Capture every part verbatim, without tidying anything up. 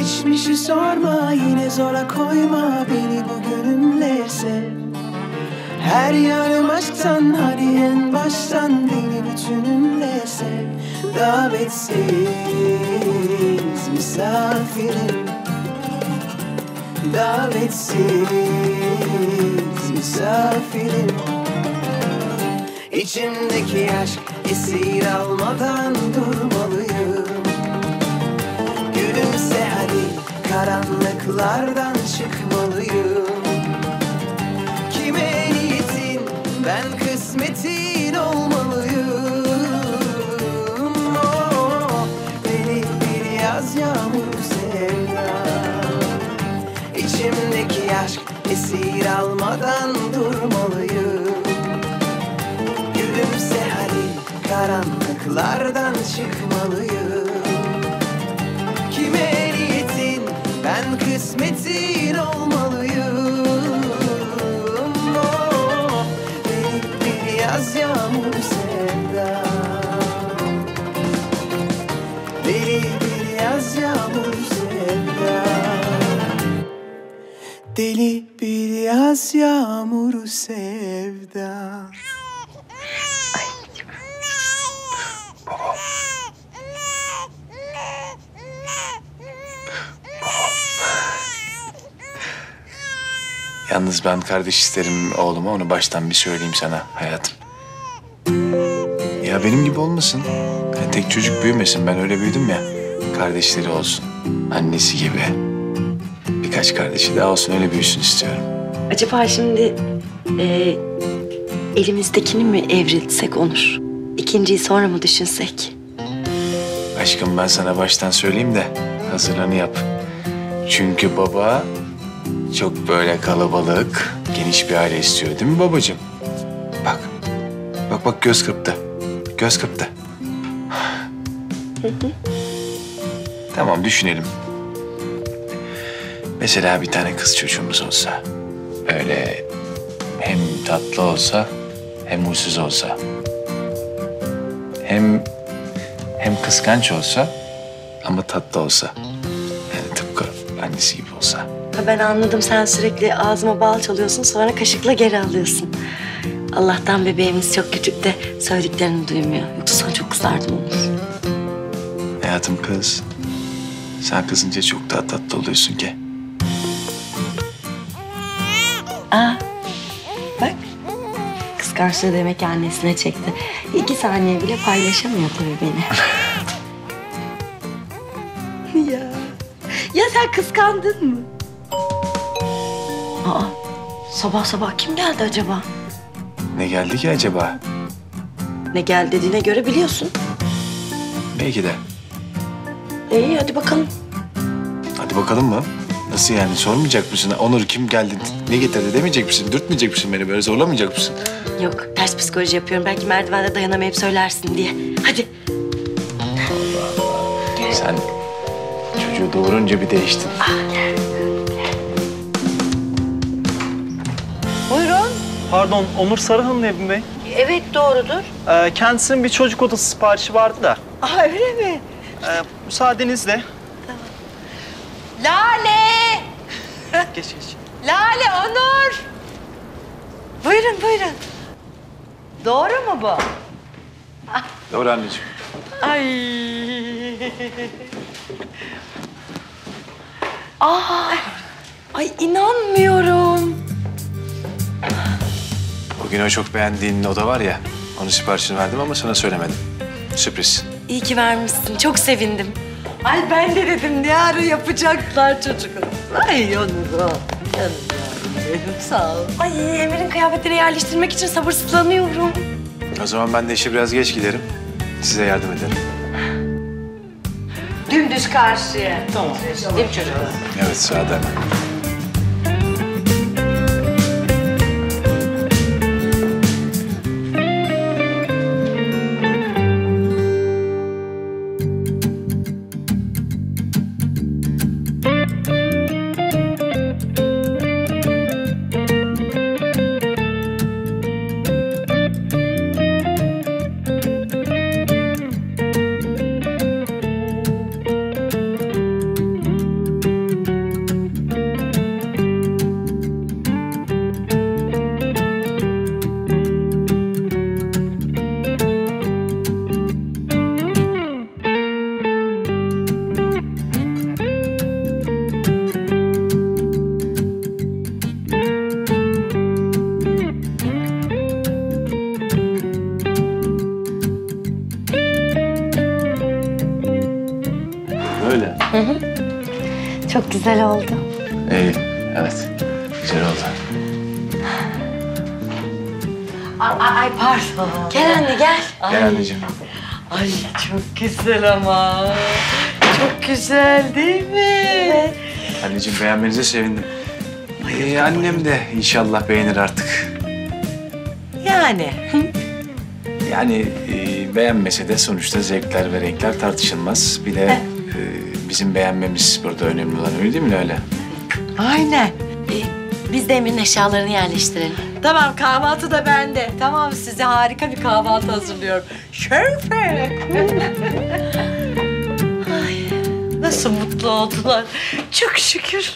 Geçmişi sorma, yine zora koyma beni bugünümle sev. Her yanım aşktan, hadi en baştan beni bütünümle sev. Davetsiz misafirim, davetsiz misafirim. İçimdeki aşk esir almadan durmalıyım. Gülümse hadi, karanlıklardan çıkmalıyım. Kime niyetin, ben kısmetin olmalıyım. Oh, beni bir yaz yağmur sevda. İçimdeki aşk esir almadan durmalıyım. Gülümse hadi, karanlıklardan çıkmalıyım. Kime niyetin, ben kısmetin olmalıyım. Oh, beni bir yaz yağmur sevda. Beni bir yaz yağmur sevda. Deli bir yaz yağmuru sevda. Yalnız ben kardeş isterim oğluma, onu baştan bir söyleyeyim sana hayatım. Ya benim gibi olmasın. Yani tek çocuk büyümesin, ben öyle büyüdüm ya. Kardeşleri olsun, annesi gibi. Birkaç kardeşi daha olsun, öyle büyüsün istiyorum. Acaba şimdi e, elimizdekini mi evrilsek Onur? İkinciyi sonra mı düşünsek? Aşkım ben sana baştan söyleyeyim de hazırlığını yap. Çünkü baba çok böyle kalabalık, geniş bir aile istiyor değil mi babacığım? Bak, bak bak göz kırptı, göz kırptı. Tamam düşünelim. Mesela bir tane kız çocuğumuz olsa, öyle hem tatlı olsa hem huysuz olsa, hem hem kıskanç olsa ama tatlı olsa, yani tıpkı annesi gibi olsa. Ha, ben anladım, sen sürekli ağzıma bal çalıyorsun sonra kaşıkla geri alıyorsun. Allah'tan bebeğimiz çok küçük de söylediklerini duymuyor. Yoksa sana çok kızardım Onur. Hayatım kız, sen kızınca çok daha tatlı oluyorsun ki. Aa, bak. Kıskançlığı demek ki annesine çekti. İki saniye bile paylaşamıyor tabii beni. ya. Ya sen kıskandın mı? Aa, sabah sabah kim geldi acaba? Ne geldi ki acaba? Ne geldi dediğine göre biliyorsun. Belki de. İyi, hadi bakalım. Hadi bakalım mı? Nasıl yani, sormayacak mısın? Onur kim geldi, ne getirdi demeyecek misin? Dürtmeyecek misin beni, böyle zorlamayacak mısın? Yok, ters psikoloji yapıyorum. Belki merdivende dayanamayıp söylersin diye. Hadi. Sen çocuğu doğurunca bir değiştin. Ah, gel. Buyurun. Pardon, Onur Sarıhan'ın Nebin Bey. Evet, doğrudur. Ee, kendisinin bir çocuk odası siparişi vardı da. Aa, öyle mi? Ee, müsaadenizle. Lale! Geç geç. Lale, Onur! Buyurun, buyurun. Doğru mu bu? Doğru anneciğim. Ay. Aa, ay inanmıyorum. Bugün o çok beğendiğin oda var ya, onun siparişini verdim ama sana söylemedim. Sürpriz. İyi ki vermişsin, çok sevindim. Ay ben de dedim ne ara yapacaklar çocuklar. Ay Onur, canım benim, sağ ol. Ay Emir'in kıyafetleri yerleştirmek için sabırsızlanıyorum. O zaman ben de işe biraz geç giderim. Size yardım ederim. Dümdüz karşıya. Tamam. Değil mi çocuklar? Evet, sağda hemen. Çok güzel oldu. İyi, evet. Güzel oldu. Ay, ay pardon. Gel anne gel. Gel anneciğim. Ay çok güzel ama. Çok güzel değil mi? Evet. Anneciğim beğenmenize sevindim. Ee, annem de inşallah beğenir artık. Yani. Yani e, beğenmese de sonuçta zevkler ve renkler tartışılmaz. Bir de e, bizim beğenmemiz burada önemli olan, öyle değil mi öyle? Aynen. Ee, biz de Emir'in eşyalarını yerleştirelim. Tamam kahvaltı da bende. Tamam size harika bir kahvaltı hazırlıyorum. Şöyle. Ay, nasıl mutlu oldular. Çok şükür.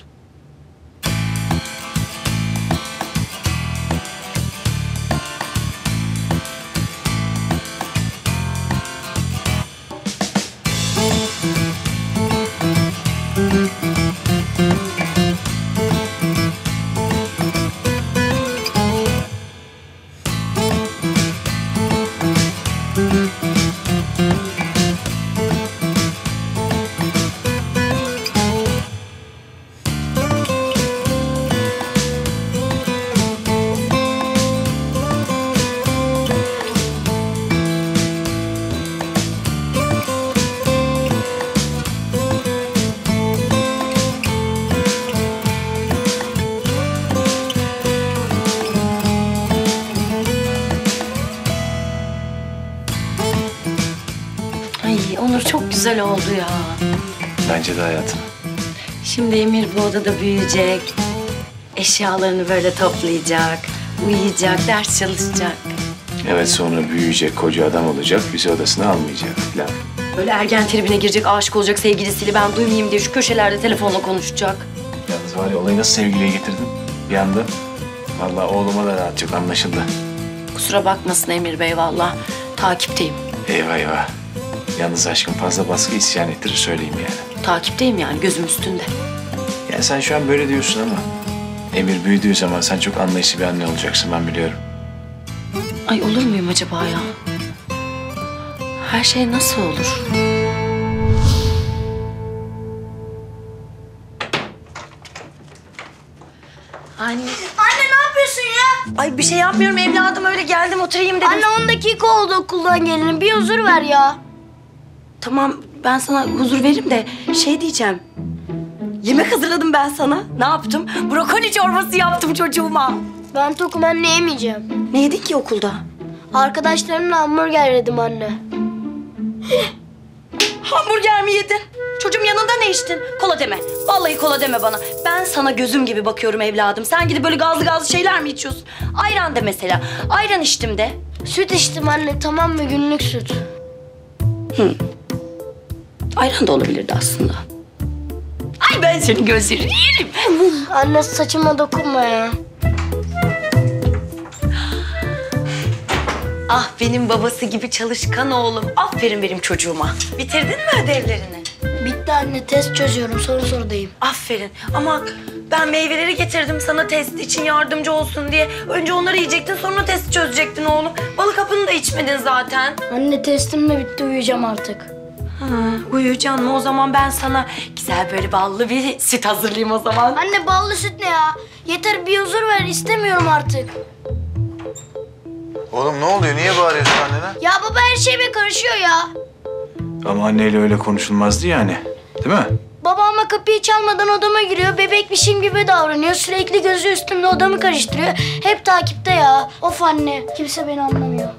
Ay Onur çok güzel oldu ya. Bence de hayatım. Şimdi Emir bu odada büyüyecek. Eşyalarını böyle toplayacak. Uyuyacak, ders çalışacak. Evet, sonra büyüyecek, koca adam olacak, bizi odasına almayacak falan. Böyle ergen tribine girecek, aşık olacak sevgilisiyle ben duymayayım diye şu köşelerde telefonla konuşacak. Yalnız var ya, olayı nasıl sevgiliye getirdin bir anda? Vallahi oğluma da rahat yok, anlaşıldı. Kusura bakmasın Emir Bey vallahi. Takipteyim. Eyvah eyvah. Yalnız aşkım fazla baskı isyan ettirir, söyleyeyim yani. Takipteyim yani gözüm üstünde. Yani sen şu an böyle diyorsun ama Emir büyüdüğü zaman sen çok anlayışlı bir anne olacaksın, ben biliyorum. Ay olur muyum acaba ya? Her şey nasıl olur? Anne. Anne ne yapıyorsun ya? Ay bir şey yapmıyorum evladım, öyle geldim oturayım dedim. Anne on dakika oldu okuldan gelene. Bir huzur ver ya. Tamam ben sana huzur veririm de şey diyeceğim. Yemek hazırladım ben sana. Ne yaptım? Brokoli çorbası yaptım çocuğuma. Ben tokum anne, yemeyeceğim. Ne yedin ki okulda? Arkadaşlarımla hamburger yedim anne. Hamburger mi yedin? Çocuğum yanında ne içtin? Kola deme. Vallahi kola deme bana. Ben sana gözüm gibi bakıyorum evladım. Sen gidip böyle gazlı gazlı şeyler mi içiyorsun? Ayran de mesela. Ayran içtim de. Süt içtim anne, tamam mı? Günlük süt. Ayran da olabilirdi aslında. Ay ben senin gözlerini yerim. Anne saçıma dokunma ya. Ah benim babası gibi çalışkan oğlum. Aferin benim çocuğuma. Bitirdin mi ödevlerini? Bitti anne, test çözüyorum. Soru sorudayım. Aferin. Ama ben meyveleri getirdim sana test için yardımcı olsun diye. Önce onları yiyecektin, sonra testi çözecektin oğlum. Balık hapını da içmedin zaten. Anne testim de bitti, uyuyacağım artık. Ha, uyuyacaksın mı? O zaman ben sana güzel böyle ballı bir süt hazırlayayım o zaman. Anne ballı süt ne ya? Yeter, bir huzur ver, istemiyorum artık. Oğlum ne oluyor? Niye bağırıyorsun annene? Ya baba her şeyime karışıyor ya. Ama anneyle öyle konuşulmazdı yani. Değil mi? Babamla kapıyı çalmadan odama giriyor. Bebekmişim gibi davranıyor. Sürekli gözü üstümde odamı karıştırıyor. Hep takipte ya. Of anne. Kimse beni anlamıyor.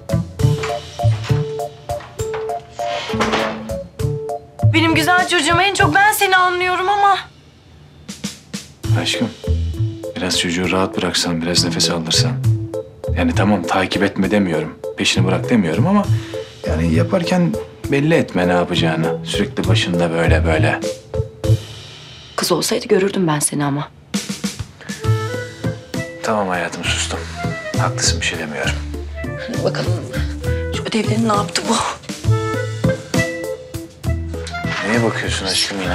Benim güzel çocuğum, en çok ben seni anlıyorum ama. Aşkım, biraz çocuğu rahat bıraksan, biraz nefes aldırsan. Yani tamam takip etme demiyorum, peşini bırak demiyorum ama... yani yaparken belli etme ne yapacağını. Sürekli başında böyle böyle. Kız olsaydı görürdüm ben seni ama. Tamam hayatım, sustum. Haklısın, bir şey demiyorum. Hadi bakalım şu ödevlerini ne yaptı bu? Neye bakıyorsun aşkım yine?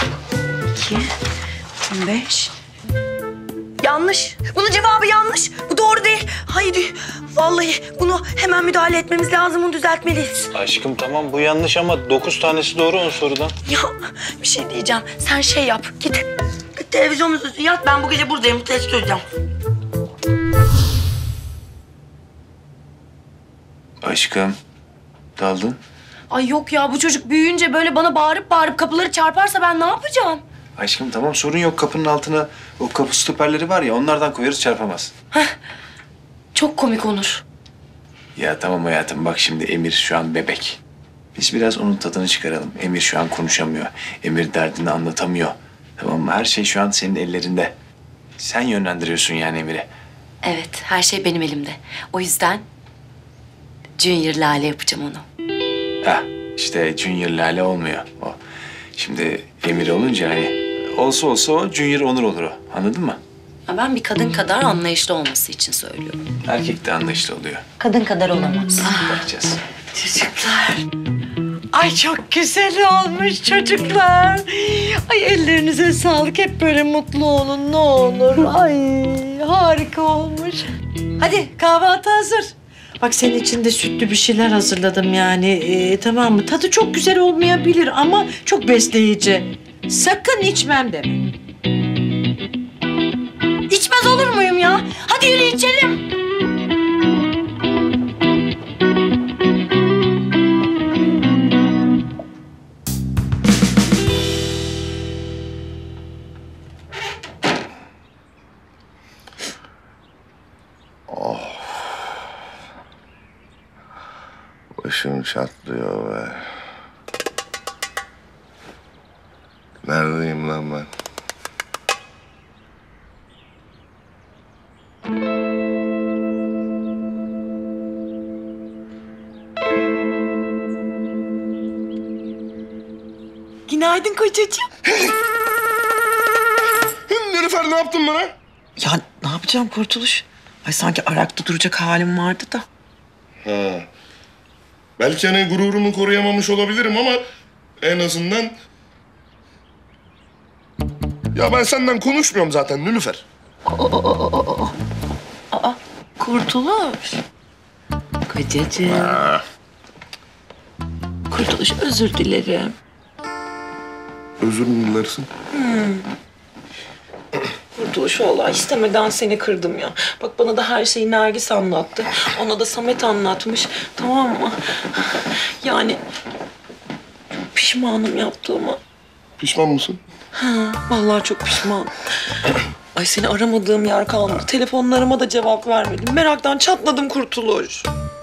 İki, on beş. Yanlış. Bunun cevabı yanlış. Bu bu doğru değil. Haydi vallahi bunu hemen müdahale etmemiz lazım. Bunu düzeltmeliyiz. Aşkım tamam bu yanlış ama dokuz tanesi doğru on sorudan. Ya bir şey diyeceğim. Sen şey yap. Git. Git televizyonun üstüne yat. Ben bu gece buradayım. Test çözeceğim. Aşkım daldın. Ay yok ya, bu çocuk büyüyünce böyle bana bağırıp bağırıp kapıları çarparsa ben ne yapacağım? Aşkım tamam sorun yok, kapının altına o kapı stoperleri var ya onlardan koyarız, çarpamaz. Çok komik Onur. Ya tamam hayatım bak şimdi Emir şu an bebek. Biz biraz onun tadını çıkaralım. Emir şu an konuşamıyor. Emir derdini anlatamıyor. Tamam mı? Her şey şu an senin ellerinde. Sen yönlendiriyorsun yani Emir'i. Evet, her şey benim elimde. O yüzden Junior Lale yapacağım onu. Ha işte Junior Lale olmuyor o. Şimdi Emir olunca hani olsa olsa o Junior Onur olur o. Anladın mı? Ha, ben bir kadın kadar anlayışlı olması için söylüyorum. Erkek de anlayışlı oluyor. Kadın kadar olamaz. Bakacağız. Çocuklar. Ay çok güzel olmuş çocuklar. Ay ellerinize sağlık. Hep böyle mutlu olun ne olur. Ay harika olmuş. Hadi kahvaltı hazır. Bak senin için de sütlü bir şeyler hazırladım yani. Ee, tamam mı? Tadı çok güzel olmayabilir ama çok besleyici. Sakın içmem deme. İçmez olur muyum ya? Hadi yürü içelim. Başım çatlıyor be. Neredeyim lan ben? Günaydın kocacığım. Nilüfer ne yaptın bana? Ya ne yapacağım Kurtuluş? Ay sanki ayakta duracak halim vardı da. Ha. Belki hani gururumu koruyamamış olabilirim ama en azından... Ya ben senden konuşmuyorum zaten Nilüfer. Kurtuluş. Kocacığım. Ha. Kurtuluş özür dilerim. Özür mü dilersin? Kurtuluş vallahi istemeden seni kırdım ya. Bak bana da her şeyi Nergis anlattı. Ona da Samet anlatmış. Tamam mı? Yani çok pişmanım yaptığıma. Pişman mısın? Vallahi çok pişmanım. Ay seni aramadığım yer kalmadı. Telefonlarıma da cevap vermedim. Meraktan çatladım Kurtuluş.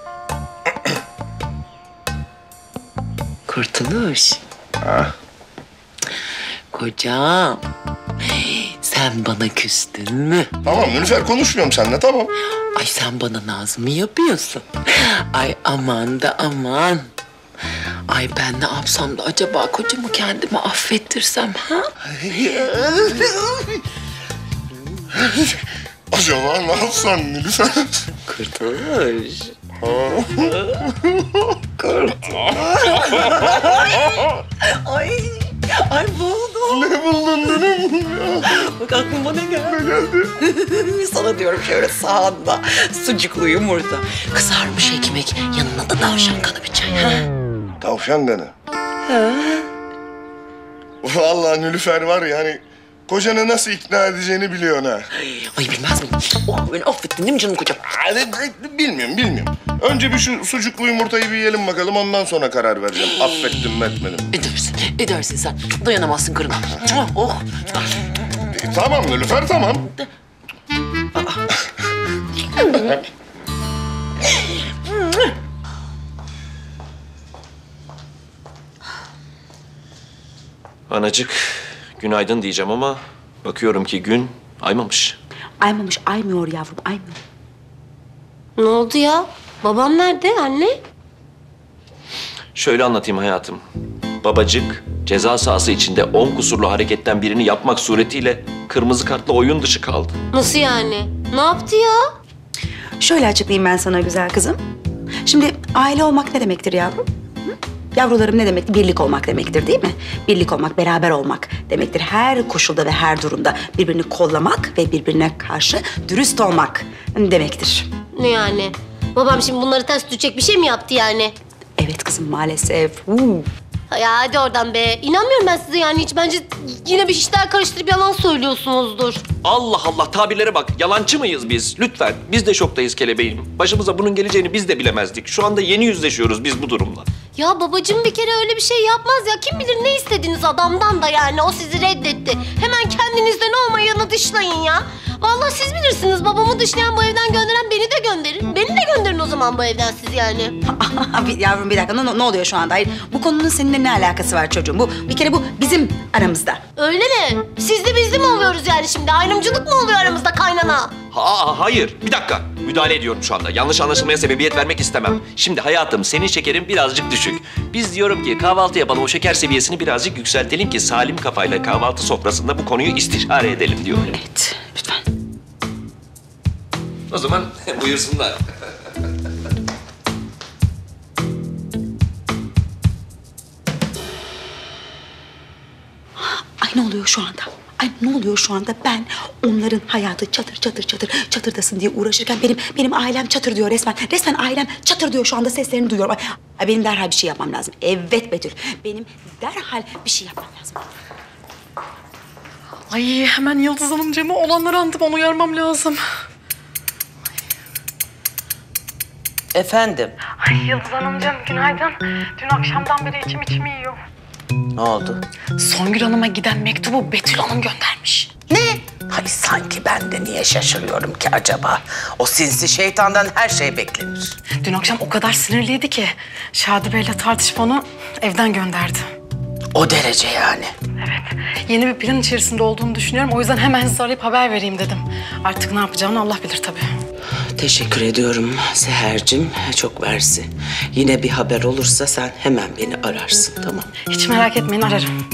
Kurtuluş. Ha. Kocam. Sen bana küstün mü? Tamam Nilüfer konuşmuyorum seninle tamam. Ay sen bana naz mı yapıyorsun? Ay aman da aman. Ay ben ne yapsam da acaba kocamı kendime affettirsem ha? Acaba ne yapsan Nilüfer? Kurtuluş. Ay, ay buldum. Ne buldun dedim. Bak aklıma ne geldi? Ne geldi? Sana diyorum şöyle sağında sucuklu yumurta, kızarmış ekmek, yanına da tavşan kanı bir çay. Ha? Tavşan kanı. Vallahi Nilüfer var ya hani kocanı nasıl ikna edeceğini biliyorsun ha. Ay bilmez miyim? Oh beni affettin değil mi canım kocam? Bilmiyorum, bilmiyorum. Önce bir şu sucuklu yumurtayı bir yiyelim bakalım. Ondan sonra karar vereceğim. Affettim mi etmedim. Edersin, edersin sen. Dayanamazsın karına. Oh. E, tamam Nilüfer, tamam. Anacık, günaydın diyeceğim ama bakıyorum ki gün aymamış. Aymamış, aymıyor yavrum, aymıyor. Ne oldu ya? Babam nerede anne? Şöyle anlatayım hayatım. Babacık ceza sahası içinde on kusurlu hareketten birini yapmak suretiyle kırmızı kartla oyun dışı kaldı. Nasıl yani? Ne yaptı ya? Şöyle açıklayayım ben sana güzel kızım. Şimdi aile olmak ne demektir yavrum? Hı? Yavrularım ne demektir? Birlik olmak demektir değil mi? Birlik olmak, beraber olmak demektir. Her koşulda ve her durumda birbirini kollamak ve birbirine karşı dürüst olmak demektir. Ne yani? Babam şimdi bunları ters düşecek bir şey mi yaptı yani? Evet kızım maalesef. Uu. Ya hadi oradan be. İnanmıyorum ben size yani hiç. Bence yine bir işler karıştırıp yalan söylüyorsunuzdur. Allah Allah, tabirlere bak. Yalancı mıyız biz? Lütfen. Biz de şoktayız kelebeğim. Başımıza bunun geleceğini biz de bilemezdik. Şu anda yeni yüzleşiyoruz biz bu durumla. Ya babacığım bir kere öyle bir şey yapmaz ya. Kim bilir ne istediğiniz adamdan da yani. O sizi reddetti. Hemen kendinizden olmayanı dışlayın ya. Vallahi siz bilirsiniz. Babamı dışlayan, bu evden gönderen beni de gönderin. Beni de gönderin o zaman bu evden siz yani. Bir- Yavrum bir dakika ne, ne oluyor şu anda? Hayır, bu konunun seninle ne alakası var çocuğum? Bu bir kere bu bizim aramızda. Öyle mi? Siz de biz de mi oluyoruz yani şimdi? Ayrımcılık mı oluyor aramızda kaynana? Ha, hayır. Bir dakika. Müdahale ediyorum şu anda. Yanlış anlaşılmaya sebebiyet vermek istemem. Şimdi hayatım, senin şekerin birazcık düşük. Biz diyorum ki kahvaltı yapalım, o şeker seviyesini birazcık yükseltelim ki salim kafayla kahvaltı sofrasında bu konuyu istişare edelim diyorum. Evet, lütfen. O zaman buyursunlar. Ay ne oluyor şu anda? Ay ne oluyor şu anda? Ben onların hayatı çatır çatır çatır çatırdasın diye uğraşırken benim benim ailem çatır diyor resmen. Resmen ailem çatır diyor şu anda, seslerini duyuyorum. Ay, ay benim derhal bir şey yapmam lazım. Evet Betül. Benim derhal bir şey yapmam lazım. Ay hemen Yıldız Hanımcığıma olanları anlatıp onu uyarmam lazım. Efendim? Ay Yıldız Hanımcığım günaydın. Dün akşamdan beri içim içimi yiyor. Ne oldu? Songül Hanım'a giden mektubu Betül Hanım göndermiş. Ne? Ay sanki ben de niye şaşırıyorum ki acaba? O sinsi şeytandan her şey beklenir. Dün akşam o kadar sinirliydi ki Şadi Bey'le tartışıp onu evden gönderdi. O derece yani. Evet. Yeni bir plan içerisinde olduğunu düşünüyorum. O yüzden hemen size arayıp haber vereyim dedim. Artık ne yapacağını Allah bilir tabii. Teşekkür ediyorum Seher'cim. Çok versi. Yine bir haber olursa sen hemen beni ararsın, tamam? Hiç merak etmeyin, ararım.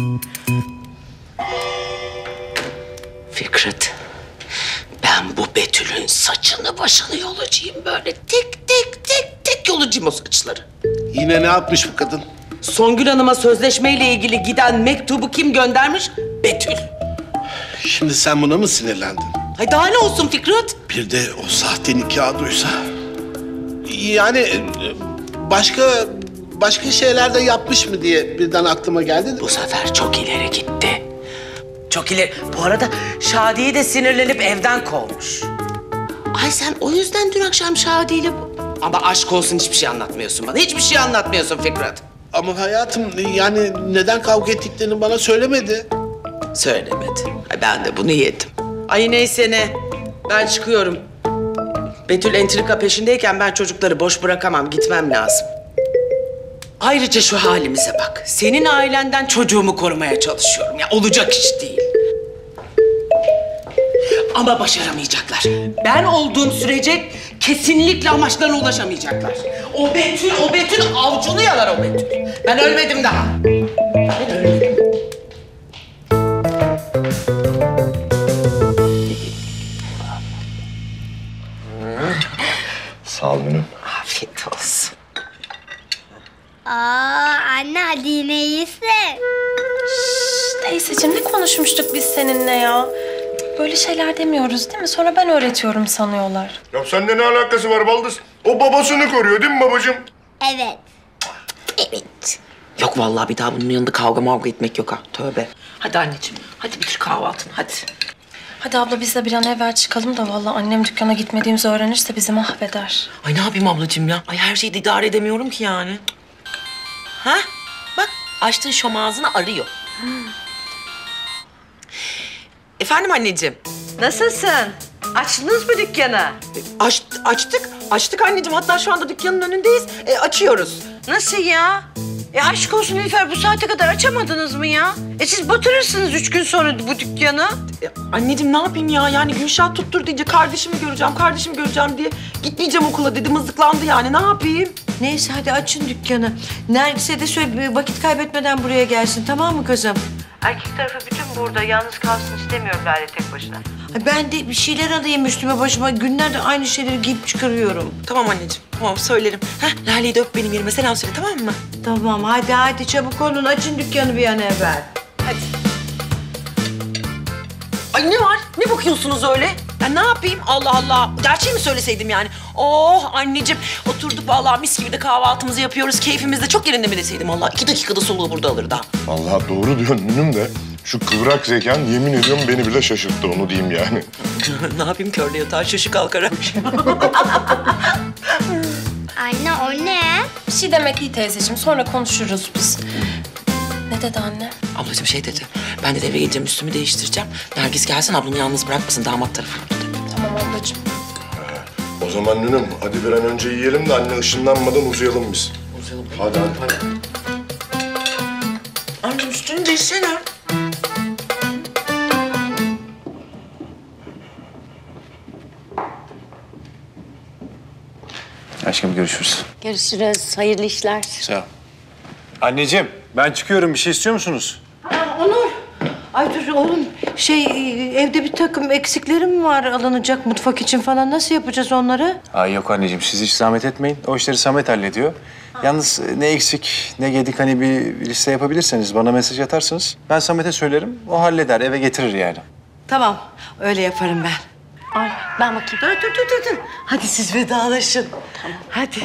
Fikret, ben bu Betül'ün saçını başını yolacağım böyle. Tek tek tek tek yolacağım o saçları. Yine ne yapmış bu kadın? Songül Hanım'a sözleşmeyle ilgili giden mektubu kim göndermiş? Betül. Şimdi sen buna mı sinirlendin? Hay daha ne olsun Fikret? Bir de o sahte nikahı duysa. Yani e, başka başka şeyler de yapmış mı diye birden aklıma geldi. Bu sefer çok ileri gitti. Çok ileri. Bu arada Şadiye de sinirlenip evden kovmuş. Ay sen o yüzden dün akşam Şadiye'yle... Ama aşk olsun hiçbir şey anlatmıyorsun bana. Hiçbir şey anlatmıyorsun Fikret. Ama hayatım yani neden kavga ettiklerini bana söylemedi. Söylemedi. Ay ben de bunu yedim. Ay neyse ne. Ben çıkıyorum. Betül entrika peşindeyken ben çocukları boş bırakamam. Gitmem lazım. Ayrıca şu halimize bak. Senin ailenden çocuğumu korumaya çalışıyorum. Ya olacak iş değil. Ama başaramayacaklar. Ben olduğum sürece kesinlikle amaçlarına ulaşamayacaklar. O Betül, o Betül avcunu yalar o Betül. Ben ölmedim daha. Ben ölmedim. Sağ ol Gülüm. Afiyet olsun. Aa anne hadi yine iyisin. Teyzeciğim ne konuşmuştuk biz seninle ya? Böyle şeyler demiyoruz değil mi? Sonra ben öğretiyorum sanıyorlar. Ya sende ne alakası var Baldız? O babasını koruyor değil mi babacığım? Evet. Evet. Yok vallahi bir daha bunun yanında kavga mavga etmek yok ha. Tövbe. Hadi anneciğim. Hadi bitir kahvaltını hadi. Hadi abla biz de bir an evvel çıkalım da vallahi annem dükkana gitmediğimizi öğrenirse bizi mahveder. Ay ne yapayım ablacığım ya? Ay her şeyi de idare edemiyorum ki yani. Ha? Bak açtın şom ağzını arıyor. Hmm. Efendim anneciğim. Nasılsın? Açtınız mı dükkanı? Aç, açtık. Açtık anneciğim. Hatta şu anda dükkanın önündeyiz. E, açıyoruz. Nasıl ya? E aşk olsun Nilüfer, bu saate kadar açamadınız mı ya? E siz batırırsınız üç gün sonra bu dükkanı. E, anneciğim ne yapayım ya? Yani Gülşah tuttur deyince kardeşimi göreceğim, kardeşimi göreceğim diye gitmeyeceğim okula dedi. Mızıklandı yani. Ne yapayım? Neyse hadi açın dükkanı. Nergis'e de söyle vakit kaybetmeden buraya gelsin, tamam mı kızım? Erkek tarafı bütün burada, yalnız kalsın istemiyorum Lale tek başına. Ay, ben de bir şeyler alayım üstüme başıma. Günlerdir aynı şeyleri giyip çıkarıyorum. Tamam anneciğim, tamam söylerim. Heh, Lale'yi de öp benim yerime, selam söyle tamam mı? Tamam hadi hadi çabuk olun. Açın dükkanı bir an evvel. Hadi. Ay ne var? Ne bakıyorsunuz öyle? Ben ne yapayım? Allah Allah. Gerçeği mi söyleseydim yani? Oh anneciğim oturduk vallahi mis gibi de kahvaltımızı yapıyoruz. Keyfimiz de çok yerinde mi deseydim Allah. İki dakikada soluğu burada alırdı ha. Vallahi doğru diyorsun Nünüm de. Şu kıvrak zekan yemin ediyorum beni bile şaşırttı onu diyeyim yani. Ne yapayım körle yatağa şaşı kalkarak. Anne o ne? Bir şey demek değil teyzeciğim. Sonra konuşuruz biz. Ne dedi anne? Ablacığım şey dedi. Ben de eve geleceğim üstümü değiştireceğim. Nergis gelsin ablamı yalnız bırakmasın damat tarafı. Tamam ablacığım. O zaman Nünüm hadi bir an önce yiyelim de anne ışınlanmadan uzayalım biz. Uzayalım. Hadi hadi. Anne üstünü değişsene. Aşkım görüşürüz. Görüşürüz. Hayırlı işler. Sağ ol. Anneciğim ben çıkıyorum. Bir şey istiyor musunuz? Onur. Ay dur oğlum. Şey evde bir takım eksiklerim var alınacak mutfak için falan. Nasıl yapacağız onları? Ay yok anneciğim siz hiç zahmet etmeyin. O işleri Samet hallediyor. Yalnız ne eksik ne gedik hani bir liste yapabilirseniz bana mesaj atarsınız. Ben Samet'e söylerim. O halleder eve getirir yani. Tamam öyle yaparım ben. Ay ben bakayım. Dur dur dur dur. Hadi siz vedalaşın. Tamam. Hadi.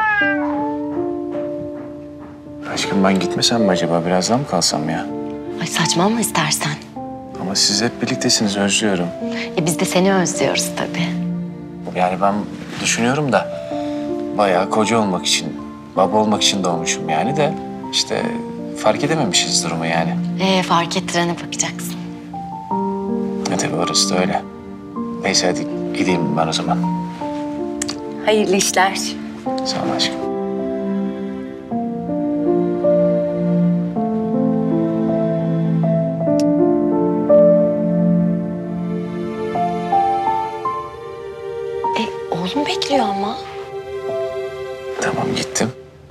Aşkım ben gitmesem mi acaba? Biraz daha mı kalsam ya? Ay saçmalama istersen. Ama siz hep birliktesiniz özlüyorum. E biz de seni özlüyoruz tabii. Yani ben düşünüyorum da bayağı koca olmak için, baba olmak için doğmuşum yani de işte fark edememişiz durumu yani. Ee, fark ettirene bakacaksın. E tabii orası da öyle. Neyse hadi gideyim ben o zaman. Hayırlı işler. Sağ ol aşkım. E oğlum bekliyor ama. Tamam gittim.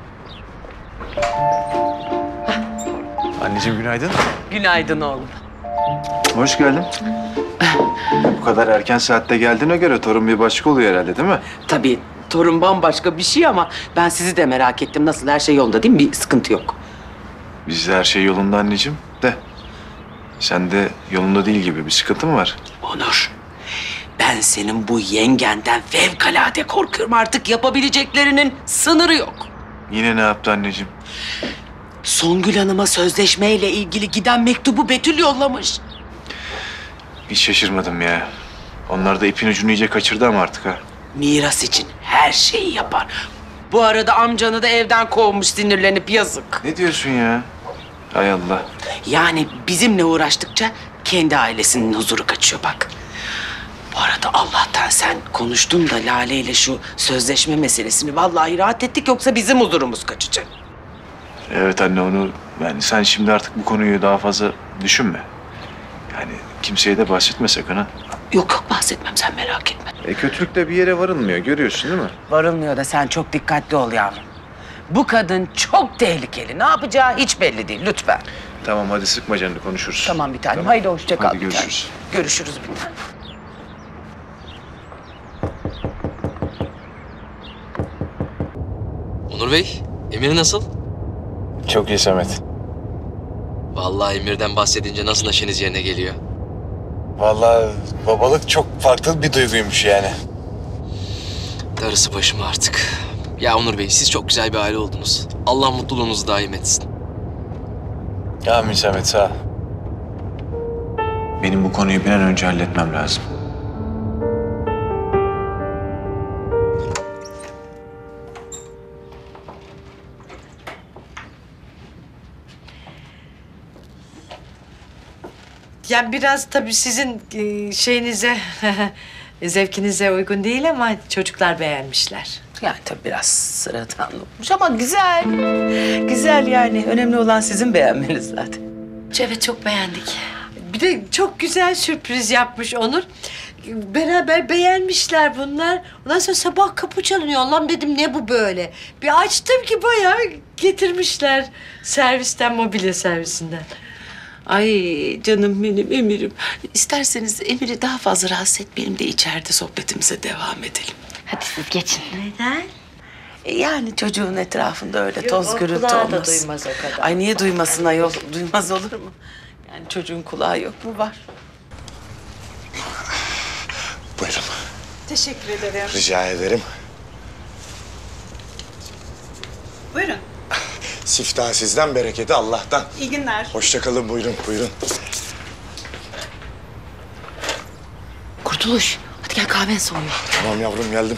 Anneciğim günaydın. Günaydın oğlum. Hoş geldin. Bu kadar erken saatte geldiğine göre torun bir başka oluyor herhalde değil mi? Tabii torun bambaşka bir şey ama ben sizi de merak ettim. Nasıl her şey yolunda değil mi? Bir sıkıntı yok. Bizde her şey yolunda anneciğim de. Sende yolunda değil gibi bir sıkıntı mı var? Onur, ben senin bu yengenden fevkalade korkuyorum. Artık yapabileceklerinin sınırı yok. Yine ne yaptı anneciğim? Songül Hanım'a sözleşmeyle ilgili giden mektubu Betül yollamış. Hiç şaşırmadım ya. Onlar da ipin ucunu iyice kaçırdı ama artık ha. Miras için her şeyi yapar. Bu arada amcanı da evden kovmuş sinirlenip yazık. Ne diyorsun ya? Hay Allah. Yani bizimle uğraştıkça kendi ailesinin huzuru kaçıyor bak. Bu arada Allah'tan sen konuştun da Lale ile şu sözleşme meselesini vallahi rahat ettik yoksa bizim huzurumuz kaçacak. Evet anne onu yani sen şimdi artık bu konuyu daha fazla düşünme. Yani kimseye de bahsetme sakın ha. Yok yok bahsetmem sen merak etme. E kötülükle bir yere varılmıyor görüyorsun değil mi? Varılmıyor da sen çok dikkatli ol yavrum. Bu kadın çok tehlikeli. Ne yapacağı hiç belli değil lütfen. Tamam hadi sıkma canını konuşuruz. Tamam bir tanem. Tamam. Haydi hoşça kal. Hadi bir tanem. görüşürüz. Görüşürüz bir tanem. Onur Bey, Emir nasıl? Çok iyi Samet. Vallahi Emir'den bahsedince nasıl neşeniz yerine geliyor. Vallahi babalık çok farklı bir duyguymuş yani. Darısı başıma artık. Ya Onur Bey, siz çok güzel bir aile oldunuz. Allah mutluluğunuzu daim etsin. Amin Samet sağ ol. Benim bu konuyu bir an önce halletmem lazım. Yani biraz tabii sizin e, şeyinize, zevkinize uygun değil ama çocuklar beğenmişler. Yani tabii biraz sıradan olmuş ama güzel. Güzel yani. Önemli olan sizin beğenmeniz zaten. Evet çok beğendik. Bir de çok güzel sürpriz yapmış Onur. Beraber beğenmişler bunlar. Ondan sonra sabah kapı çalınıyor. Allah'ım dedim ne bu böyle? Bir açtım ki bayağı getirmişler servisten, mobilya servisinden. Ay canım benim Emir'im. İsterseniz Emir'i daha fazla rahatsız etmeyelim de içeride sohbetimize devam edelim. Hadi siz geçin. Neden? E, Yani çocuğun etrafında öyle Yok, toz o gürültü kulağı da olmaz. duymaz o kadar. Ay niye duymasın ayol? Duymaz olur mu? Yani çocuğun kulağı yok mu? Var. Buyurun. Teşekkür ederim. Rica ederim. Buyurun. Siftah sizden, bereketi Allah'tan. İyi günler. Hoşça kalın, buyurun, buyurun. Kurtuluş, hadi gel kahven soğuyor. Tamam yavrum, geldim.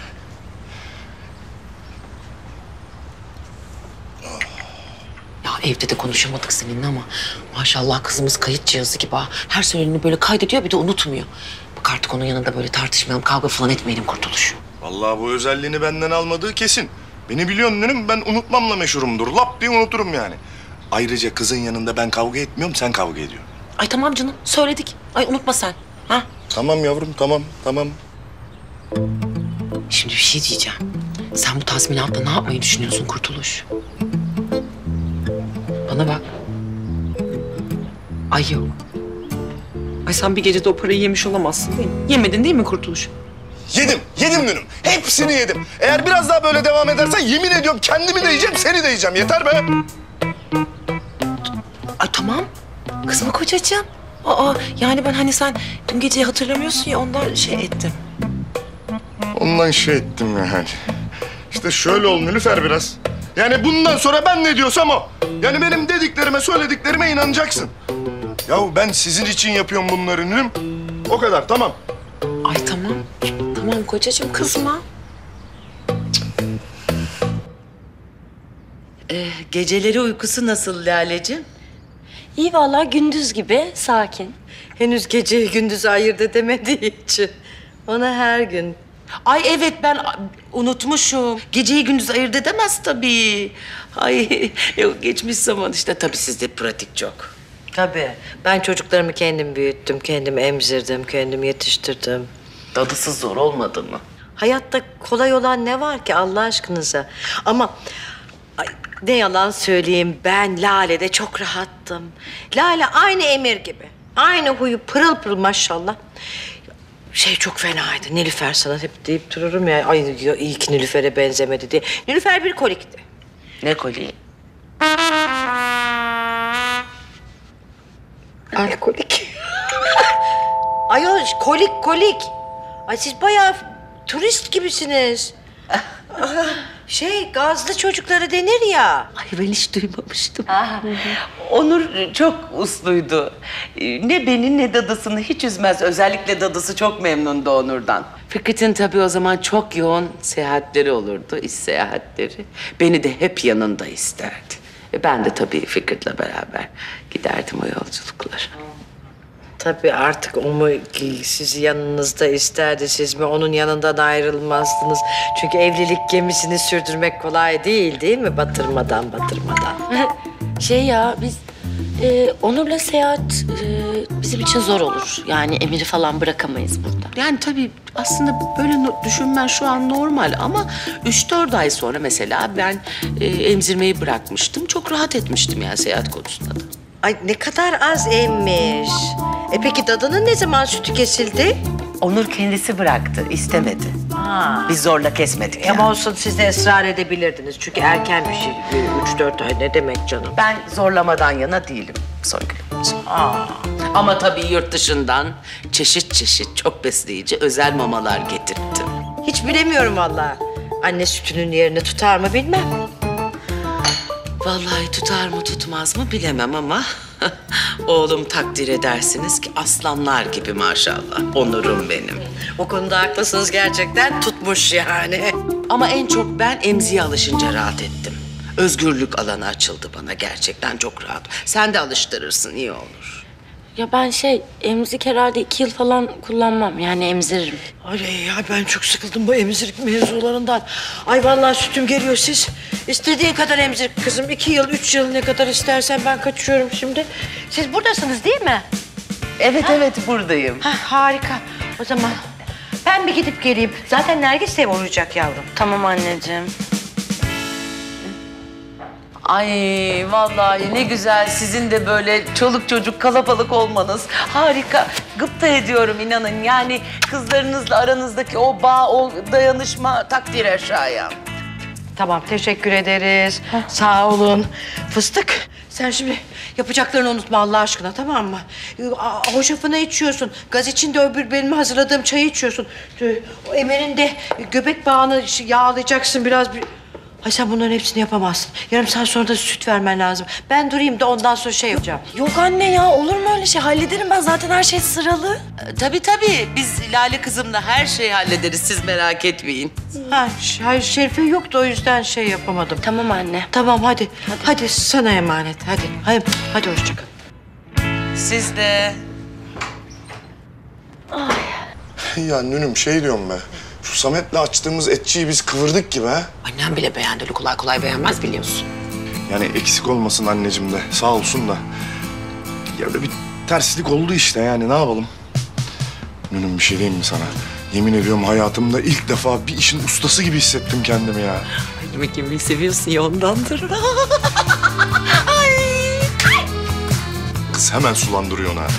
Ya evde de konuşamadık seninle ama maşallah kızımız kayıt cihazı gibi ha. Her söylediğini böyle kaydediyor bir de unutmuyor. Bak artık onun yanında böyle tartışmayalım, kavga falan etmeyelim Kurtuluş. Vallahi bu özelliğini benden almadığı kesin. Beni biliyorsun dedim, ben unutmamla meşhurumdur. Lap diye unuturum yani. Ayrıca kızın yanında ben kavga etmiyorum, sen kavga ediyorsun. Ay tamam canım, söyledik. Ay unutma sen. Ha? Tamam yavrum, tamam, tamam. Şimdi bir şey diyeceğim. Sen bu tazminatla ne yapmayı düşünüyorsun Kurtuluş? Bana bak. Ay yok. Ay sen bir gecede o parayı yemiş olamazsın değil mi? Yemedin değil mi Kurtuluş? Yedim, yedim dünüm. Hepsini yedim. Eğer biraz daha böyle devam edersen yemin ediyorum kendimi de yiyeceğim, seni de yiyeceğim. Yeter be. Ay tamam. Kızma kocacığım. Aa yani ben hani sen dün geceyi hatırlamıyorsun ya ondan şey ettim. Ondan şey ettim yani. İşte şöyle ol Nilüfer biraz. Yani bundan sonra ben ne diyorsam o. Yani benim dediklerime, söylediklerime inanacaksın. Yahu ben sizin için yapıyorum bunları Nilüm. O kadar, tamam. Ay tamam. Tamam kocacığım kızma. Ee, geceleri uykusu nasıl Laleciğim? İyi vallahi gündüz gibi sakin. Henüz geceyi gündüzü ayırt edemediği için. Ona her gün. Ay evet ben unutmuşum. Geceyi gündüz ayırt edemez tabii. Ay yok, geçmiş zaman işte tabii sizde pratik çok. Tabii. Ben çocuklarımı kendim büyüttüm, kendim emzirdim, kendim yetiştirdim. Dadısı zor olmadı mı? Hayatta kolay olan ne var ki Allah aşkınıza? Ama ay, ne yalan söyleyeyim, ben Lale'de çok rahattım. Lale aynı Emir gibi. Aynı huyu pırıl pırıl maşallah. Şey çok fenaydı. Nilüfer sana hep deyip dururum ya. Ay ya, iyi ki Nilüfer'e benzemedi diye. Nilüfer bir kolikti. Ne koliği? Alkolik. Ayol kolik kolik. Ay siz bayağı turist gibisiniz. Şey gazlı çocukları denir ya. Ay ben hiç duymamıştım. Onur çok usluydu. Ne beni ne dadısını hiç üzmez. Özellikle dadısı çok memnundu Onur'dan. Fikret'in tabii o zaman çok yoğun seyahatleri olurdu, iş seyahatleri. Beni de hep yanında isterdi. E ben de tabii Fikret'le beraber giderdim o yolculuklara. Tabii artık o mu sizi yanınızda isterdi, siz mi onun yanından ayrılmazdınız. Çünkü evlilik gemisini sürdürmek kolay değil, değil mi? Batırmadan batırmadan. Şey ya biz e, Onur'la seyahat e, bizim için zor olur. Yani Emir'i falan bırakamayız burada. Yani tabii aslında böyle no- düşünmen şu an normal ama üç dört ay sonra mesela ben e, emzirmeyi bırakmıştım. Çok rahat etmiştim yani seyahat konusunda da. Ay ne kadar az emmiş. E peki dadının ne zaman sütü kesildi? Onur kendisi bıraktı, istemedi. Ha. Biz zorla kesmedik Ama yani. olsun siz de ısrar edebilirdiniz. Çünkü erken bir şey. Üç dört ay ne demek canım? Ben zorlamadan yana değilim Songül'ümcüğüm. Ama tabii yurt dışından çeşit çeşit çok besleyici özel mamalar getirttim. Hiç bilemiyorum vallahi. Anne sütünün yerini tutar mı bilmem. Vallahi tutar mı tutmaz mı bilemem ama oğlum takdir edersiniz ki aslanlar gibi maşallah. Onurum benim. O konuda haklısınız gerçekten. Tutmuş yani. Ama en çok ben emziğe alışınca rahat ettim. Özgürlük alanı açıldı bana gerçekten çok rahat. Sen de alıştırırsın iyi olur. Ya ben şey emzik herhalde iki yıl falan kullanmam. Yani emziririm. Ay ya ben çok sıkıldım bu emzirik mevzularından. Ay vallahi sütüm geliyor siz. İstediğin kadar emzir kızım. İki yıl, üç yıl ne kadar istersen ben kaçıyorum şimdi. Siz buradasınız değil mi? Evet evet buradayım. Hah, harika. O zaman ben bir gidip geleyim. Zaten Nergis de uyuyacak yavrum. Tamam anneciğim. Ay vallahi ne güzel sizin de böyle çoluk çocuk kalabalık olmanız. Harika. Gıpta ediyorum inanın. Yani kızlarınızla aranızdaki o bağ, o dayanışma takdir şayan. Tamam, teşekkür ederiz. Sağ olun. Fıstık, sen şimdi yapacaklarını unutma Allah aşkına, tamam mı? Aa, hoşafını içiyorsun. Gaz için de öbür benim hazırladığım çayı içiyorsun. O Emel'in de göbek bağını yağlayacaksın biraz. Bir... Ay sen bunların hepsini yapamazsın. Yarım saat sonra da süt vermen lazım. Ben durayım da ondan sonra şey yapacağım. Yok anne ya, olur mu öyle şey? Hallederim ben, zaten her şey sıralı. Ee, tabii tabii. Biz Lale kızımla her şeyi hallederiz. Siz merak etmeyin. Ha, hayır Şerife yoktu, o yüzden şey yapamadım. Tamam anne. Tamam hadi. Hadi, hadi sana emanet. Hadi. Hadi, hadi hoşça kal. Siz de. Ya Nünüm şey diyorum ben. Şu Samet'le açtığımız etçiyi biz kıvırdık gibi ha. Annem bile beğendi. Öyle kolay kolay beğenmez biliyorsun. Yani eksik olmasın anneciğim de. Sağ olsun da. Ya öyle bir terslik oldu işte yani ne yapalım? Nünüm bir şey diyeyim mi sana? Yemin ediyorum hayatımda ilk defa bir işin ustası gibi hissettim kendimi ya. Yemek yemeyi seviyorsun ya ondandır. Kız hemen sulandırıyorsun ha.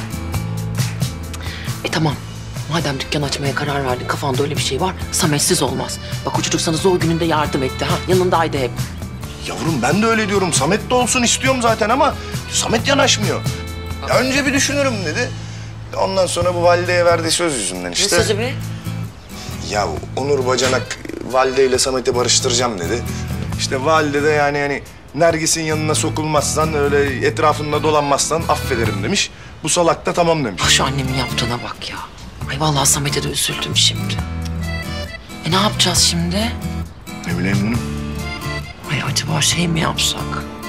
E tamam. Madem dükkan açmaya karar verdin, kafanda öyle bir şey var, Samet'siz olmaz. Bak o çocuk sana zor gününde yardım etti ha, yanındaydı hep. Yavrum ben de öyle diyorum. Samet de olsun istiyorum zaten ama Samet yanaşmıyor. Ya önce bir düşünürüm dedi. Ondan sonra bu valideye verdiği söz yüzünden işte. Ne sözü be? Ya Onur Bacanak valideyle Samet'i barıştıracağım dedi. İşte valide de yani hani Nergis'in yanına sokulmazsan, öyle etrafında dolanmazsan affederim demiş. Bu salak da tamam demiş. Bak şu annemin yaptığına bak ya. Ay vallahi Samet'e de üzüldüm şimdi. E ne yapacağız şimdi? Ne bileyim Nünüm. Ay acaba şey mi yapsak?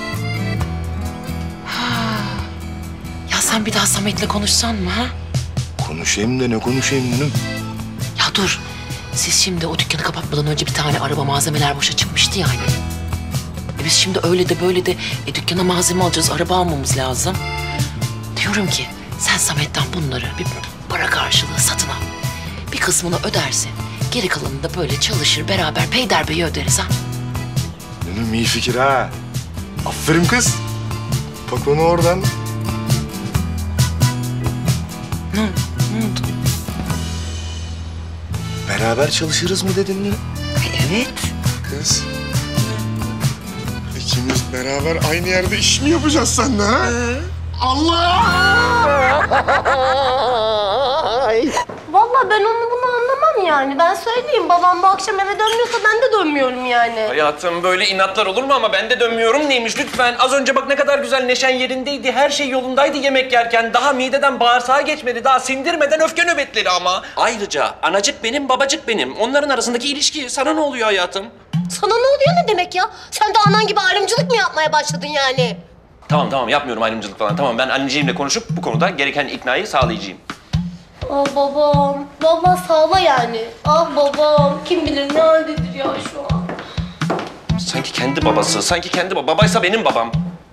Ha. Ya sen bir daha Samet'le konuşsan mı ha? Konuşayım da ne konuşayım Nünüm? Ya dur. Siz şimdi o dükkanı kapatmadan önce bir tane araba malzemeler boşa çıkmıştı ya hani. E biz şimdi öyle de böyle de e, dükkana malzeme alacağız, araba almamız lazım. Diyorum ki sen Samet'ten bunları bir para karşılığı satın al. Bir kısmını ödersin. Geri kalanını da böyle çalışır beraber peyderbeyi öderiz ha. Nünüm iyi fikir ha. Aferin kız. Bak onu oradan. Ne, ne oldu? Beraber çalışırız mı dedin Nünüm? Evet. Kız. İkimiz beraber aynı yerde iş mi yapacağız seninle ha? Allah! Vallahi ben onu bunu anlamam yani. Ben söyleyeyim, babam bu akşam eve dönmüyorsa ben de dönmüyorum yani. Hayatım böyle inatlar olur mu ama ben de dönmüyorum neymiş lütfen. Az önce bak ne kadar güzel neşen yerindeydi. Her şey yolundaydı yemek yerken. Daha mideden bağırsağa geçmedi. Daha sindirmeden öfke nöbetleri ama. Ayrıca anacık benim, babacık benim. Onların arasındaki ilişki sana ne oluyor hayatım? Sana ne oluyor ne demek ya? Sen de anan gibi ayrımcılık mı yapmaya başladın yani? Tamam tamam yapmıyorum ayrımcılık falan. Tamam ben anneciğimle konuşup bu konuda gereken iknayı sağlayacağım. Ah babam, vallahi sağla yani. Ah babam, kim bilir ne haldedir ya şu an. Sanki kendi babası, sanki kendi baba. Babaysa benim babam.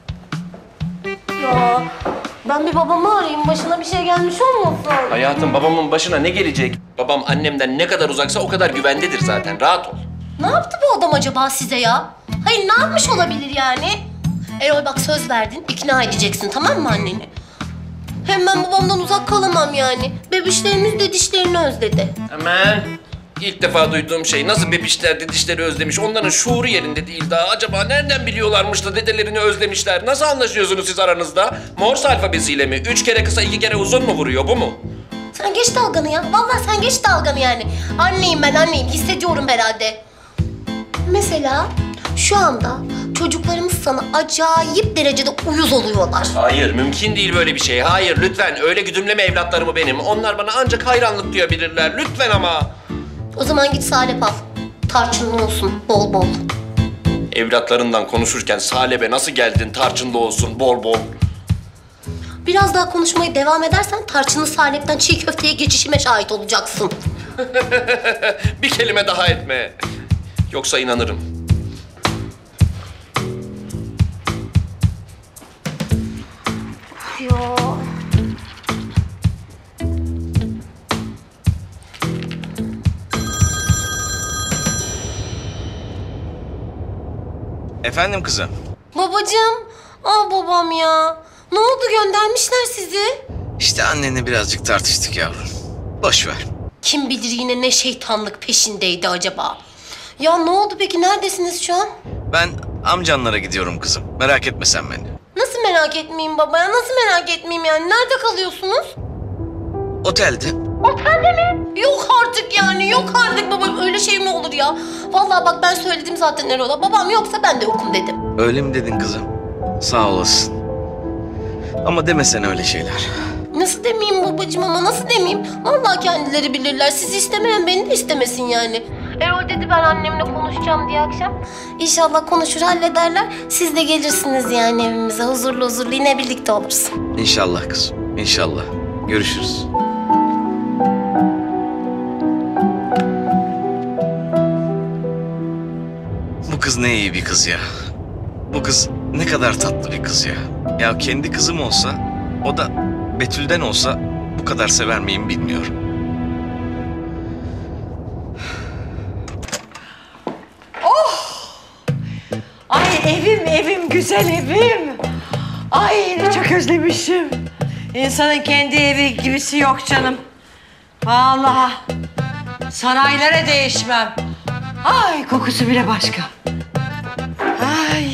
Ya ben bir babamı arayayım, başına bir şey gelmiş olmasın? Hayatım babamın başına ne gelecek? Babam annemden ne kadar uzaksa o kadar güvendedir zaten. Rahat ol. Ne yaptı bu adam acaba size ya? Hayır ne yapmış olabilir yani? Erol bak söz verdin, ikna edeceksin tamam mı anneni? Hem ben babamdan uzak kalamam yani. Bebişlerimiz de dişlerini özledi. Aman. İlk defa duyduğum şey nasıl bebişler de dişleri özlemiş. Onların şuuru yerinde değil daha. Acaba nereden biliyorlarmış da dedelerini özlemişler? Nasıl anlaşıyorsunuz siz aranızda? Morse alfabesiyle mi? Üç kere kısa iki kere uzun mu vuruyor bu mu? Sen geç dalganı ya. Vallahi sen geç dalganı yani. Anneyim ben anneyim. Hissediyorum herhalde. Mesela şu anda çocuklarımız sana acayip derecede uyuz oluyorlar. Hayır, mümkün değil böyle bir şey. Hayır, lütfen. Öyle güdümleme evlatlarımı benim. Onlar bana ancak hayranlık duyabilirler. Lütfen ama. O zaman git salep al. Tarçınlı olsun bol bol. Evlatlarından konuşurken salebe nasıl geldin tarçınlı olsun bol bol. Biraz daha konuşmaya devam edersen tarçınlı salepten çiğ köfteye geçişime şahit olacaksın. Bir kelime daha etme. Yoksa inanırım. Ya. Efendim kızım? Babacığım. Ah babam ya. Ne oldu, göndermişler sizi? İşte annenle birazcık tartıştık yavrum. Boş ver. Kim bilir yine ne şeytanlık peşindeydi acaba? Ya ne oldu peki, neredesiniz şu an? Ben amcanlara gidiyorum kızım. Merak etme sen beni. Nasıl merak etmeyeyim baba ya, nasıl merak etmeyeyim yani? Nerede kalıyorsunuz? Otelde. Otelde mi? Yok artık yani, yok artık baba. Öyle şey mi olur ya? Vallahi bak ben söyledim zaten Erol'a. Babam yoksa ben de yokum dedim. Öyle mi dedin kızım? Sağ olasın. Ama demesen öyle şeyler. Nasıl demeyeyim babacığım, ama nasıl demeyeyim? Vallahi kendileri bilirler. Sizi istemeyen beni de istemesin yani. Erol dedi ben annemle konuşacağım diye akşam. İnşallah konuşur, hallederler. Siz de gelirsiniz yani evimize. Huzurlu huzurlu yine birlikte oluruz. İnşallah kızım. İnşallah. Görüşürüz. Bu kız ne iyi bir kız ya. Bu kız ne kadar tatlı bir kız ya. Ya kendi kızım olsa, o da Betül'den olsa bu kadar sever miyim bilmiyorum. Oh! Ay evim, evim, güzel evim. Ay ne çok özlemişim. İnsanın kendi evi gibisi yok canım. Vallahi saraylara değişmem. Ay kokusu bile başka. Ay.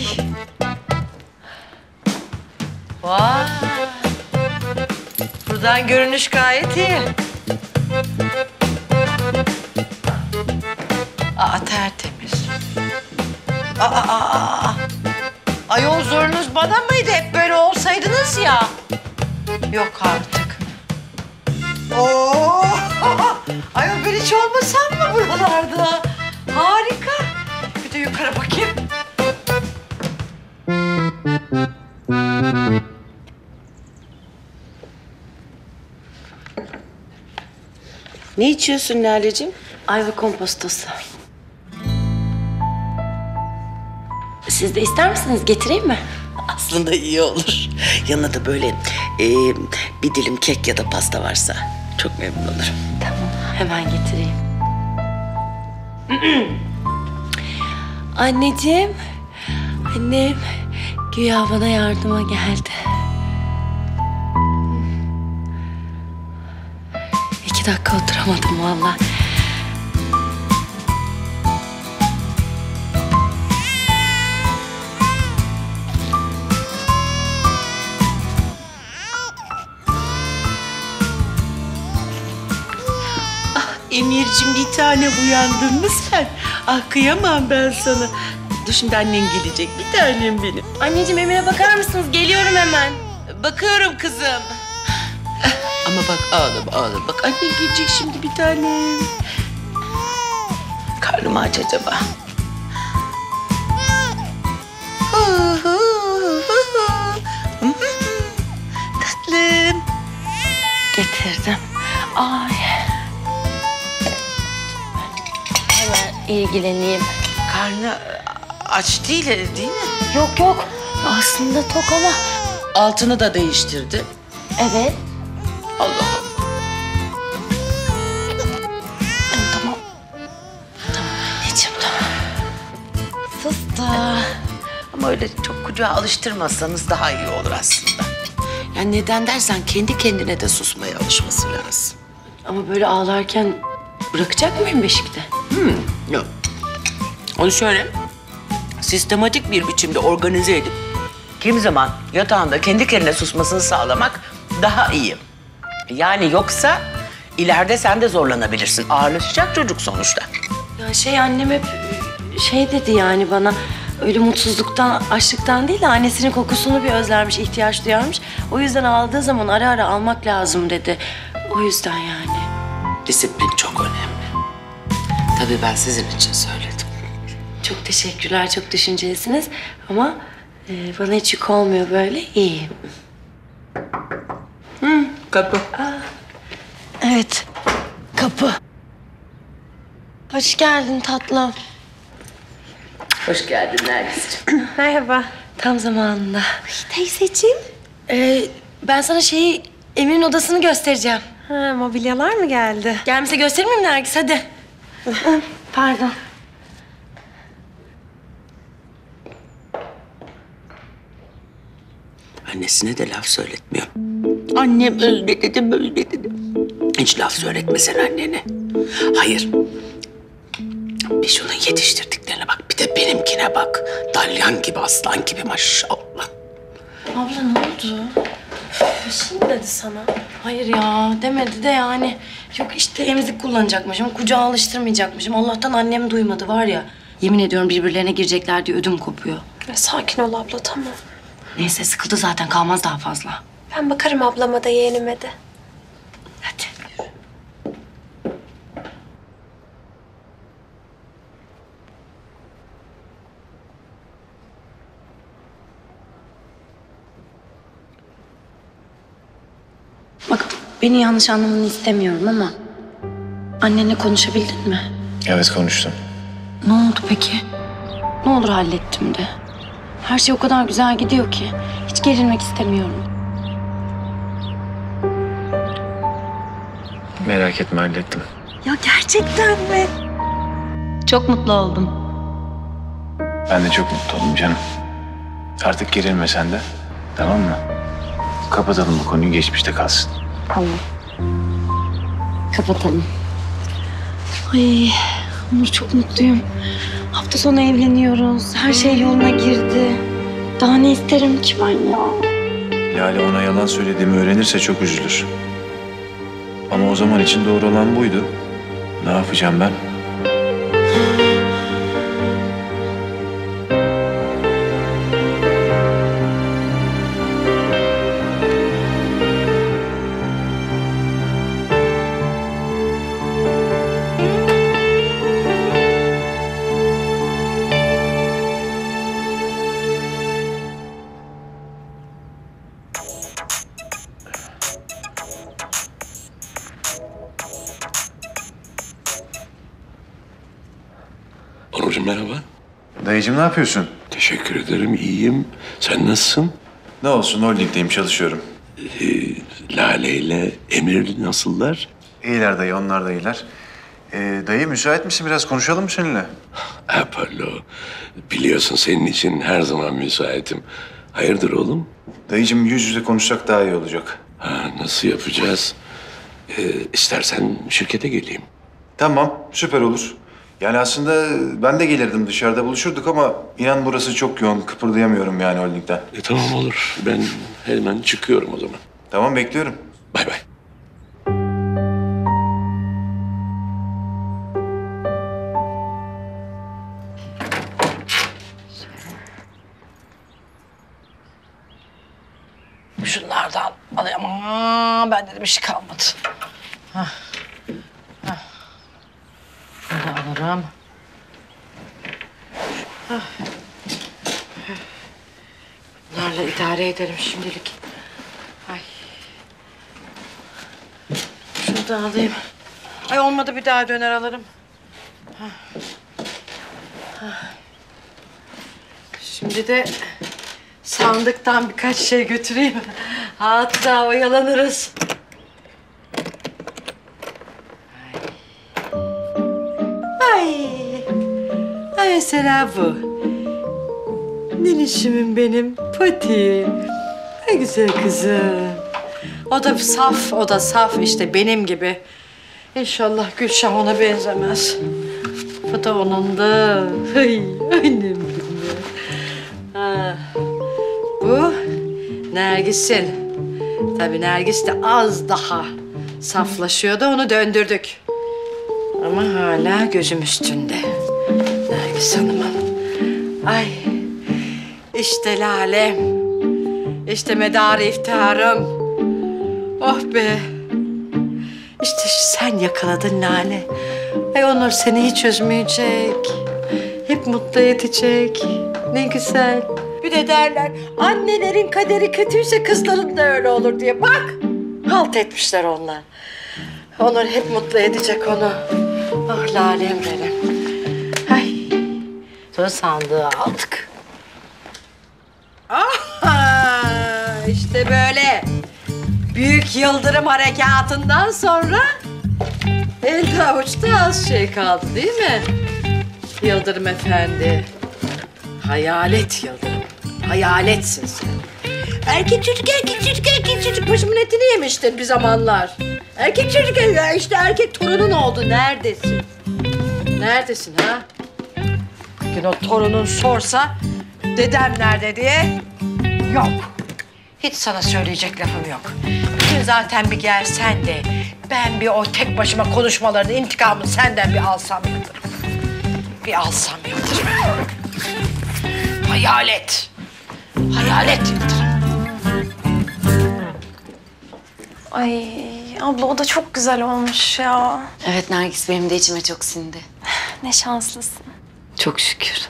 Vay. Buradan görünüş gayet iyi. Aa tertemiz. Aa, aa, aa. Ayol zorunuz bana mıydı? Hep böyle olsaydınız ya. Yok artık. Oo. Ayol ben hiç olmasam mı buralarda? Harika. Bir de yukarı bakayım. Ne içiyorsun Lale'cim? Ayva kompostosu. Siz de ister misiniz? Getireyim mi? Aslında iyi olur. Yanına da böyle e, bir dilim kek ya da pasta varsa çok memnun olurum. Tamam, hemen getireyim. Anneciğim, annem güya bana yardıma geldi. İki dakika oturamadım vallahi. Emir'cim bir tane uyandın mı sen? Ah kıyamam ben sana. Dur şimdi annen gelecek, bir tanem benim. Anneciğim Emir'e bakar mısınız? Geliyorum hemen. Bakıyorum kızım. Ama bak ağlama ağlama. Bak annen gelecek şimdi bir tanem. Karnım aç acaba? Tatlım. Getirdim. Ay. Hemen ilgileneyim. Karnı aç değil değil mi? Yok yok. Aslında tok ama. Altını da değiştirdi. Evet. Allah Allah. Tamam. Tamam anneciğim tamam. Fıstık. Ama öyle çok kucağa alıştırmazsanız daha iyi olur aslında. Yani neden dersen kendi kendine de susmaya alışması lazım. Ama böyle ağlarken bırakacak mıyım beşikte? Hmm, yok. Onu şöyle sistematik bir biçimde organize edip kimi zaman yatağında kendi kendine susmasını sağlamak daha iyi. Yani yoksa ileride sen de zorlanabilirsin. Ağırlaşacak çocuk sonuçta. Ya şey annem hep şey dedi yani bana öyle mutsuzluktan, açlıktan değil de annesinin kokusunu bir özlermiş, ihtiyaç duyarmış. O yüzden ağladığı zaman ara ara almak lazım dedi. O yüzden yani. Disiplin çok önemli. Tabii ben sizin için söyledim. Çok teşekkürler, çok düşüncelisiniz ama e, bana hiç yük olmuyor böyle, iyi. Hı, kapı. Aa, evet, kapı. Hoş geldin tatlım. Hoş geldin Nergis'ciğim. Merhaba. Tam zamanında. Teyzeciğim. Ee, ben sana şeyi, Emir'in odasını göstereceğim. Ha, mobilyalar mı geldi? Gelmişse göstereyim mi Nergis? Hadi. Pardon. Annesine de laf söyletmiyor. Annem öyle dedi, böyle dedi. Hiç laf söyletmesen annene. Hayır. Bir şunun yetiştirdiklerine bak, bir de benimkine bak. Dalyan gibi, aslan gibi maşallah. Abla ne oldu? Bir şey mi dedi sana? Hayır ya demedi de yani. Yok işte emzik kullanacakmışım, kucağa alıştırmayacakmışım. Allah'tan annem duymadı var ya. Yemin ediyorum birbirlerine girecekler diye ödüm kopuyor. Ya sakin ol abla, tamam. Neyse sıkıldı zaten, kalmaz daha fazla. Ben bakarım ablama da yeğenime de. Hadi. Bak beni yanlış anlamanı istemiyorum ama annenle konuşabildin mi? Evet konuştum. Ne oldu peki? Ne olur hallettim de. Her şey o kadar güzel gidiyor ki hiç gerilmek istemiyorum. Merak etme hallettim. Ya gerçekten mi? Çok mutlu oldum. Ben de çok mutlu oldum canım. Artık gerilme sen de. Tamam mı? Kapatalım bu konuyu, geçmişte kalsın. Tamam. Kapatalım. Ay Onur çok mutluyum. Hafta sonu evleniyoruz. Her şey yoluna girdi. Daha ne isterim ki ben ya? Lale ona yalan söylediğimi öğrenirse çok üzülür. Ama o zaman için doğru olan buydu. Ne yapacağım ben? Onurcuğum merhaba. Dayıcığım ne yapıyorsun? Teşekkür ederim, iyiyim. Sen nasılsın? Ne olsun, holdingdeyim, çalışıyorum. Ee, Lale ile Emir nasıllar? İyiler dayı, onlar da iyiler. Ee, dayı müsait misin? Biraz konuşalım mı seninle? Apollo, biliyorsun senin için her zaman müsaitim. Hayırdır oğlum? Dayıcığım yüz yüze konuşsak daha iyi olacak. Ha, nasıl yapacağız? Ee, istersen şirkete geleyim. Tamam, süper olur. Yani aslında ben de gelirdim, dışarıda buluşurduk ama inan burası çok yoğun, kıpırdayamıyorum yani holdingden. E, tamam olur, ben hemen çıkıyorum o zaman. Tamam, bekliyorum. Bay bay. Şunlardan alayım. Aman bende de bir şey kalmadı. Hah. Hah. Bunu da alırım. Hah. Bunlarla idare ederim şimdilik. Ay. Şunu da alayım. Ay olmadı bir daha döner alırım. Hah. Hah. Şimdi de sandıktan birkaç şey götüreyim. Hatta oyalanırız. Ay. Ay mesela bu. Nilişimin benim Pati. Ne güzel kızım. O da saf, o da saf işte benim gibi. İnşallah Gülşah ona benzemez. Bu da onun da. Ay annem benim. Ha. Bu Nergis'in. Tabii Nergis de az daha saflaşıyordu, onu döndürdük. Ama hala gözüm üstünde Nergis Hanım'ın. Ay, işte Lale, işte medarı iftiharım. Oh be, işte sen yakaladın Lale. Ay Onur seni hiç üzmeyecek, hep mutlu edecek. Ne güzel. Bir de derler annelerin kaderi kötüyse kızların da öyle olur diye. Bak halt etmişler onlar. Onur hep mutlu edecek onu. Ah Lalem benim. Ay. Sonra sandığı aldık. Ah işte böyle büyük yıldırım harekatından sonra elde avuçta az şey kaldı değil mi? Yıldırım Efendi. Hayalet Yıldırım. Hayaletsin sen. Erkek çocuk, erkek çocuk, erkek çocuk. Başımın etini yemiştin bir zamanlar. Erkek çocuk, ya işte erkek torunun oldu. Neredesin? Neredesin ha? Bugün o torunun sorsa dedem nerede diye yok. Hiç sana söyleyecek lafım yok. Bugün zaten bir gelsen de ben bir o tek başıma konuşmalarını, intikamını senden bir alsam yatırım. Bir alsam yatırım. Hayalet. Hayalet yatırım. Ay abla o da çok güzel olmuş ya. Evet Nergis benim de içime çok sindi. Ne şanslısın. Çok şükür.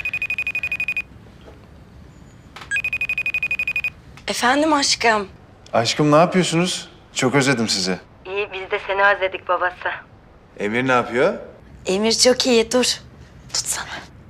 Efendim aşkım. Aşkım ne yapıyorsunuz? Çok özledim sizi. İyi, biz de seni özledik babası. Emir ne yapıyor? Emir çok iyi dur. Tutsana.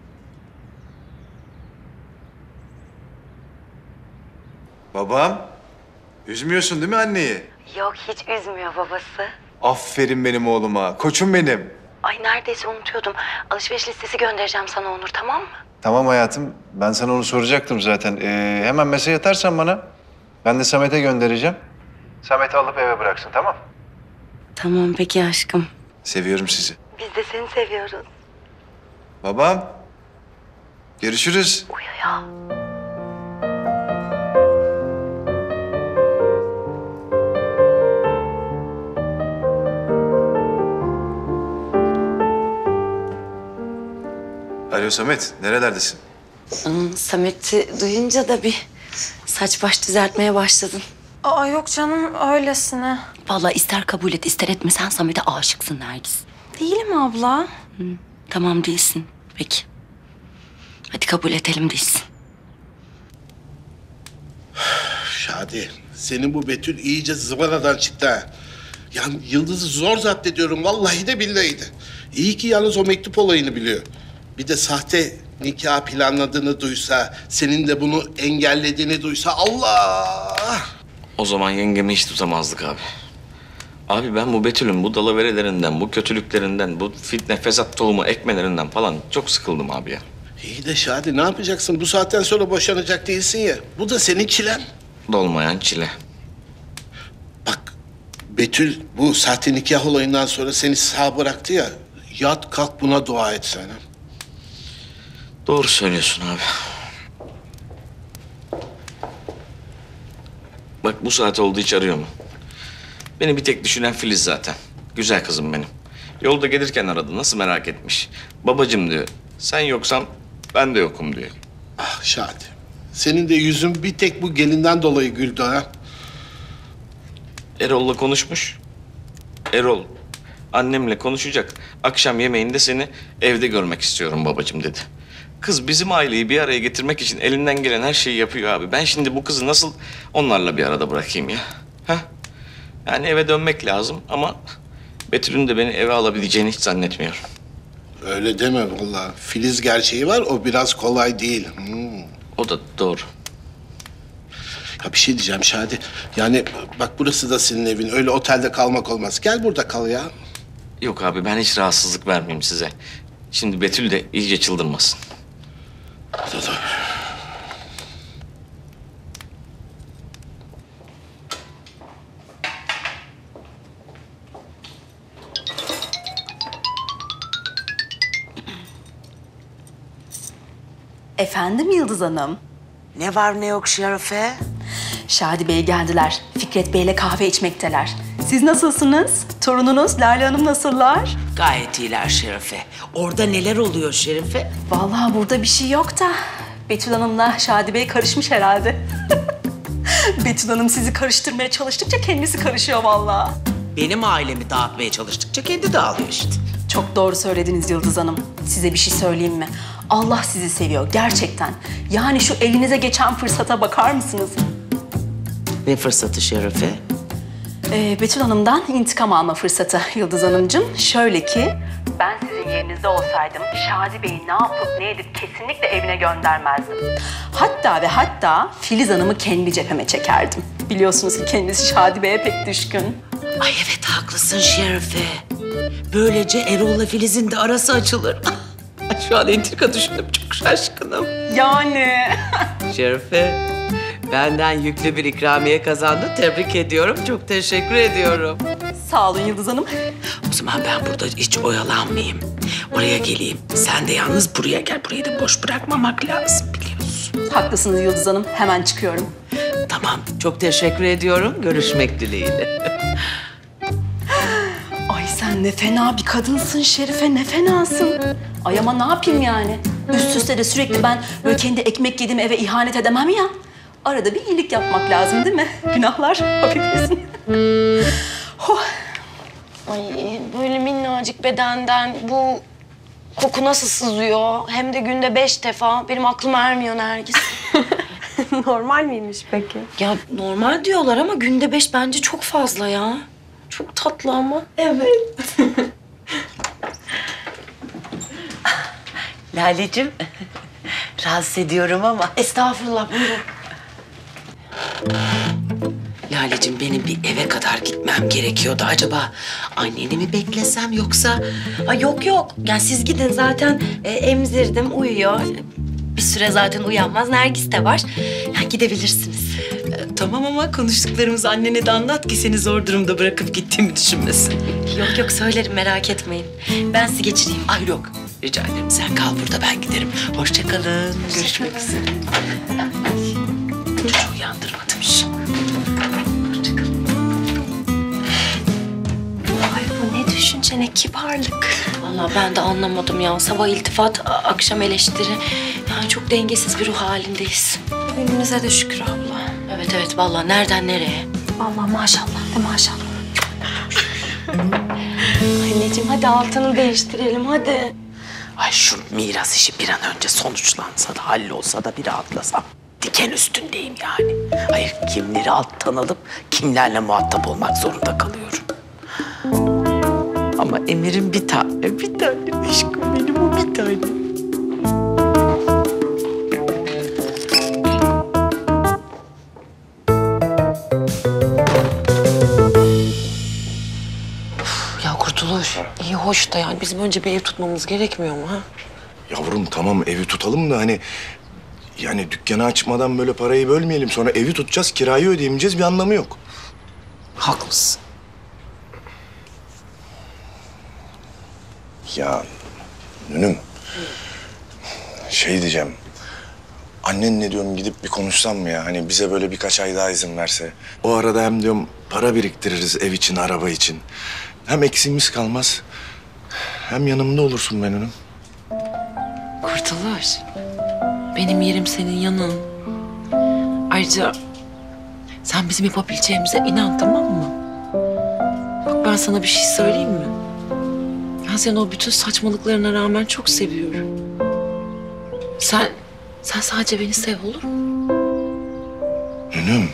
Babam. Üzmüyorsun değil mi anneyi? Yok hiç üzmüyor babası. Aferin benim oğluma. Koçum benim. Ay neredeyse unutuyordum. Alışveriş listesi göndereceğim sana Onur, tamam mı? Tamam hayatım. Ben sana onu soracaktım zaten. Ee, hemen mesaj atarsan bana. Ben de Samet'e göndereceğim. Samet'i alıp eve bıraksın, tamam? Tamam peki aşkım. Seviyorum sizi. Biz de seni seviyoruz. Babam. Görüşürüz. Uyu ya. Alo Samet, nerelerdesin? Hmm, Samet'i duyunca da bir saç baş düzeltmeye başladın. Aa yok canım öylesine. Vallahi ister kabul et ister etme sen Samet'e aşıksın Nergis. Değilim abla. Hı, tamam değilsin. Peki. Hadi kabul edelim değilsin. Şadi, senin bu Betül iyice zıvanadan çıktı ha. Yani Yıldız'ı zor zapt ediyorum, vallahi de billahi de. İyi ki yalnız o mektup olayını biliyor. Bir de sahte nikah planladığını duysa, senin de bunu engellediğini duysa Allah! O zaman yengemi hiç tutamazdık abi. Abi ben bu Betül'ün bu dalaverelerinden, bu kötülüklerinden, bu fitne, fesat tohumu ekmelerinden falan çok sıkıldım abi ya. İyi de Şadi ne yapacaksın? Bu saatten sonra boşanacak değilsin ya. Bu da senin çilen. Dolmayan çile. Bak Betül bu sahte nikah olayından sonra seni sağ bıraktı ya. Yat kalk buna dua et sen. Doğru söylüyorsun abi. Bak bu saat oldu hiç arıyor mu? Beni bir tek düşünen Filiz zaten. Güzel kızım benim. Yolda gelirken aradı. Nasıl merak etmiş. Babacığım diyor. Sen yoksan ben de yokum diyor. Ah Şadi. Senin de yüzün bir tek bu gelinden dolayı güldü ha. Erol'la konuşmuş. Erol annemle konuşacak. Akşam yemeğinde seni evde görmek istiyorum babacığım dedi. Kız bizim aileyi bir araya getirmek için elinden gelen her şeyi yapıyor abi. Ben şimdi bu kızı nasıl onlarla bir arada bırakayım ya? Ha? Yani eve dönmek lazım ama Betül'ün de beni eve alabileceğini hiç zannetmiyorum. Öyle deme vallahi. Filiz gerçeği var, o biraz kolay değil. Hmm. O da doğru. Ya bir şey diyeceğim Şadi. Yani bak burası da senin evin. Öyle otelde kalmak olmaz. Gel burada kal ya. Yok abi ben hiç rahatsızlık vermeyeyim size. Şimdi Betül de iyice çıldırmasın. Dur, dur. Efendim Yıldız Hanım? Ne var ne yok Şerife? Şadi Bey geldiler. Fikret Bey'le kahve içmekteler. Siz nasılsınız? Torununuz Lale Hanım nasıllar? Gayet iyiler Şerife. Orada neler oluyor Şerife? Vallahi burada bir şey yok da Betül Hanım'la Şadi Bey karışmış herhalde. Betül Hanım sizi karıştırmaya çalıştıkça kendisi karışıyor vallahi. Benim ailemi dağıtmaya çalıştıkça kendi dağılıyor işte. Çok doğru söylediniz Yıldız Hanım. Size bir şey söyleyeyim mi? Allah sizi seviyor gerçekten. Yani şu elinize geçen fırsata bakar mısınız? Ne fırsatı Şerife? Ee, Betül Hanım'dan intikam alma fırsatı Yıldız Hanımcığım. Şöyle ki, ben sizin yerinizde olsaydım Şadi Bey'i ne yapıp ne edip kesinlikle evine göndermezdim. Hatta ve hatta Filiz Hanım'ı kendi cepheme çekerdim. Biliyorsunuz ki kendisi Şadi Bey'e pek düşkün. Ay evet haklısın Şerife. Böylece Erol'la Filiz'in de arası açılır. Şu an entrika düşündüm çok şaşkınım. Yani. Şerife, Benden yüklü bir ikramiye kazandın. Tebrik ediyorum. Çok teşekkür ediyorum. Sağ olun Yıldız Hanım. O zaman ben burada hiç oyalanmayayım. Oraya geleyim. Sen de yalnız buraya gel. Burayı da boş bırakmamak lazım biliyorsun. Haklısınız Yıldız Hanım. Hemen çıkıyorum. Tamam. Çok teşekkür ediyorum. Görüşmek dileğiyle. Ay sen ne fena bir kadınsın Şerife, ne fenasın. Ay ama ne yapayım yani? Üst üste de sürekli ben böyle kendi ekmek yediğim eve ihanet edemem ya. Arada bir iyilik yapmak lazım değil mi? Günahlar hafiflesin. Oh. Ay böyle minnacık bedenden bu koku nasıl sızıyor? Hem de günde beş defa. Benim aklım ermiyor Nergis. Normal miymiş peki? Ya normal diyorlar ama günde beş bence çok fazla ya. Çok tatlı ama. Evet. Lalecim, rahatsız ediyorum ama. Estağfurullah, buyurun. Lalecim benim bir eve kadar gitmem gerekiyordu. Acaba anneni mi beklesem yoksa... Ay yok yok. Yani siz gidin zaten e, emzirdim, uyuyor. Bir süre zaten uyanmaz. Nergis de var. Yani gidebilirsiniz. E, tamam ama konuştuklarımızı annene de anlat ki seni zor durumda bırakıp gittiğimi düşünmesin. Yok yok söylerim, merak etmeyin. Ben sizi geçireyim. Ay yok. Rica ederim. Sen kal burada, ben giderim. Hoşça kalın. Görüşmek üzere. Çocuğu uyandırmadım hiç. Hoşça kalın. Ay bu ne düşünce, ne kibarlık. Vallahi ben de anlamadım ya. Sabah iltifat, akşam eleştiri. Yani çok dengesiz bir ruh halindeyiz. Evimize de şükür abla. Evet evet vallahi nereden nereye? Vallahi maşallah de maşallah. Anneciğim hadi altını değiştirelim hadi. Ay şu miras işi bir an önce sonuçlansa da hallolsa da bir rahatlasam. Diken üstündeyim yani. Hayır, kimleri alttan alıp kimlerle muhatap olmak zorunda kalıyorum. Ama Emir'in bir tane, bir tane aşkım benim, o bir tane. Ya Kurtuluş, iyi hoş da yani bizim önce bir ev tutmamız gerekmiyor mu ha? Yavrum tamam evi tutalım da hani... Yani dükkanı açmadan böyle parayı bölmeyelim. Sonra evi tutacağız, kirayı ödeyemeyeceğiz, bir anlamı yok. Haklısın. Ya Nünüm, şey diyeceğim. Annenle diyorum gidip bir konuşsam mı ya? Hani bize böyle birkaç ay daha izin verse. O arada hem diyorum para biriktiririz ev için, araba için. Hem eksiğimiz kalmaz. Hem yanımda olursun be Nünüm. Kurtuluş, benim yerim senin yanın. Ayrıca sen bizim yapabileceğimize inan, tamam mı? Bak ben sana bir şey söyleyeyim mi? Ben seni o bütün saçmalıklarına rağmen çok seviyorum. Sen, sen sadece beni sev, olur mu? Nünüm.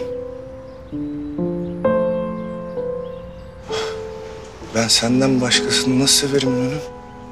Ben senden başkasını nasıl severim Nünüm?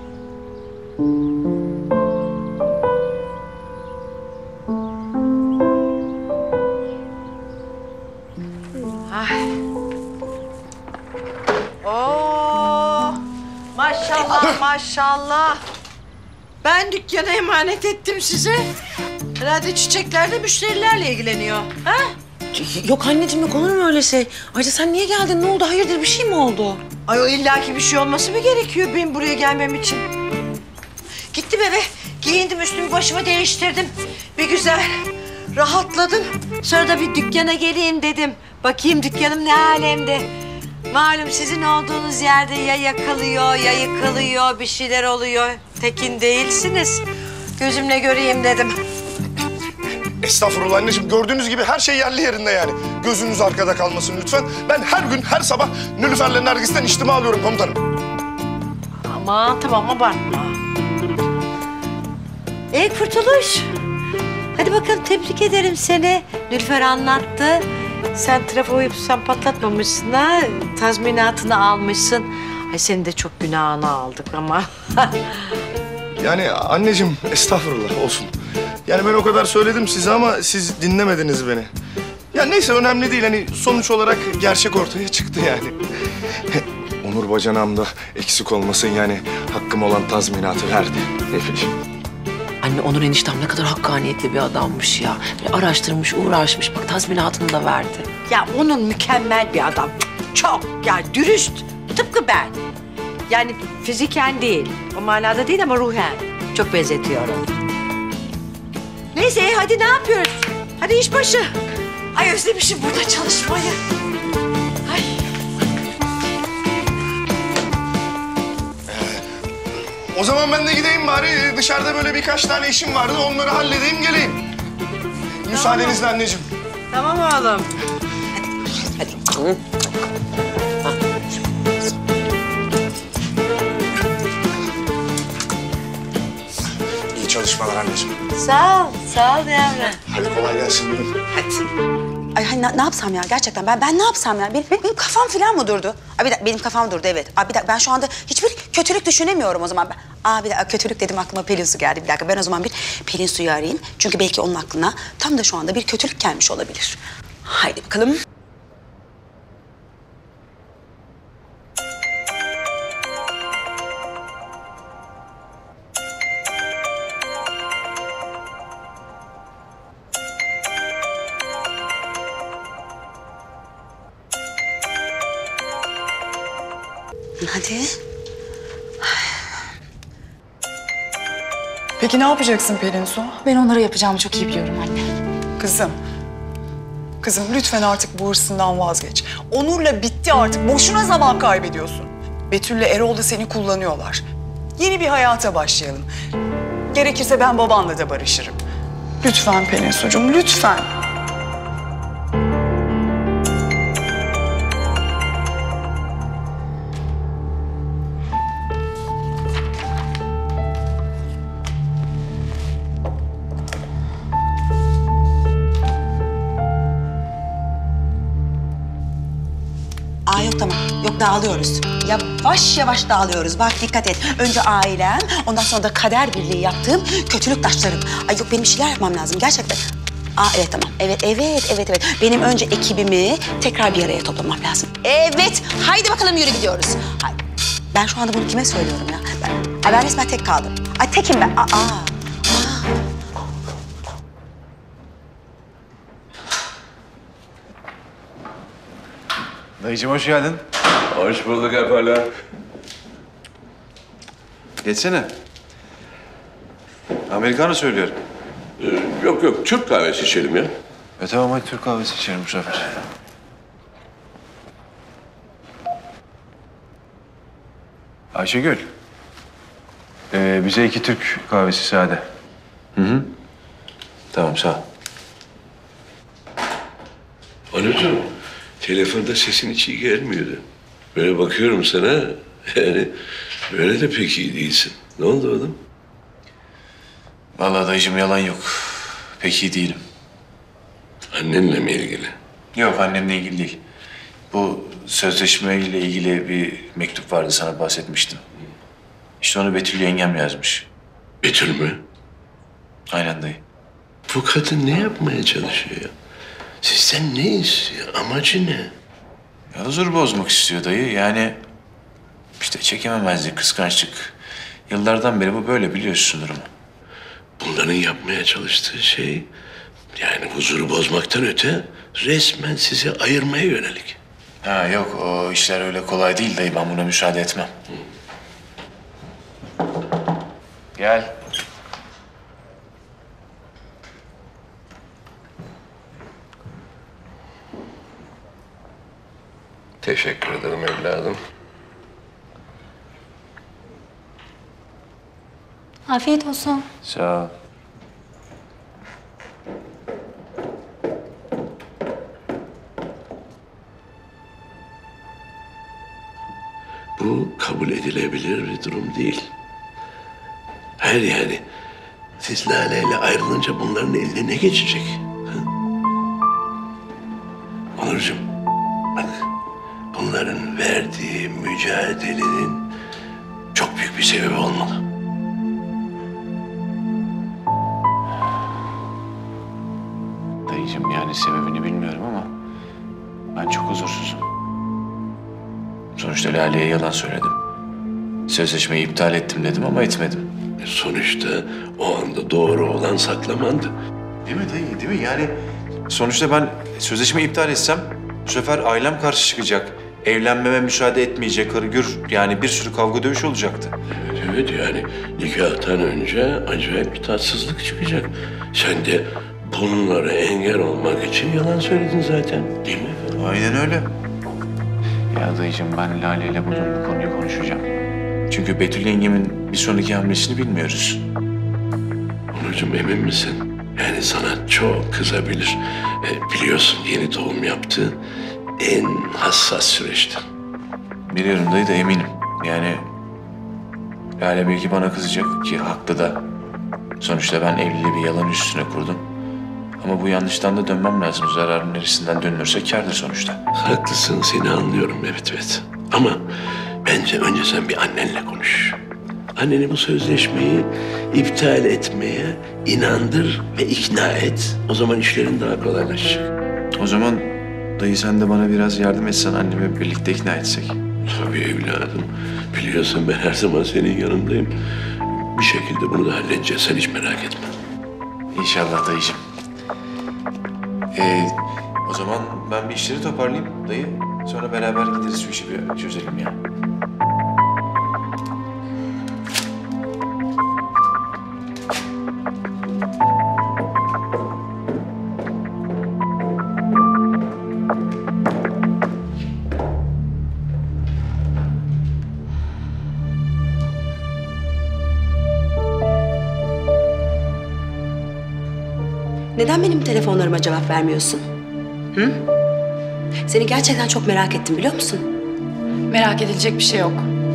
Oo, maşallah maşallah. Ben dükkanı emanet ettim size. Herhalde çiçekler de müşterilerle ilgileniyor. Ha? Yok anneciğim, yok olur mu öyle şey? Ayrıca sen niye geldin? Ne oldu? Hayırdır, bir şey mi oldu? Ay o illaki bir şey olması mı gerekiyor benim buraya gelmem için? Gittim eve, giyindim, üstümü başımı değiştirdim. Bir güzel rahatladım. Sonra da bir dükkana geleyim dedim. Bakayım dükkanım ne alemde. Malum sizin olduğunuz yerde ya yakılıyor ya yıkılıyor, bir şeyler oluyor. Tekin değilsiniz. Gözümle göreyim dedim. Estağfurullah anneciğim. Gördüğünüz gibi her şey yerli yerinde yani. Gözünüz arkada kalmasın lütfen. Ben her gün, her sabah Nilüfer'le Nergis'ten içtima alıyorum komutanım. Aman tamam abartma. Ey Kurtuluş. Hadi bakalım tebrik ederim seni. Nilüfer anlattı. Sen trafoyu sen patlatmamışsın ha. Tazminatını almışsın. Ay senin de çok günahını aldık ama. Yani anneciğim estağfurullah olsun. Yani ben o kadar söyledim size ama siz dinlemediniz beni. Ya neyse önemli değil. Hani sonuç olarak gerçek ortaya çıktı yani. Onur bacanağım da eksik olmasın yani hakkım olan tazminatı verdi. Ne bileyim. Anne Onur eniştem ne kadar hakkaniyetli bir adammış ya. Böyle araştırmış, uğraşmış. Bak tazminatını da verdi. Ya onun mükemmel bir adam. Çok ya dürüst. Tıpkı ben. Yani fiziken değil, o manada değil ama ruhen. Çok benzetiyorum. Neyse hadi ne yapıyoruz? Hadi iş başı. Ay özlemişim burada çalışmayı. Ay. O zaman ben de gideyim bari. Dışarıda böyle birkaç tane işim vardı. Onları halledeyim, geleyim. Müsaadenizle anneciğim. Tamam oğlum. Hadi. Hadi. İyi çalışmalar anneciğim. Sağ ol, sağ ol yavrum. Hadi kolay gelsin. Ay hay, ne, ne yapsam ya gerçekten ben ben ne yapsam ya benim, benim, benim kafam falan mı durdu? Ay bir dakika benim kafam durdu evet. Ay bir dakika ben şu anda hiçbir kötülük düşünemiyorum o zaman. Ben, aa bir dakika kötülük dedim aklıma Pelin Su geldi bir dakika ben o zaman bir Pelin Su'yu arayayım. Çünkü belki onun aklına tam da şu anda bir kötülük gelmiş olabilir. Haydi bakalım. Hadi. Peki ne yapacaksın Pelin Su? Ben onlara yapacağımı çok iyi biliyorum anne. Kızım. Kızım lütfen artık bu hırsından vazgeç. Onur'la bitti artık. Boşuna zaman kaybediyorsun. Betül'le Erol da seni kullanıyorlar. Yeni bir hayata başlayalım. Gerekirse ben babanla da barışırım. Lütfen Pelin Su'cum, lütfen. Aa yok tamam. Yok dağılıyoruz. Yavaş yavaş dağılıyoruz. Bak dikkat et. Önce ailem, ondan sonra da kader birliği yaptığım kötülük taşlarım. Ay yok benim bir şeyler yapmam lazım gerçekten. Aa evet tamam. Evet evet evet evet. Benim önce ekibimi tekrar bir araya toplamam lazım. Evet. Haydi bakalım yürü gidiyoruz. Haydi. Ben şu anda bunu kime söylüyorum ya? Ben, ay ben resmen tek kaldım. Ay tekim ben. Aa. aa. Dayıcığım hoş geldin. Hoş bulduk Apollo. Geçsene. Americano söylüyorum. Ee, yok yok, Türk kahvesi içelim ya. E tamam hadi Türk kahvesi içelim bu sefer. Ayşegül. Ee, bize iki Türk kahvesi sade. Hı hı. Tamam sağ ol. Anacığım, telefonda sesin hiç iyi gelmiyordu. Böyle bakıyorum sana, yani böyle de pek iyi değilsin. Ne oldu oğlum? Vallahi dayıcığım yalan yok. Pek iyi değilim. Annenle mi ilgili? Yok annemle ilgili değil. Bu sözleşmeyle ilgili bir mektup vardı sana bahsetmiştim. İşte onu Betül yengem yazmış. Betül mü? Aynen dayı. Bu kadın ne yapmaya çalışıyor ya? Sizden ne istiyor? Amacı ne? Ya huzur bozmak istiyor dayı. Yani işte çekememezlik, kıskançlık. Yıllardan beri bu böyle biliyorsun durumu. Bunların yapmaya çalıştığı şey... yani huzuru bozmaktan öte resmen sizi ayırmaya yönelik. Ha yok o işler öyle kolay değil dayı. Ben buna müsaade etmem. Gel. Teşekkür ederim evladım. Afiyet olsun. Sağ ol. Bu kabul edilebilir bir durum değil. Hayır yani, siz Lale ile ayrılınca bunların eline ne geçecek? Ha? Onurcuğum, bak bunların verdiği mücadelenin çok büyük bir sebebi olmalı. Dayıcığım yani sebebini bilmiyorum ama ben çok huzursuzum. Sonuçta Lale'ye yalan söyledim. Sözleşmeyi iptal ettim dedim ama etmedim. E sonuçta o anda doğru olan saklamandı. Değil mi dayı, değil mi? Yani sonuçta ben sözleşmeyi iptal etsem bu sefer ailem karşı çıkacak. Evlenmeme müsaade etmeyecek, hırgür yani bir sürü kavga dövüş olacaktı. Evet, evet yani nikahtan önce acayip bir tatsızlık çıkacak. Sen de bunlara engel olmak için yalan söyledin zaten, değil mi? Aynen öyle. Ya dayıcığım ben Lale ile bugün bu konuyu konuşacağım. Çünkü Betül yengemin bir sonraki hamlesini bilmiyoruz. Onurcuğum emin misin? Yani sana çok kızabilir. E, biliyorsun yeni doğum yaptı. En hassas süreçti. Biliyorum dayı da eminim. Yani Lale belki bana kızacak ki haklı da. Sonuçta ben evliliği bir yalan üstüne kurdum. Ama bu yanlıştan da dönmem lazım. Zararın neresinden dönülürse kârdır sonuçta. Haklısın, seni anlıyorum evet evet. Ama bence önce sen bir annenle konuş. Anneni bu sözleşmeyi iptal etmeye inandır ve ikna et. O zaman işlerin daha kolaylaşacak. O zaman dayı sen de bana biraz yardım etsen annemi birlikte ikna etsek. Tabii evladım. Biliyorsun ben her zaman senin yanındayım. Bir şekilde bunu da halledeceğiz. Sen hiç merak etme. İnşallah dayıcığım. Ee, o zaman ben bir işleri toparlayayım dayı. Sonra beraber gideriz şu işi bir çözelim ya. Neden benim telefonlarıma cevap vermiyorsun? Hı? Seni gerçekten çok merak ettim biliyor musun? Merak edilecek bir şey yok.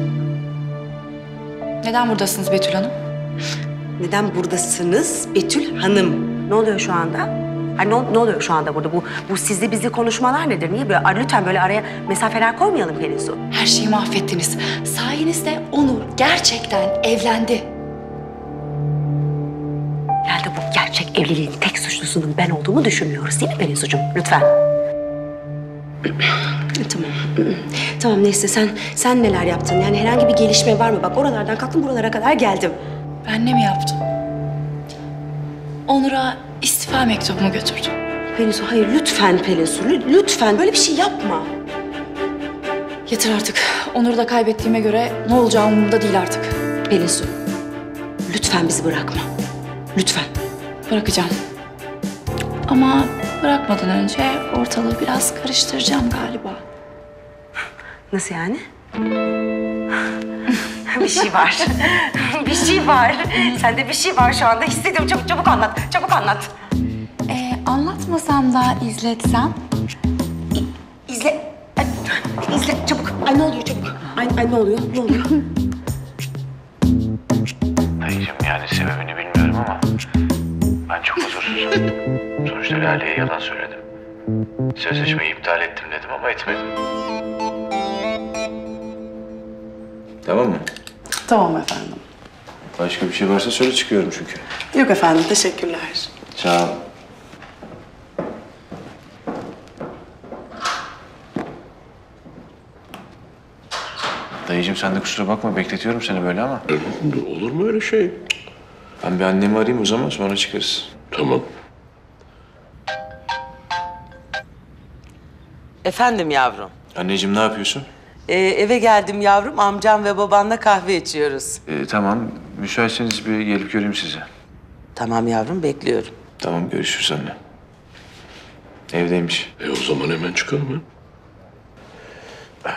Neden buradasınız Betül Hanım? Neden buradasınız Betül Hanım? Ne oluyor şu anda? Ay ne, ne oluyor şu anda burada? Bu, bu sizli bizli konuşmalar nedir? Niye böyle? Ay, lütfen böyle araya mesafeler koymayalım Pelinsu. Her şeyi mahvettiniz. Sayenizde Onur gerçekten evlendi. Herhalde bu gerçek evliliğin tek suçlusunun ben olduğumu düşünmüyoruz değil mi Pelinsu'cum? Lütfen. Tamam. Tamam neyse sen sen neler yaptın? Yani herhangi bir gelişme var mı? Bak oralardan kalktım buralara kadar geldim. Ben ne mi yaptım? Onur'a istifa mektubumu götürdüm. Pelinsu hayır lütfen Pelinsu lütfen böyle bir şey yapma. Yeter artık. Onur'u da kaybettiğime göre ne olacağı umurumda değil artık. Pelinsu lütfen bizi bırakma. Lütfen. Bırakacağım. Ama bırakmadan önce ortalığı biraz karıştıracağım galiba. Nasıl yani? Bir şey var. Bir şey var. Sende bir şey var şu anda. Hissediyorum. Çabuk çabuk anlat. Çabuk anlat. Ee, anlatmasam da izletsem. İ- izle. Ay, izle çabuk. Ay ne oluyor çabuk. Ay, ay ne oluyor? Ne oluyor? Dayıcığım yani sebebini bilmiyorum ama ben çok huzursuzum. Sonuçta Lale'ye yalan söyledim. Sözleşmeyi iptal ettim dedim ama etmedim. Tamam mı? Tamam efendim. Başka bir şey varsa söyle çıkıyorum çünkü. Yok efendim, teşekkürler. Sağ ol. Dayıcığım sen de kusura bakma bekletiyorum seni böyle ama. Olur mu öyle şey? Ben bir annemi arayayım o zaman sonra çıkarız. Tamam. Efendim yavrum. Anneciğim ne yapıyorsun? Ee, eve geldim yavrum. Amcam ve babanla kahve içiyoruz. Ee, tamam müsaitseniz bir gelip göreyim sizi. Tamam yavrum bekliyorum. Tamam görüşürüz anne. Evdeymiş. E o zaman hemen çıkalım ha.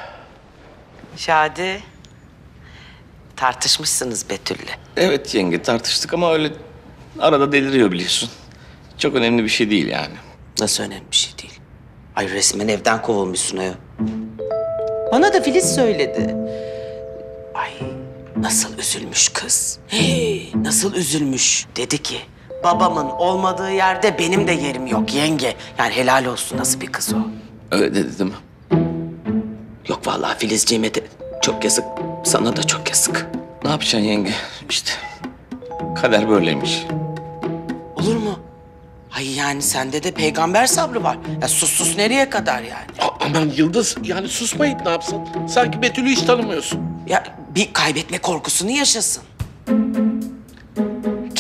Şadi. Tartışmışsınız Betül'le. Evet yenge tartıştık ama öyle arada deliriyor biliyorsun. Çok önemli bir şey değil yani. Nasıl önemli bir şey değil? Ay resmen evden kovulmuşsun ayol. Bana da Filiz söyledi. Ay nasıl üzülmüş kız. Hey, nasıl üzülmüş. Dedi ki babamın olmadığı yerde benim de yerim yok yenge. Yani helal olsun nasıl bir kız o. Öyle dedi değil mi? Yok vallahi Filizciğime de çok yazık. Sana da çok yazık. Ne yapacaksın yenge? İşte kader böyleymiş. Olur mu? Ay yani sende de peygamber sabrı var. Ya sus sus nereye kadar yani? A- aman Yıldız yani susmayıp ne yapsın? Sanki Betül'ü hiç tanımıyorsun. Ya bir kaybetme korkusunu yaşasın.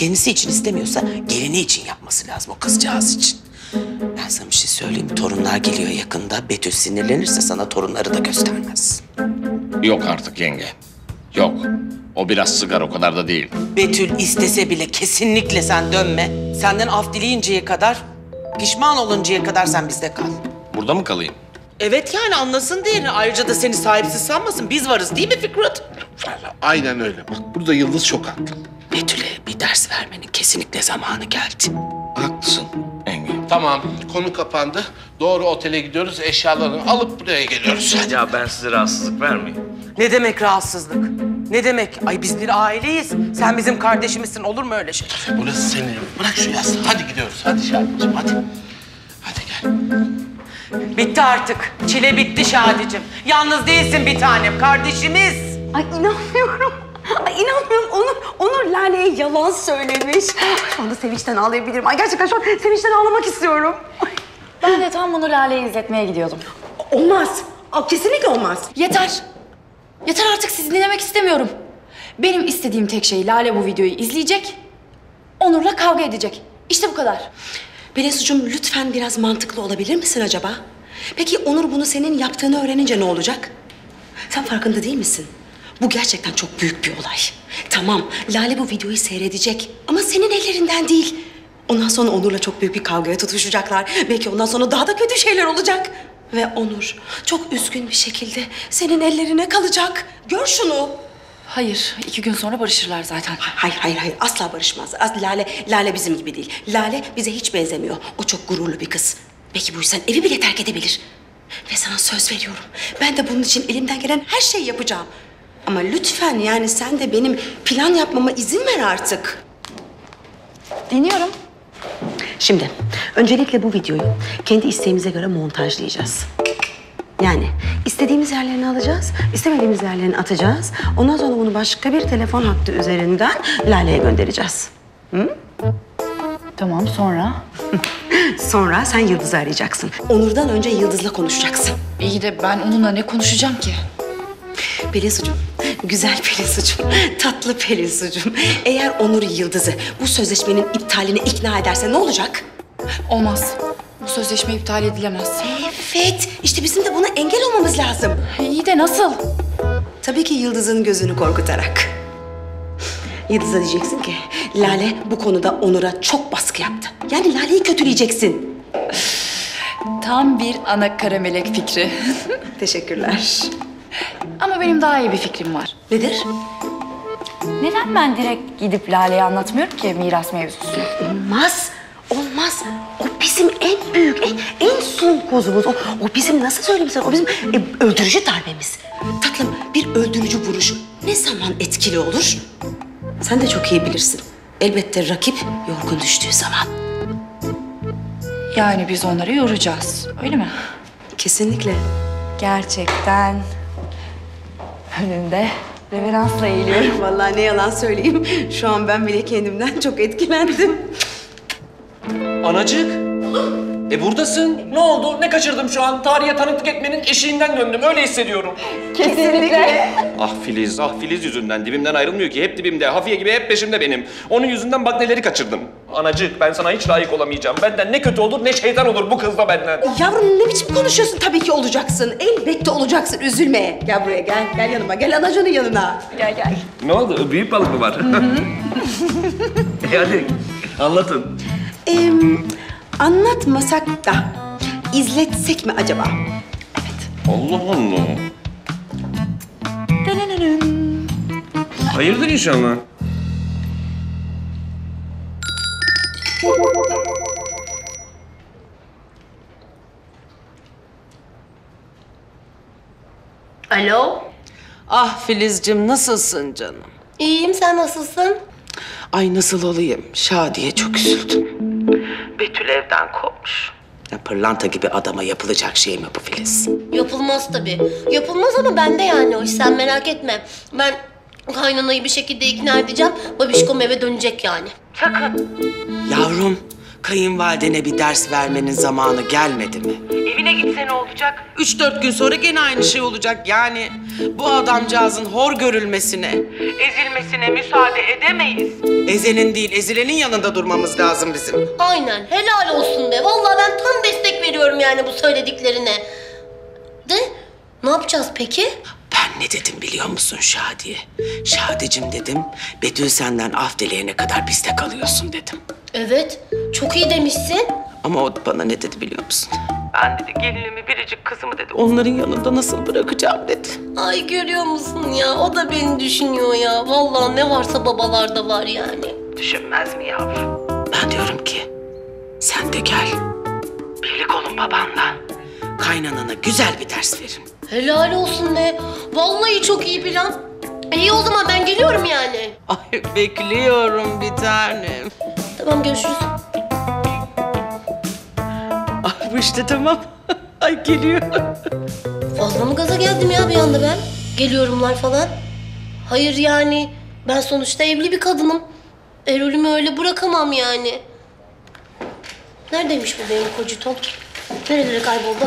kendisi için istemiyorsa gelini için yapması lazım, o kızcağız için. Ben sana bir şey söyleyeyim mi? Torunlar geliyor yakında. Betül sinirlenirse sana torunları da göstermez. Yok artık yenge. Yok. O biraz sıgar, o kadar da değil. Betül istese bile kesinlikle sen dönme. Senden af dileyinceye kadar, pişman oluncaya kadar sen bizde kal. Burada mı kalayım? Evet yani anlasın diye. Ayrıca da seni sahipsiz sanmasın. Biz varız değil mi Fikret? Aynen öyle. Bak burada Yıldız çok haklı. Betül'e bir ders vermenin kesinlikle zamanı geldi. Haklısın. Tamam, konu kapandı. Doğru otele gidiyoruz, eşyalarını alıp buraya geliyoruz. Ya ben size rahatsızlık vermeyeyim. Ne demek rahatsızlık? Ne demek? Ay biz bir aileyiz. Sen bizim kardeşimizsin. Olur mu öyle şey? Burası senin. Bırak şu yastığı. Hadi gidiyoruz. Hadi Şadi'cim, hadi. Bitti artık. Çile bitti Şadi'cim. Yalnız değilsin bir tanem. Kardeşimiz. Ay inanmıyorum. Ay inanmıyorum. Onur, Onur Lale'ye yalan söylemiş. Şu anda sevinçten ağlayabilirim. Ay gerçekten şu an sevinçten ağlamak istiyorum. Ben de tam bunu Lale'yi izletmeye gidiyordum. Olmaz. Aa, kesinlikle olmaz. Yeter. Yeter artık, sizi dinlemek istemiyorum. Benim istediğim tek şey Lale bu videoyu izleyecek, Onur'la kavga edecek. İşte bu kadar. Pelinsucuğum lütfen biraz mantıklı olabilir misin acaba? Peki Onur bunu senin yaptığını öğrenince ne olacak? Sen farkında değil misin? Bu gerçekten çok büyük bir olay. Tamam, Lale bu videoyu seyredecek ama senin ellerinden değil. Ondan sonra Onur'la çok büyük bir kavgaya tutuşacaklar. Belki ondan sonra daha da kötü şeyler olacak. Ve Onur çok üzgün bir şekilde senin ellerine kalacak. Gör şunu. Hayır, iki gün sonra barışırlar zaten. Hayır, hayır, hayır. Asla barışmaz. As- Lale, Lale bizim gibi değil. Lale bize hiç benzemiyor. O çok gururlu bir kız. Belki bu yüzden evi bile terk edebilir. Ve sana söz veriyorum. Ben de bunun için elimden gelen her şeyi yapacağım. Ama lütfen yani sen de benim plan yapmama izin ver artık. Dinliyorum. Şimdi öncelikle bu videoyu kendi isteğimize göre montajlayacağız. Yani istediğimiz yerlerini alacağız, istemediğimiz yerlerini atacağız. Ondan sonra bunu başka bir telefon hattı üzerinden Lale'ye göndereceğiz. Hı? Tamam, sonra? Sonra sen Yıldız'ı arayacaksın. Onur'dan önce Yıldız'la konuşacaksın. İyi de ben onunla ne konuşacağım ki? Pelinsucuğum, güzel Pelinsucuğum, tatlı Pelinsucuğum. Eğer Onur Yıldız'ı bu sözleşmenin iptaline ikna ederse ne olacak? Olmaz. Bu sözleşme iptal edilemez. Evet, işte bizim de buna engel olmamız lazım. İyi de nasıl? Tabii ki Yıldız'ın gözünü korkutarak. Yıldız'a diyeceksin ki, Lale bu konuda Onur'a çok baskı yaptı. Yani Lale'yi kötüleyeceksin. Tam bir ana kara melek fikri. Teşekkürler. Ama benim daha iyi bir fikrim var. Nedir? Neden ben direkt gidip Lale'ye anlatmıyorum ki miras mevzusunu? Olmaz, olmaz. O bizim en büyük, en, en son kozumuz. O, o bizim nasıl söyleyeyim sana, o bizim e, öldürücü darbemiz. Tatlım, bir öldürücü vuruş ne zaman etkili olur? Sen de çok iyi bilirsin. Elbette rakip yorgun düştüğü zaman. Yani biz onları yoracağız, öyle mi? Kesinlikle. Gerçekten önünde reveransla eğiliyorum. Vallahi ne yalan söyleyeyim, şu an ben bile kendimden çok etkilendim. Anacık. E buradasın. Ne oldu? Ne kaçırdım şu an? Tarihe tanıklık etmenin eşiğinden döndüm. Öyle hissediyorum. Kesinlikle. Ah Filiz, ah Filiz yüzünden. Dibimden ayrılmıyor ki. Hep dibimde. Hafiye gibi hep peşimde benim. Onun yüzünden bak neleri kaçırdım. Anacık, ben sana hiç layık olamayacağım. Benden ne kötü olur ne şeytan olur bu kız da benden. Yavrum ne biçim konuşuyorsun? Tabii ki olacaksın. Elbette olacaksın. Üzülme. Gel buraya gel. Gel yanıma. Gel anacanın yanına. Gel gel. Ne oldu? Büyük balık mı var? e hadi anlatın. Ee, anlatmasak da izletsek mi acaba? Allah Allah. Hayırdır inşallah. Alo? Ah Filizcim nasılsın canım? İyiyim, sen nasılsın? Ay nasıl olayım? Şadiye çok üzüldüm. Betül evden kovmuş. Ya pırlanta gibi adama yapılacak şey mi bu Filiz? Yapılmaz tabii. Yapılmaz ama bende yani o iş, sen merak etme. Ben kaynanayı bir şekilde ikna edeceğim. Babişkom eve dönecek yani. Sakın. Yavrum, kayınvalidene bir ders vermenin zamanı gelmedi mi? Evin evine gitse ne olacak? Üç dört gün sonra gene aynı şey olacak. Yani bu adamcağızın hor görülmesine, ezilmesine müsaade edemeyiz. Ezenin değil, ezilenin yanında durmamız lazım bizim. Aynen, helal olsun be. Vallahi ben tam destek veriyorum yani bu söylediklerine. De, ne yapacağız peki? Ben ne dedim biliyor musun Şadiye? Şadicim dedim, Betül senden af dileyene kadar bizde kalıyorsun dedim. Evet, çok iyi demişsin. Ama o bana ne dedi biliyor musun? Ben dedi gelinimi, biricik kızımı dedi, onların yanında nasıl bırakacağım dedi. Ay görüyor musun ya? O da beni düşünüyor ya. Vallahi ne varsa babalarda var yani. Düşünmez mi yavrum? Ben diyorum ki sen de gel. Birlik olun babanla. Kaynanana güzel bir ders verin. Helal olsun be. Vallahi çok iyi plan. İyi o zaman ben geliyorum yani. Ay bekliyorum bir tanem. Tamam görüşürüz. Ay bu işte tamam. Ay geliyor. Fazla mı gaza geldim ya bir anda ben? Geliyorumlar falan. Hayır yani ben sonuçta evli bir kadınım. Erol'ümü öyle bırakamam yani. Neredeymiş bu benim kocutom? Nerelere kayboldu?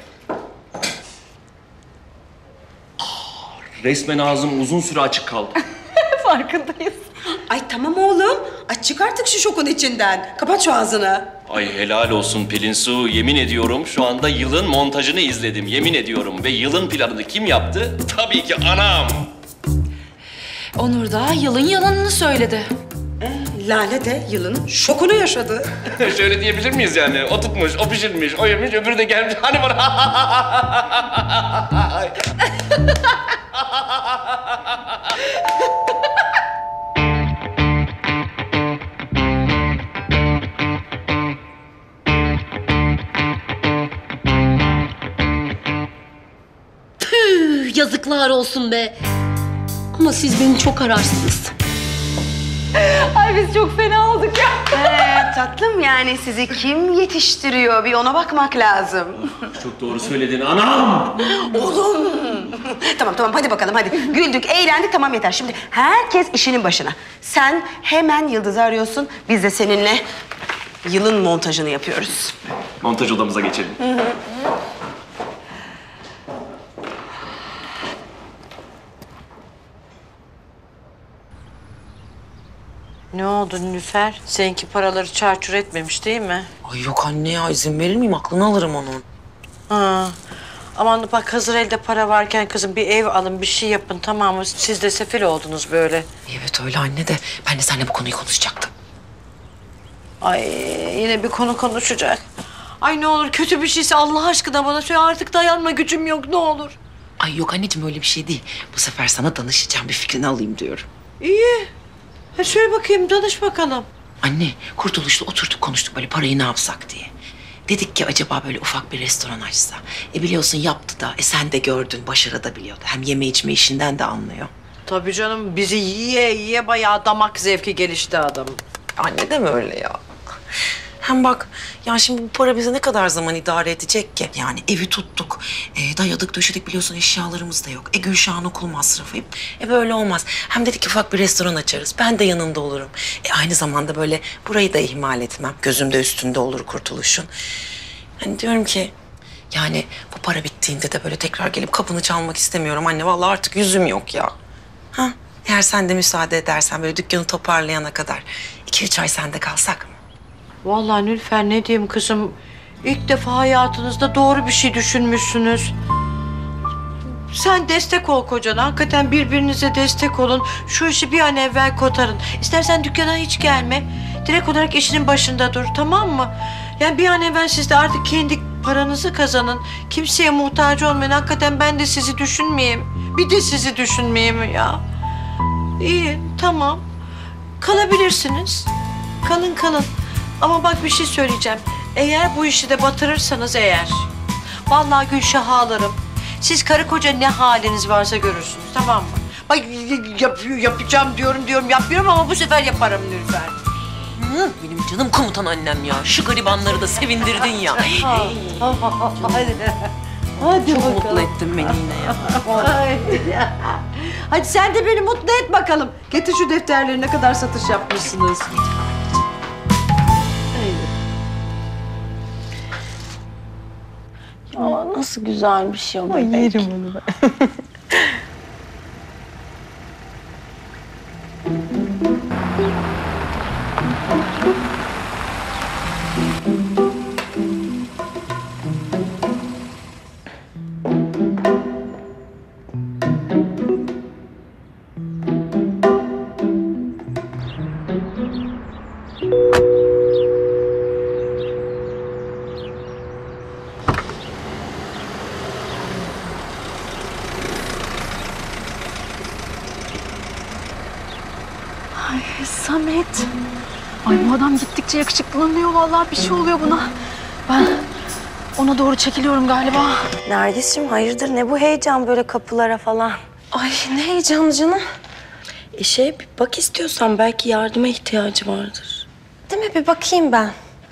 Resmen ağzım uzun süre açık kaldı. Farkındayız. Ay tamam oğlum. Aç çık artık şu şokun içinden. Kapat şu ağzını. Ay helal olsun Pelin Su. Yemin ediyorum şu anda yılın montajını izledim. Yemin ediyorum. Ve yılın planını kim yaptı? Tabii ki anam. Onur da yılın yalanını söyledi. Lale de yılın şokunu yaşadı. Şöyle diyebilir miyiz yani? O tutmuş, o pişirmiş, o yemiş, öbürü de gelmiş. Hani bana... Püh, yazıklar olsun be. Ama siz beni çok ararsınız. Ay biz çok fena olduk ya. Ee, tatlım yani sizi kim yetiştiriyor? Bir ona bakmak lazım. Çok doğru söyledin anam. Oğlum. Tamam tamam hadi bakalım hadi. Güldük, eğlendik tamam yeter. Şimdi herkes işinin başına. Sen hemen Yıldız'ı arıyorsun. Biz de seninle yılın montajını yapıyoruz. Montaj odamıza geçelim. Hı hı. Ne oldu Nilüfer? Seninki paraları çarçur etmemiş değil mi? Ay yok anne ya, izin verir miyim? Aklını alırım onun. Ha. Aman bak hazır elde para varken kızım bir ev alın, bir şey yapın tamam mı? Siz de sefil oldunuz böyle. Evet öyle anne de ben de seninle bu konuyu konuşacaktım. Ay yine bir konu konuşacak. Ay ne olur kötü bir şeyse Allah aşkına bana söyle, artık dayanma gücüm yok ne olur. Ay yok anneciğim öyle bir şey değil. Bu sefer sana danışacağım, bir fikrini alayım diyorum. İyi. Ha şöyle bakayım, danış bakalım. Anne, Kurtuluş'la oturduk konuştuk böyle parayı ne yapsak diye. Dedik ki acaba böyle ufak bir restoran açsa. E biliyorsun yaptı da, e sen de gördün, başarabiliyordu. Hem yeme içme işinden de anlıyor. Tabii canım, bizi yiye yiye bayağı damak zevki gelişti adam. Anne de mi öyle ya? Hem bak, ya şimdi bu para bize ne kadar zaman idare edecek ki? Yani evi tuttuk, e, dayadık döşedik biliyorsun eşyalarımız da yok. E Gülşah'ın okul masrafı. E böyle olmaz. Hem dedik ki ufak bir restoran açarız. Ben de yanında olurum. E aynı zamanda böyle burayı da ihmal etmem. Gözümde üstünde olur Kurtuluş'un. Hani diyorum ki yani bu para bittiğinde de böyle tekrar gelip kapını çalmak istemiyorum anne. Vallahi artık yüzüm yok ya. Ha? Eğer sen de müsaade edersen böyle dükkanı toparlayana kadar iki üç ay sende kalsak mı? Vallahi Nilüfer ne diyeyim kızım, ilk defa hayatınızda doğru bir şey düşünmüşsünüz. Sen destek ol kocana, hakikaten birbirinize destek olun. Şu işi bir an evvel kotarın. İstersen dükkana hiç gelme, direkt olarak işinin başında dur, tamam mı? Yani bir an evvel siz de artık kendi paranızı kazanın. Kimseye muhtaç olmayın, hakikaten ben de sizi düşünmeyeyim. Bir de sizi düşünmeyeyim ya. İyi, tamam. Kalabilirsiniz. Kalın kalın. Ama bak bir şey söyleyeceğim. Eğer bu işi de batırırsanız eğer, vallahi Gülşah'ı alırım. Siz karı koca ne haliniz varsa görürsünüz, tamam mı? Bak yap, yapacağım diyorum diyorum yapmıyorum ama bu sefer yaparım Nilüfer. Hı, benim canım komutan annem ya. Şu garibanları da sevindirdin ya. Hadi. Hadi Çok bakalım. mutlu ettin beni yine ya. Hadi sen de beni mutlu et bakalım. Getir şu defterleri, ne kadar satış yapmışsınız. Ya nasıl güzel bir şey o bebek. Ay yerim onu ben. Ay Samet. Ay bu adam gittikçe yakışıklanıyor vallahi bir şey oluyor buna. Ben ona doğru çekiliyorum galiba. Nergis'cim hayırdır ne bu heyecan böyle kapılara falan? Ay ne heyecanlı canım. E şey bir bak istiyorsan belki yardıma ihtiyacı vardır. Değil mi? Bir bakayım ben.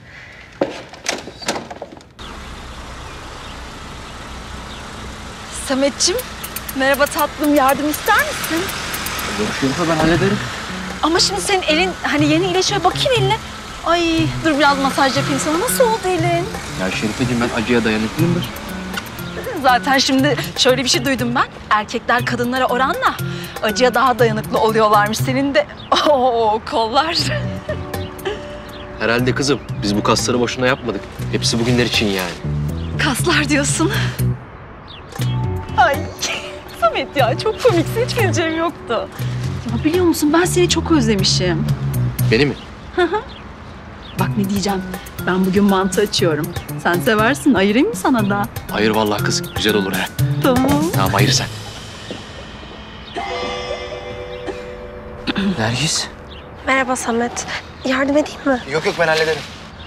Sametciğim, merhaba tatlım. Yardım ister misin? Şerife ben hallederim. Ama şimdi senin elin hani yeni iyileşiyor. Bakayım eline. Ay dur biraz masaj yapayım sana. Nasıl oldu elin? Ya Şerifeciğim ben acıya dayanıklıyımdır. Zaten şimdi şöyle bir şey duydum ben. Erkekler kadınlara oranla acıya daha dayanıklı oluyorlarmış. Senin de ooo kollar. Herhalde kızım. Biz bu kasları boşuna yapmadık. Hepsi bugünler için yani. Kaslar diyorsun. Ay Samet ya çok komiksin. Hiç geleceğim yoktu. Ya biliyor musun ben seni çok özlemişim. Beni mi? Bak ne diyeceğim. Ben bugün mantı açıyorum. Sen seversin. Ayırayım mı sana da? Hayır vallahi kız güzel olur ha. Tamam. Tamam hayır sen. Nergis. Merhaba Samet. Yardım edeyim mi? Yok yok ben hallederim.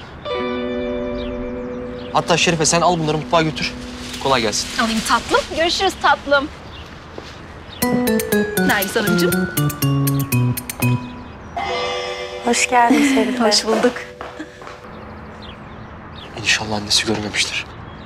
Hatta Şerife sen al bunları mutfağa götür. Kolay gelsin. Alayım tatlım. Görüşürüz tatlım. Nergis Hanımcığım. Hoş geldin Şerife. Hoş bulduk. İnşallah annesi görmemiştir.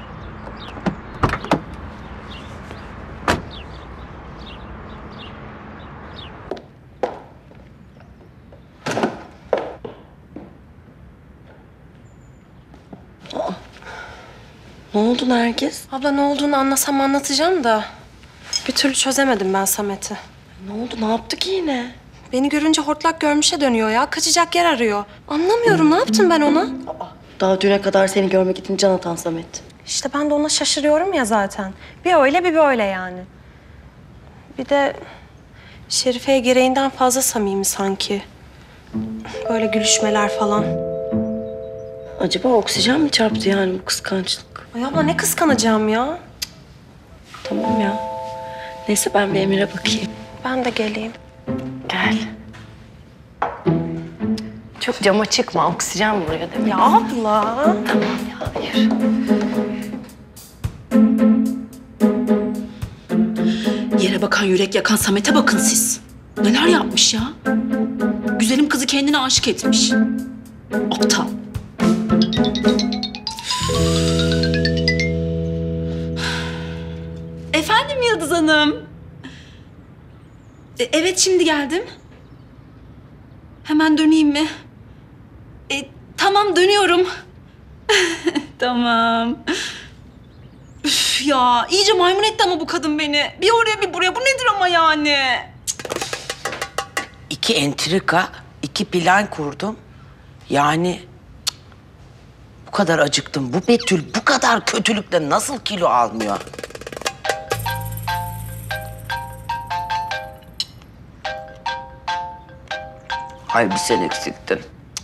Ne oldu Nergis? Abla ne olduğunu anlasam anlatacağım da bir türlü çözemedim ben Samet'i. Ne oldu? Ne yaptı ki yine? Beni görünce hortlak görmüşe dönüyor ya. Kaçacak yer arıyor. Anlamıyorum. Ne yaptım ben ona? Daha düne kadar seni görmek için can atan Samet. İşte ben de ona şaşırıyorum ya zaten. Bir öyle bir böyle yani. Bir de Şerife'ye gereğinden fazla samimi sanki. Böyle gülüşmeler falan. Acaba oksijen mi çarptı yani bu kıskançlık? Ay abla ne kıskanacağım ya. Tamam ya. Neyse ben bir Emir'e bakayım. Ben de geleyim. Gel. Çok cama çıkma. Oksijen vuruyor demek. Ya abla. Tamam ya. Hayır. Yere bakan yürek yakan Samet'e bakın siz. Neler yapmış ya? Güzelim kızı kendine aşık etmiş. Aptal. Efendim Yıldız Hanım. E, evet şimdi geldim. Hemen döneyim mi? E, tamam dönüyorum. Tamam. Üf ya iyice maymun etti ama bu kadın beni. Bir oraya bir buraya. Bu nedir ama yani? İki entrika, iki plan kurdum. Yani cık, bu kadar acıktım. Bu Betül bu kadar kötülükle nasıl kilo almıyor? Ay bir sen eksiktin.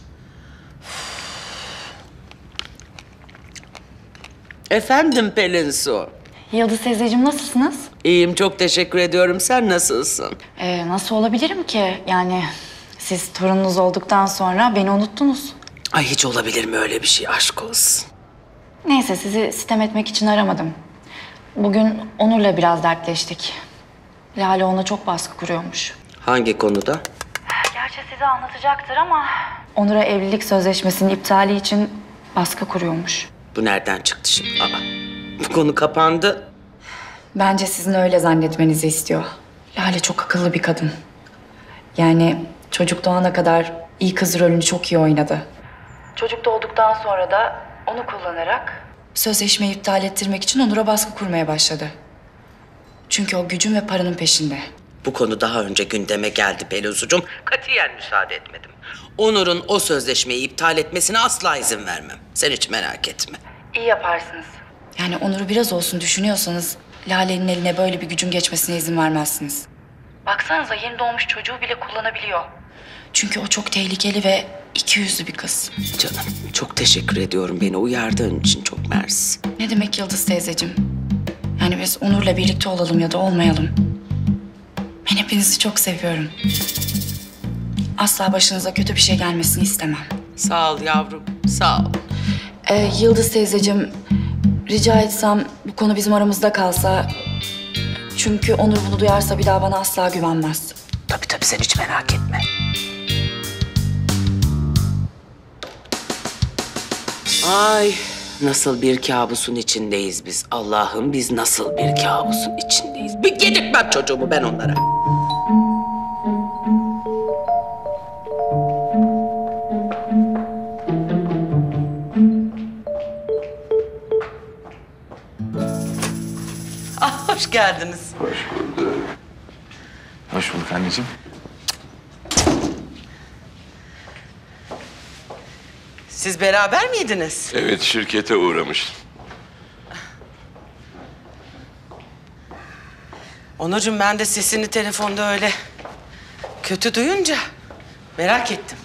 Efendim Pelin Su. Yıldız teyzeciğim nasılsınız? İyiyim çok teşekkür ediyorum. Sen nasılsın? Ee, nasıl olabilirim ki? Yani siz torununuz olduktan sonra beni unuttunuz. Ay hiç olabilir mi öyle bir şey aşk olsun. Neyse sizi sitem etmek için aramadım. Bugün Onur'la biraz dertleştik. Lale ona çok baskı kuruyormuş. Hangi konuda? Gerçi size anlatacaktır ama... Onur'a evlilik sözleşmesinin iptali için baskı kuruyormuş. Bu nereden çıktı şimdi? Aa, bu konu kapandı. Bence sizin öyle zannetmenizi istiyor. Lale çok akıllı bir kadın. Yani çocuk doğana kadar iyi kız rolünü çok iyi oynadı. Çocuk doğduktan sonra da onu kullanarak sözleşmeyi iptal ettirmek için Onur'a baskı kurmaya başladı. Çünkü o gücün ve paranın peşinde. Bu konu daha önce gündeme geldi Pelusucuğum. Katiyen müsaade etmedim. Onur'un o sözleşmeyi iptal etmesine asla izin vermem. Sen hiç merak etme. İyi yaparsınız. Yani Onur'u biraz olsun düşünüyorsanız Lale'nin eline böyle bir gücün geçmesine izin vermezsiniz. Baksanıza yeni doğmuş çocuğu bile kullanabiliyor. Çünkü o çok tehlikeli ve iki yüzlü bir kız. Canım çok teşekkür ediyorum beni uyardığın için, çok mersi. Ne demek Yıldız teyzeciğim? Yani biz Onur'la birlikte olalım ya da olmayalım. Ben hepinizi çok seviyorum. Asla başınıza kötü bir şey gelmesini istemem. Sağ ol yavrum, sağ ol. Ee, Yıldız teyzeciğim, rica etsem bu konu bizim aramızda kalsa... Çünkü Onur bunu duyarsa bir daha bana asla güvenmez. Tabii tabii sen hiç merak etme. Ay nasıl bir kabusun içindeyiz biz. Allah'ım biz nasıl bir kabusun içindeyiz. Bir yedirtmem çocuğumu ben onlara. Ah, hoş geldiniz. Hoş bulduk. Hoş bulduk anneciğim. Siz beraber miydiniz? Evet, şirkete uğramıştım. Onurcuğum ben de sesini telefonda öyle kötü duyunca merak ettim.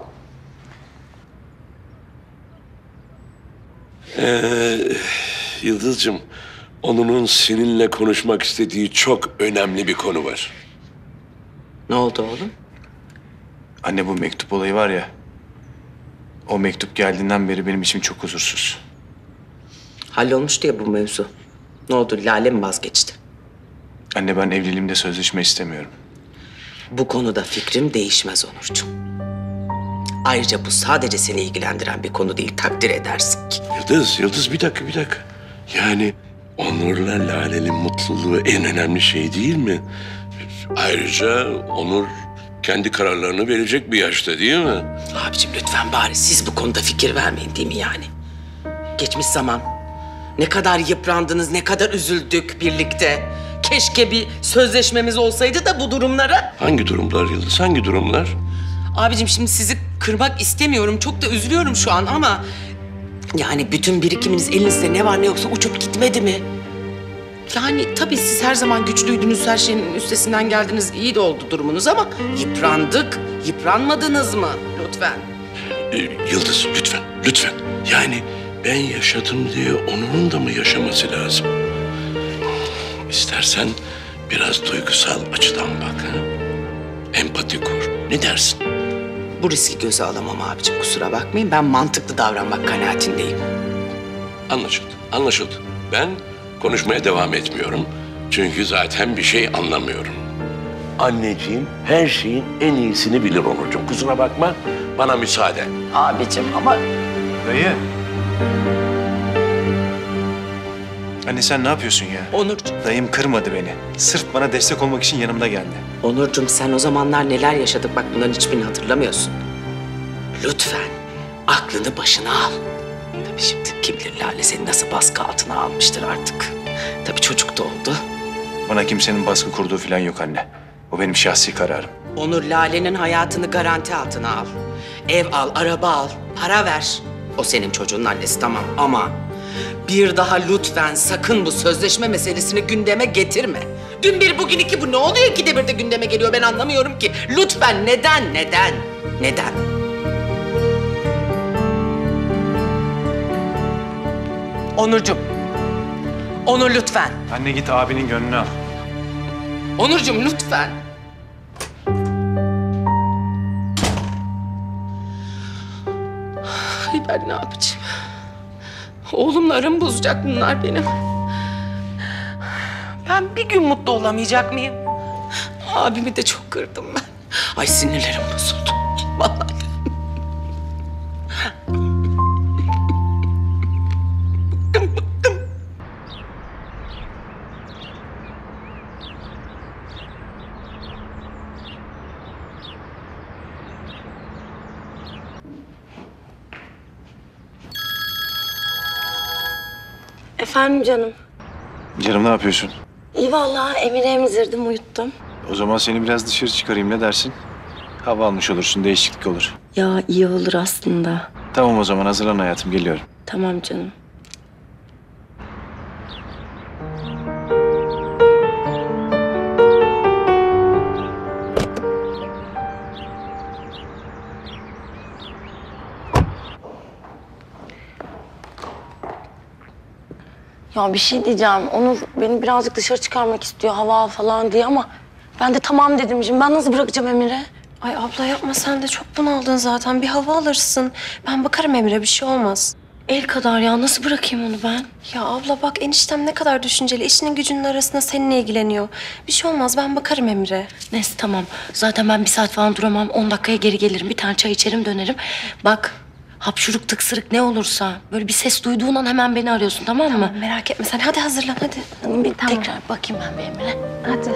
Ee, Yıldız'cığım, Onur'un seninle konuşmak istediği çok önemli bir konu var. Ne oldu oğlum? Anne bu mektup olayı var ya. O mektup geldiğinden beri benim içim çok huzursuz. Hallolmuş diye bu mevzu. Ne oldu Lale mi vazgeçti? Anne ben evliliğimde sözleşme istemiyorum. Bu konuda fikrim değişmez Onurcuğum. Ayrıca bu sadece seni ilgilendiren bir konu değil, takdir edersin ki. Yıldız, Yıldız bir dakika, bir dakika. Yani Onur'la Lale'nin mutluluğu en önemli şey değil mi? Ayrıca Onur kendi kararlarını verecek bir yaşta değil mi? Abiciğim lütfen bari siz bu konuda fikir vermeyin değil mi yani? Geçmiş zaman. Ne kadar yıprandınız, ne kadar üzüldük birlikte. Keşke bir sözleşmemiz olsaydı da bu durumlara... Hangi durumlar Yıldız, hangi durumlar? Abicim şimdi sizi kırmak istemiyorum. Çok da üzülüyorum şu an ama... Yani bütün birikiminiz elinizde ne var ne yoksa uçup gitmedi mi? Yani tabii siz her zaman güçlüydünüz, her şeyin üstesinden geldiniz. İyi de oldu durumunuz ama yıprandık. Yıpranmadınız mı? Lütfen. Ee, Yıldız lütfen, lütfen. Yani ben yaşadım diye Onur'un da mı yaşaması lazım? İstersen biraz duygusal açıdan bak. Ha? Empati kur. Ne dersin? Bu riski göze alamam abicim, kusura bakmayın. Ben mantıklı davranmak kanaatindeyim. Anlaşıldı, anlaşıldı. Ben konuşmaya devam etmiyorum. Çünkü zaten bir şey anlamıyorum. Anneciğim her şeyin en iyisini bilir Onurcuğum. Kusura bakma, bana müsaade. Abicim ama... Dayı. Anne sen ne yapıyorsun ya? Onurcuğum. Dayım kırmadı beni. Sırf bana destek olmak için yanımda geldi. Onurcuğum sen o zamanlar neler yaşadık bak bunların hiçbirini hatırlamıyorsun. Lütfen aklını başına al. Tabii şimdi kim bilir Lale seni nasıl baskı altına almıştır artık. Tabii çocuk da oldu. Bana kimsenin baskı kurduğu falan yok anne. O benim şahsi kararım. Onur Lale'nin hayatını garanti altına al. Ev al, araba al, para ver. O senin çocuğun annesi tamam ama... Bir daha lütfen sakın bu sözleşme meselesini gündeme getirme. Dün bir bugün iki bu ne oluyor ki de bir de gündeme geliyor ben anlamıyorum ki. Lütfen neden neden neden? Onurcuğum. Onur lütfen. Anne git abinin gönlünü al. Onurcuğum lütfen. Ay ben ne yapacağım? Oğlumla aramı bozacak bunlar benim. Ben bir gün mutlu olamayacak mıyım? Abimi de çok kırdım ben. Ay sinirlerim bozuldu. Vallahi. Efendim canım. Canım ne yapıyorsun? İyi vallahi Emir'i emzirdim, uyuttum. O zaman seni biraz dışarı çıkarayım, ne dersin? Hava almış olursun, değişiklik olur. Ya iyi olur aslında. Tamam o zaman, hazırlan hayatım, geliyorum. Tamam canım. Ya bir şey diyeceğim. Onur beni birazcık dışarı çıkarmak istiyor, hava al falan diye ama... ...ben de tamam dedim. Şimdi ben nasıl bırakacağım Emir'i? Ay abla yapma, sen de çok bunaldın zaten. Bir hava alırsın. Ben bakarım Emir'e, bir şey olmaz. El kadar ya, nasıl bırakayım onu ben? Ya abla bak, eniştem ne kadar düşünceli. İşinin gücünün arasında seninle ilgileniyor. Bir şey olmaz, ben bakarım Emir'e. Neyse tamam. Zaten ben bir saat falan duramam. On dakikaya geri gelirim. Bir tane çay içerim, dönerim. Bak, hapşuruk tıksırık ne olursa... ...böyle bir ses duyduğun an hemen beni arıyorsun, tamam mı? Tamam, merak etme sen. Hadi hazırlan, hadi. Bir tamam. Tekrar bakayım ben bir Emir'e. Hadi.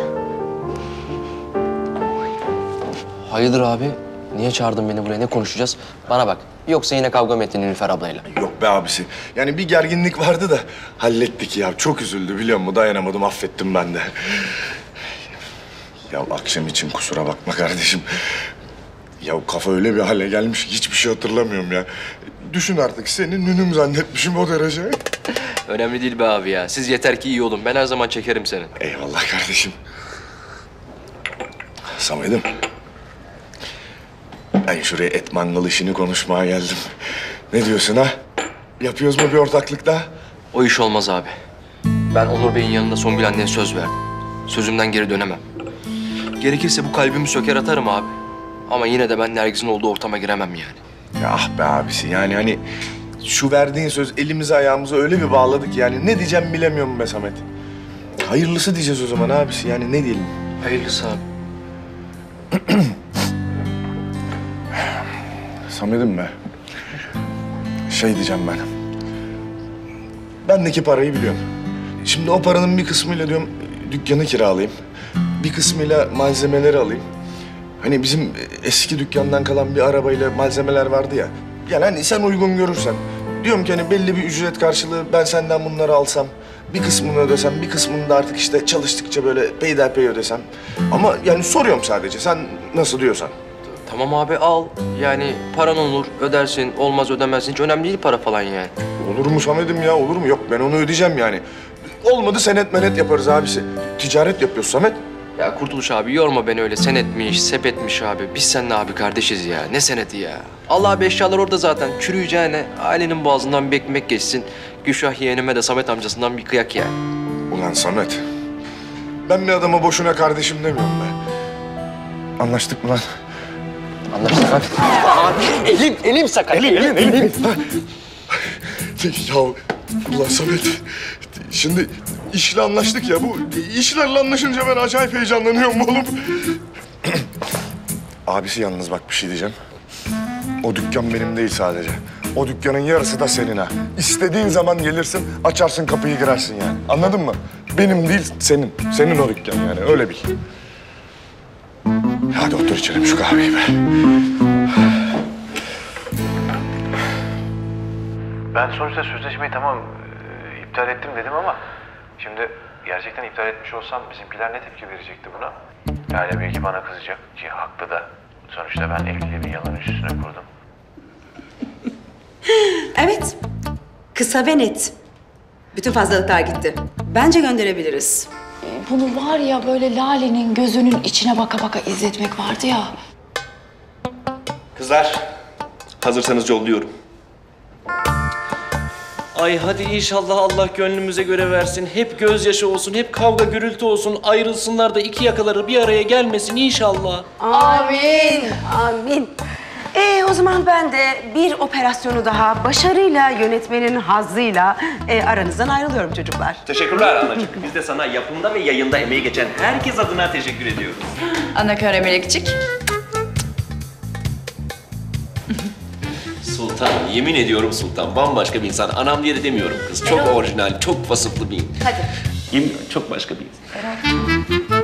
Hayırdır abi? Niye çağırdın beni buraya? Ne konuşacağız? Bana bak. Yoksa yine kavga mı ettin Nilüfer ablayla? Yok be abisi. Yani bir gerginlik vardı da hallettik ya. Çok üzüldü biliyor musun? Dayanamadım, affettim ben de. Ya akşam için kusura bakma kardeşim. Ya kafa öyle bir hale gelmiş ki hiçbir şey hatırlamıyorum ya. Düşün artık, seni nünüm zannetmişim o derece. Önemli değil be abi ya. Siz yeter ki iyi olun. Ben her zaman çekerim seni. Eyvallah kardeşim. Samet'im. Ben şuraya et mangal işini konuşmaya geldim. Ne diyorsun ha? Yapıyoruz mu bir ortaklık daha? O iş olmaz abi. Ben Onur Bey'in yanında Songül anneye söz verdim. Sözümden geri dönemem. Gerekirse bu kalbimi söker atarım abi. Ama yine de ben Nergis'in olduğu ortama giremem yani. Ya ah be abisi, yani hani şu verdiğin söz elimizi ayağımızı öyle bir bağladık yani. Ne diyeceğim bilemiyorum be Samet. Hayırlısı diyeceğiz o zaman abisi, yani ne diyelim? Hayırlısı abi. Samet'im be. Şey diyeceğim ben. Bendeki parayı biliyorum. Şimdi o paranın bir kısmıyla diyorum dükkanı kiralayayım. Bir kısmıyla malzemeleri alayım. Hani bizim eski dükkandan kalan bir arabayla malzemeler vardı ya. Yani hani sen uygun görürsen. Diyorum ki hani belli bir ücret karşılığı ben senden bunları alsam. Bir kısmını ödesem, bir kısmını da artık işte çalıştıkça böyle peyderpey ödesem. Ama yani soruyorum sadece, sen nasıl diyorsan. Tamam abi al. Yani paran olur, ödersin, olmaz ödemezsin. Hiç önemli değil para falan yani. Olur mu Samet'im ya, olur mu? Yok, ben onu ödeyeceğim yani. Olmadı senet menet yaparız abisi. Ticaret yapıyoruz Samet. Ya Kurtuluş abi yorma beni öyle. Senetmiş, sepetmiş abi. Biz seninle abi kardeşiz ya. Ne seneti ya? Allah abi eşyalar orada zaten. Çürüyeceğine ailenin boğazından bir ekmek geçsin. Gülşah yeğenime de Samet amcasından bir kıyak yani. Ulan Samet, ben bir adama boşuna kardeşim demiyorum be. Anlaştık mı lan? Anlaştık abi. Abi elim, elim sakat. Elim, elim, elim. elim. Ya ulan Samet, şimdi işle anlaştık ya. Bu işlerle anlaşınca ben acayip heyecanlanıyorum oğlum. Abisi yalnız bak bir şey diyeceğim. O dükkan benim değil sadece. O dükkanın yarısı da senin ha. İstediğin zaman gelirsin, açarsın kapıyı girersin yani. Anladın mı? Benim değil, senin. Senin o dükkan yani, öyle bil. Hadi otur içelim şu kahveyi be. Ben sonuçta sözleşmeyi tamam e, iptal ettim dedim ama... ...şimdi gerçekten iptal etmiş olsam bizimkiler ne tepki verecekti buna? Yani belki bana kızacak ki haklı da. Sonuçta ben evliliği bir yalan üstüne kurdum. Evet. Kısa ve net. Bütün fazlalıklar gitti. Bence gönderebiliriz. Bunu var ya böyle Lale'nin gözünün içine baka baka izletmek vardı ya. Kızlar, hazırsanız yolluyorum. Ay hadi inşallah Allah gönlümüze göre versin. Hep gözyaşı olsun, hep kavga gürültü olsun. Ayrılsınlar da iki yakaları bir araya gelmesin inşallah. Amin. Amin. Ee, o zaman ben de bir operasyonu daha başarıyla yönetmenin hazzıyla e, aranızdan ayrılıyorum çocuklar. Teşekkürler anacığım. Biz de sana yapımda ve yayında emeği geçen herkes adına teşekkür ediyoruz. Ana köre melekçik. Sultan, yemin ediyorum Sultan. Bambaşka bir insan. Anam diye de demiyorum kız. Çok Erol. orijinal, çok vasıflı bir insan. Hadi. Yemin ediyorum çok başka bir insan. Erol.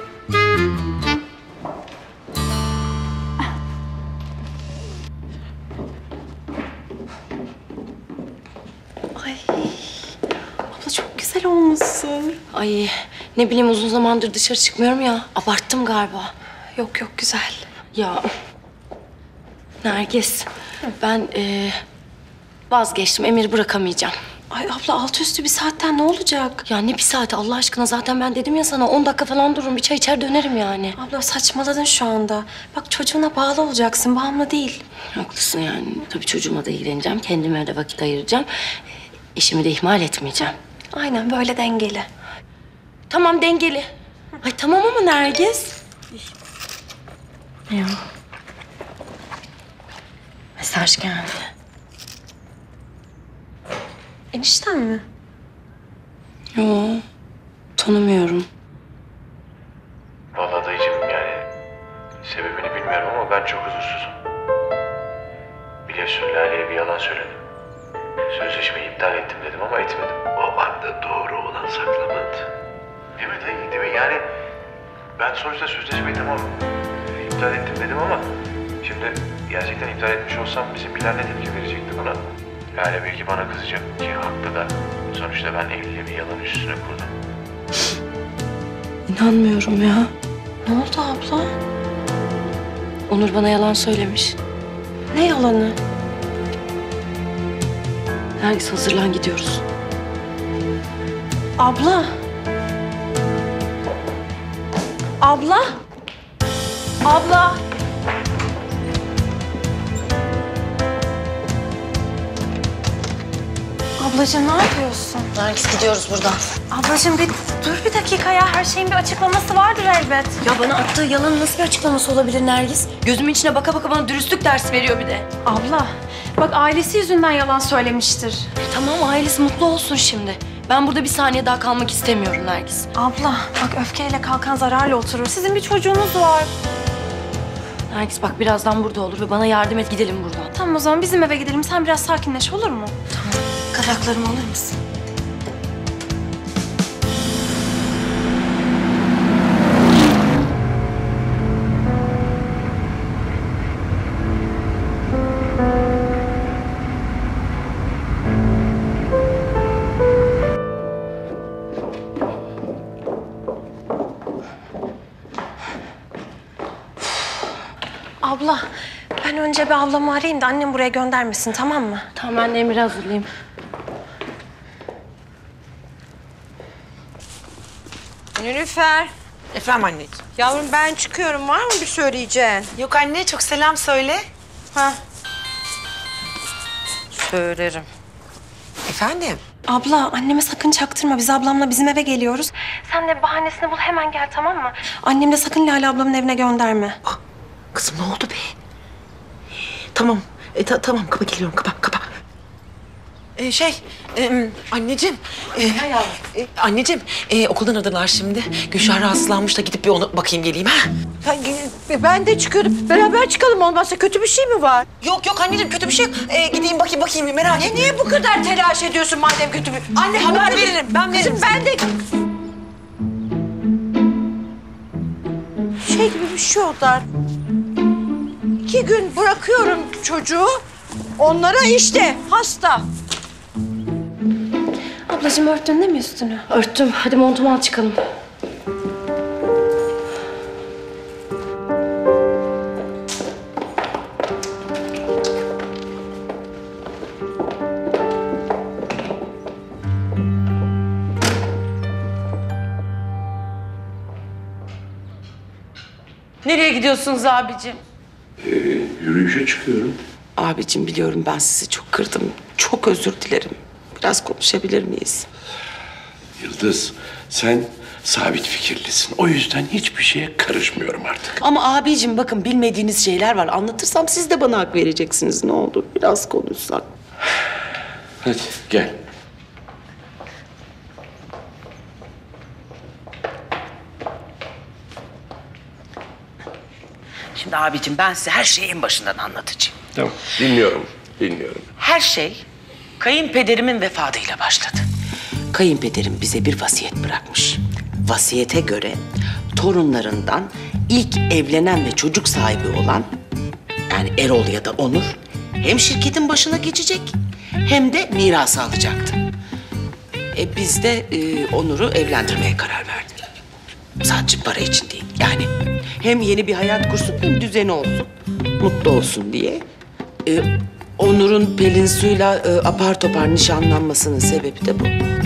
Ay abla çok güzel güzel olmuşsun. Ay ne bileyim uzun zamandır dışarı çıkmıyorum ya. Abarttım galiba. Yok yok güzel. Ya Nergis, ben e, vazgeçtim. Emir'i bırakamayacağım. Ay abla altı üstü bir saatten ne olacak? Ya ne bir saati Allah aşkına, zaten ben dedim ya sana on dakika falan dururum. Bir çay içer dönerim yani. Abla saçmaladın şu anda. Bak çocuğuna bağlı olacaksın, bağımlı değil. Haklısın yani. Tabii çocuğumla da ilgileneceğim. Kendime de vakit ayıracağım. İşimi de ihmal etmeyeceğim. Aynen böyle dengeli. Tamam dengeli. Ay tamam ama Nergis. Ya. Mesaj geldi. Enişten mi? Yo, tanımıyorum. Vallahi dayıcığım yani sebebini bilmiyorum ama ben çok huzursuzum. Biliyorsun Lale'ye bir yalan söyledim. Sözleşmeyi iptal ettim dedim ama etmedim. O anda doğru olan saklamadı. Değil mi dayı, değil mi? Yani ben sonuçta sözleşmeyi tamam iptal ettim dedim ama şimdi gerçekten iptal etmiş olsam bizimkiler ne tepki verecekti buna? Lale belki bana kızacak ki haklı da. Sonuçta ben evliliği bir yalan üstüne kurdum. İnanmıyorum ya. Ne oldu abla? Onur bana yalan söylemiş. Ne yalanı? Nergis hazırlan, gidiyoruz. Abla. Abla. Abla. Ablacığım ne yapıyorsun? Nergis gidiyoruz buradan. Ablacığım bir dur bir dakika ya. Her şeyin bir açıklaması vardır elbet. Ya bana attığı yalanın nasıl bir açıklaması olabilir Nergis? Gözümün içine baka baka bana dürüstlük dersi veriyor bir de. Abla bak ailesi yüzünden yalan söylemiştir. E, tamam ailesi mutlu olsun şimdi. Ben burada bir saniye daha kalmak istemiyorum Nergis. Abla bak öfkeyle kalkan zararla oturur. Sizin bir çocuğunuz var. Nergis bak birazdan burada olur ve bana yardım et, gidelim buradan. Tamam o zaman bizim eve gidelim. Sen biraz sakinleş olur mu? Tamam. Kazaklarımı alır mısın? Abla ben önce bir ablamı arayayım da annem buraya göndermesin, tamam mı? Tamam, ben de Emir'i hazırlayayım. Nilüfer. Efendim anneciğim. Yavrum ben çıkıyorum. Var mı bir söyleyeceğin? Yok anne, çok selam söyle. Ha. Söylerim. Efendim? Abla anneme sakın çaktırma. Biz ablamla bizim eve geliyoruz. Sen de bahanesini bul, hemen gel, tamam mı? Annem de sakın Lale ablamın evine gönderme. Kızım ne oldu be? Tamam, e, ta- tamam kapa geliyorum, kapa, kapa. Ee, şey, e, anneciğim, e, e, anneciğim, e, okuldan aradılar şimdi. Gülşah rahatsızlanmış da gidip bir ona bakayım geleyim ha. Ben de çıkıyorum. Beraber çıkalım, olmazsa kötü bir şey mi var? Yok yok anneciğim, kötü bir şey yok. E, gideyim bakayım bakayım merak etme. Niye bu kadar telaş ediyorsun madem kötü bir... Anne haber veririm, ben veririm. Kızım ben de... Şey gibi bir şey oldu. İki gün bırakıyorum çocuğu. Onlara işte hasta. Ablacığım örttün değil mi üstünü? Örttüm. Hadi montumu al çıkalım. Nereye gidiyorsunuz abicim? Ee, yürüyüşe çıkıyorum. Abicim biliyorum ben sizi çok kırdım. Çok özür dilerim. Biraz konuşabilir miyiz? Yıldız, sen sabit fikirlisin. O yüzden hiçbir şeye karışmıyorum artık. Ama abicim bakın bilmediğiniz şeyler var. Anlatırsam siz de bana hak vereceksiniz. Ne olur biraz konuşsak. Hadi gel. Şimdi abicim ben size her şeyi en başından anlatacağım. Tamam, dinliyorum, dinliyorum. Her şey kayınpederimin vefatıyla başladı. Kayınpederim bize bir vasiyet bırakmış. Vasiyete göre torunlarından ilk evlenen ve çocuk sahibi olan, yani Erol ya da Onur, hem şirketin başına geçecek hem de mirası alacaktı. E biz de e, Onur'u evlendirmeye karar verdik. Sadece para için değil. Yani hem yeni bir hayat kursun hem düzeni olsun. Mutlu olsun diye. E, Onur'un Pelin Su'yla e, apar topar nişanlanmasının sebebi de bu.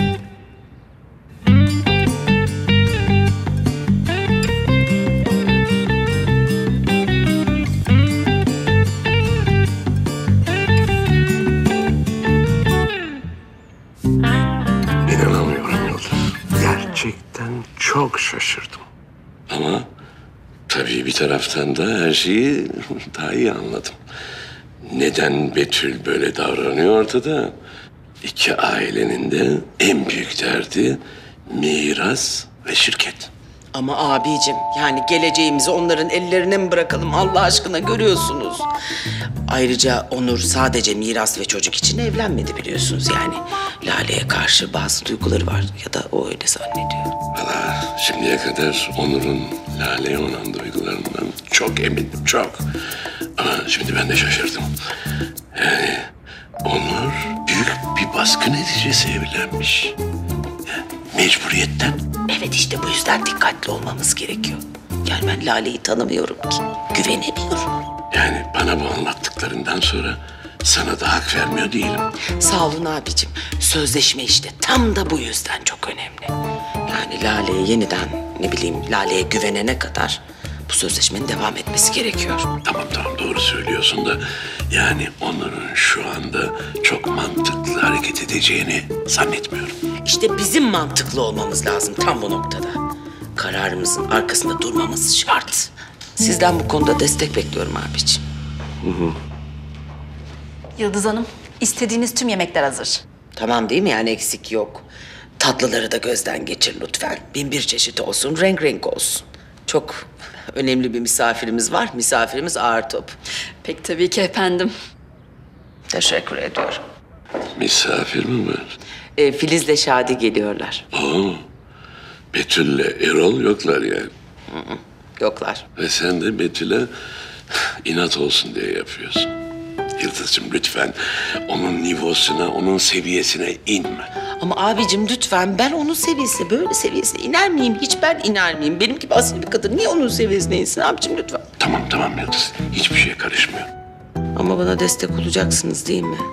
İnanamıyorum Yıldız. Gerçekten çok şaşırdım. Ama tabii bir taraftan da her şeyi daha iyi anladım. Neden Betül böyle davranıyor ortada? İki ailenin de en büyük derdi miras ve şirket. Ama abicim yani geleceğimizi onların ellerine mi bırakalım Allah aşkına görüyorsunuz. Ayrıca Onur sadece miras ve çocuk için evlenmedi biliyorsunuz yani. Lale'ye karşı bazı duyguları var ya da o öyle zannediyor. Valla şimdiye kadar Onur'un Lale'ye olan duygularından çok emindim, çok. Ama şimdi ben de şaşırdım. Yani Onur büyük bir baskı neticesi evlenmiş. Yani mecburiyetten. Evet işte bu yüzden dikkatli olmamız gerekiyor. Yani ben Lale'yi tanımıyorum ki. Güvenemiyorum. Yani bana bu anlattıklarından sonra sana da hak vermiyor değilim. Sağ olun abicim. Sözleşme işte tam da bu yüzden çok önemli. Yani Lale'ye yeniden ne bileyim Lale'ye güvenene kadar bu sözleşmenin devam etmesi gerekiyor. Tamam tamam doğru söylüyorsun da yani Onur'un şu anda çok mantıklı hareket edeceğini zannetmiyorum. İşte bizim mantıklı olmamız lazım tam bu noktada. Kararımızın arkasında durmamız şart. Sizden bu konuda destek bekliyorum abiciğim. Hı hı. Yıldız Hanım, istediğiniz tüm yemekler hazır. Tamam değil mi yani eksik yok. Tatlıları da gözden geçir lütfen. Bin bir çeşit olsun, renk renk olsun. Çok önemli bir misafirimiz var. Misafirimiz Ağır Top. Pek tabii ki efendim. Teşekkür ediyorum. Misafir mi var? E, Filiz'le Şadi geliyorlar. Oo, Betül'le Erol yoklar yani. Hı hı, yoklar. Ve sen de Betül'e inat olsun diye yapıyorsun. Yıldız'cığım lütfen onun nivosuna, onun seviyesine inme. Ama abicim lütfen ben onun seviyesine, böyle seviyesine iner miyim? Hiç ben iner miyim? Benim gibi asil bir kadın niye onun seviyesine insin abicim lütfen? Tamam tamam Yıldız, hiçbir şeye karışmıyor. Ama bana destek olacaksınız değil mi?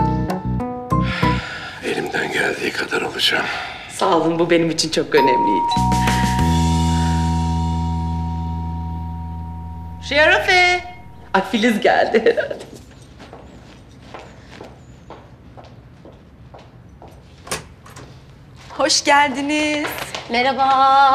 Elimden geldiği kadar olacağım. Sağ olun, bu benim için çok önemliydi. Şerefe! Ay Filiz geldi herhalde. Hoş geldiniz. Merhaba.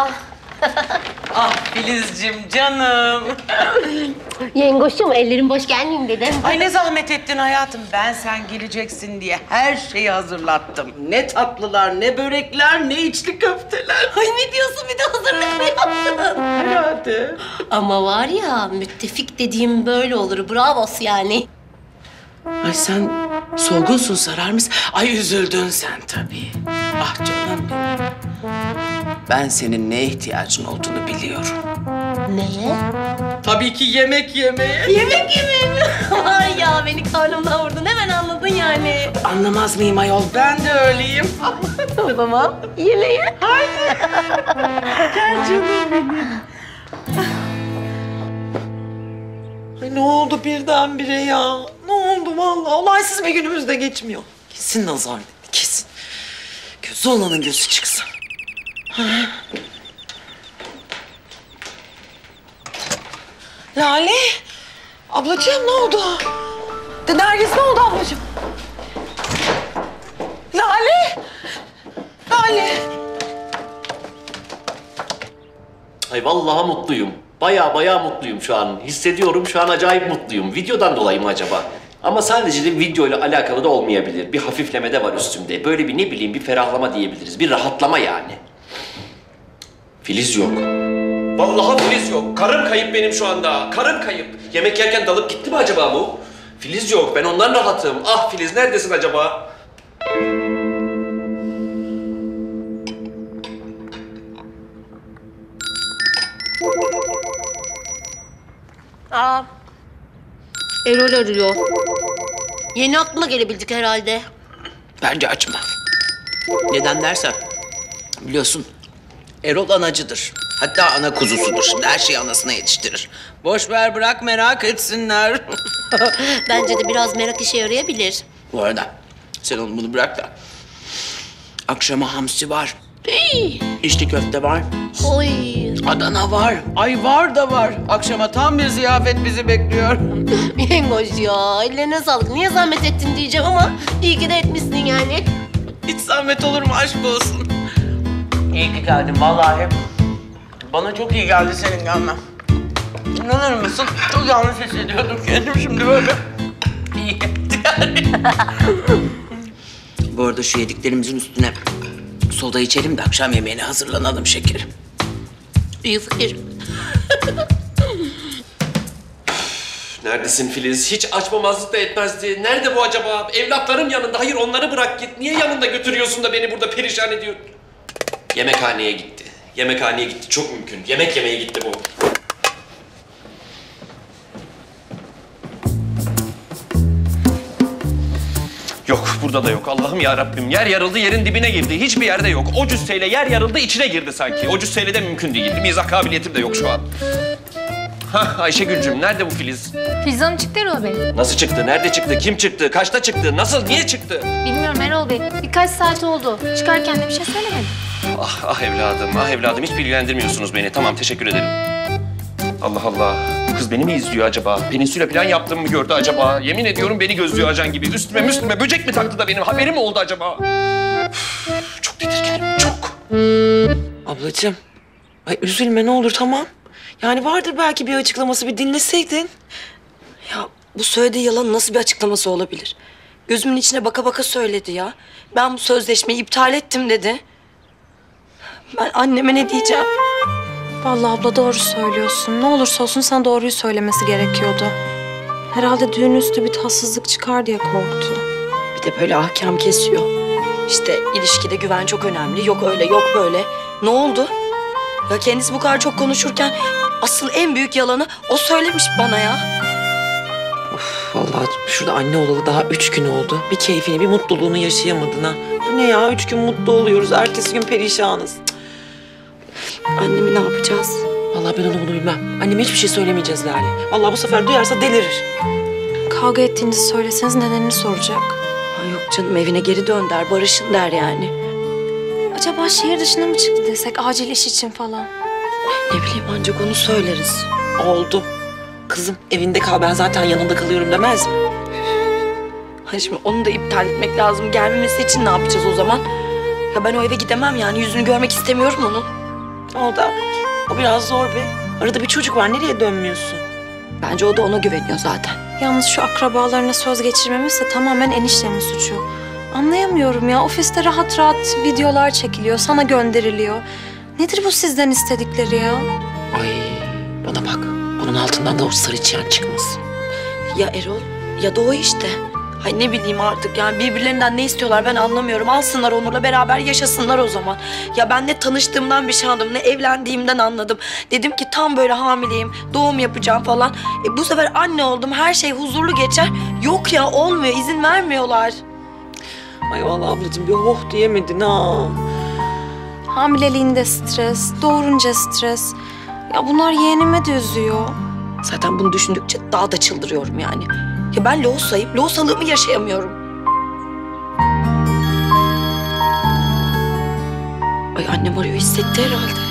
Ah Filizciğim canım. Yengoşum ellerim boş gelmeyeyim dedim. Ay ne zahmet ettin hayatım. Ben sen geleceksin diye her şeyi hazırlattım. Ne tatlılar, ne börekler, ne içli köfteler. Ay ne diyorsun bir de hazırlık mı yaptın? Herhalde. Ama var ya müttefik dediğim böyle olur. Bravos yani. Ay sen solgunsun, sararmışsın. Ay üzüldün sen tabii. Ah canım benim. Ben senin neye ihtiyacın olduğunu biliyorum. Neye? Tabii ki yemek yemeye. Yemek yemeye mi? Var ya beni karnımdan vurdun. Hemen anladın yani. Anlamaz mıyım ayol? Ben de öyleyim. O zaman yemeğe. Haydi. Gel canım benim. Ay ne oldu birdenbire ya? Ne oldu vallahi? Olaysız bir günümüz de geçmiyor. Kesin nazar dedi, kesin. Gözü olanın gözü çıksın. Lale, ablacığım ne oldu? De Nergis ne oldu ablacığım? Lale, Lale. Ay vallahi mutluyum. Baya baya mutluyum şu an. Hissediyorum şu an acayip mutluyum. Videodan dolayı mı acaba? Ama sadece de videoyla alakalı da olmayabilir. Bir hafifleme de var üstümde. Böyle bir ne bileyim bir ferahlama diyebiliriz. Bir rahatlama yani. Filiz yok. Vallahi Filiz yok. Karım kayıp benim şu anda. Karım kayıp. Yemek yerken dalıp gitti mi acaba bu? Filiz yok. Ben ondan rahatım. Ah Filiz neredesin acaba? Aa, Erol arıyor. Yeni aklına gelebildik herhalde. Bence açma. Neden dersen, biliyorsun Erol anacıdır. Hatta ana kuzusudur. Şimdi her şeyi anasına yetiştirir. Boş ver, bırak, merak etsinler. Bence de biraz merak işe yarayabilir. Bu arada sen onu bunu bırak da. Akşama hamsi var. İçli köfte var. Oy. Adana var. Ay var da var. Akşama tam bir ziyafet bizi bekliyor. Yengoş ya, ellerine sağlık. Niye zahmet ettin diyeceğim ama iyi ki de etmişsin yani. Hiç zahmet olur mu, aşk olsun. İyi ki geldin vallahi. Bana çok iyi geldi senin gelmen. İnanır mısın? Çok yanlış hissediyordum kendim şimdi böyle. İyi etti yani. Bu arada şu yediklerimizin üstüne soda içelim de akşam yemeğine hazırlanalım şekerim. İyi fikir. Neredesin Filiz? Hiç açmamazlık da etmezdi. Nerede bu acaba? Evlatlarım yanında. Hayır onları bırak git. Niye yanında götürüyorsun da beni burada perişan ediyorsun? Yemekhaneye gitti. Yemekhaneye gitti. Çok mümkün. Yemek yemeye gitti bu. Yok, burada da yok. Allah'ım ya Rabbim. Yer yarıldı, yerin dibine girdi. Hiçbir yerde yok. O cüsseyle yer yarıldı, içine girdi sanki. O cüsseyle de mümkün değil. Mizah kabiliyetim de yok şu an. Hah Ayşegül'cüm, nerede bu Filiz? Filiz Hanım çıktı Erol Bey. Nasıl çıktı? Nerede çıktı? Kim çıktı? Kaçta çıktı? Nasıl? Niye çıktı? Bilmiyorum Erol Bey. Birkaç saat oldu. Çıkarken de bir şey söylemedi. Ah, ah evladım, ah evladım. Hiç bilgilendirmiyorsunuz beni. Tamam, teşekkür ederim. Allah Allah. Kız beni mi izliyor acaba? Peninsüle plan yaptığımı mı gördü acaba? Yemin ediyorum beni gözlüyor ajan gibi. Üstüme üstüme böcek mi taktı da benim haberim mi oldu acaba? Üf, çok tedirginim, çok. Ablacığım, ay üzülme ne olur tamam. Yani vardır belki bir açıklaması, bir dinleseydin. Ya bu söylediği yalan nasıl bir açıklaması olabilir? Gözümün içine baka baka söyledi ya. Ben bu sözleşmeyi iptal ettim dedi. Ben anneme ne diyeceğim? Vallahi abla doğru söylüyorsun. Ne olursa olsun sana doğruyu söylemesi gerekiyordu. Herhalde düğün üstü bir tatsızlık çıkar diye korktu. Bir de böyle ahkam kesiyor. İşte ilişkide güven çok önemli. Yok öyle, yok böyle. Ne oldu? Ya kendisi bu kadar çok konuşurken asıl en büyük yalanı o söylemiş bana ya. Of vallahi şurada anne olalı daha üç gün oldu. Bir keyfini, bir mutluluğunu yaşayamadın ha. Bu ne ya? Üç gün mutlu oluyoruz. Ertesi gün perişanız. Annemi ne yapacağız? Vallahi ben onu bunu bilmem. Anneme hiçbir şey söylemeyeceğiz Lale. Vallahi bu sefer duyarsa delirir. Kavga ettiğinizi söyleseniz nedenini soracak. Ay yok canım evine geri dön der, barışın der yani. Acaba şehir dışına mı çıktı desek acil iş için falan? Ne bileyim ancak onu söyleriz. Oldu. Kızım evinde kal, ben zaten yanında kalıyorum demez mi? Hani şimdi onu da iptal etmek lazım. Gelmemesi için ne yapacağız o zaman? Ya ben o eve gidemem yani. Yüzünü görmek istemiyorum onun. O da o biraz zor be. Arada bir çocuk var, nereye dönmüyorsun? Bence o da ona güveniyor zaten. Yalnız şu akrabalarına söz geçirmemesi de tamamen eniştemin suçu. Anlayamıyorum ya. Ofiste rahat rahat videolar çekiliyor, sana gönderiliyor. Nedir bu sizden istedikleri ya? Ay bana bak, bunun altından da o sarı çiyan çıkmasın. Ya Erol ya da o işte. Hay ne bileyim artık yani birbirlerinden ne istiyorlar ben anlamıyorum. Alsınlar Onur'la beraber yaşasınlar o zaman. Ya ben ne tanıştığımdan bir şey anladım ne evlendiğimden anladım. Dedim ki tam böyle hamileyim, doğum yapacağım falan. E bu sefer anne oldum, her şey huzurlu geçer. Yok ya olmuyor, izin vermiyorlar. Ay vallahi ablacığım bir oh diyemedin ha. Hamileliğinde stres, doğurunca stres. Ya bunlar yeğenime de üzüyor. Zaten bunu düşündükçe daha da çıldırıyorum yani. Ya ben loğusayım, loğusalığımı yaşayamıyorum. Ay annem arıyor, hissetti herhalde.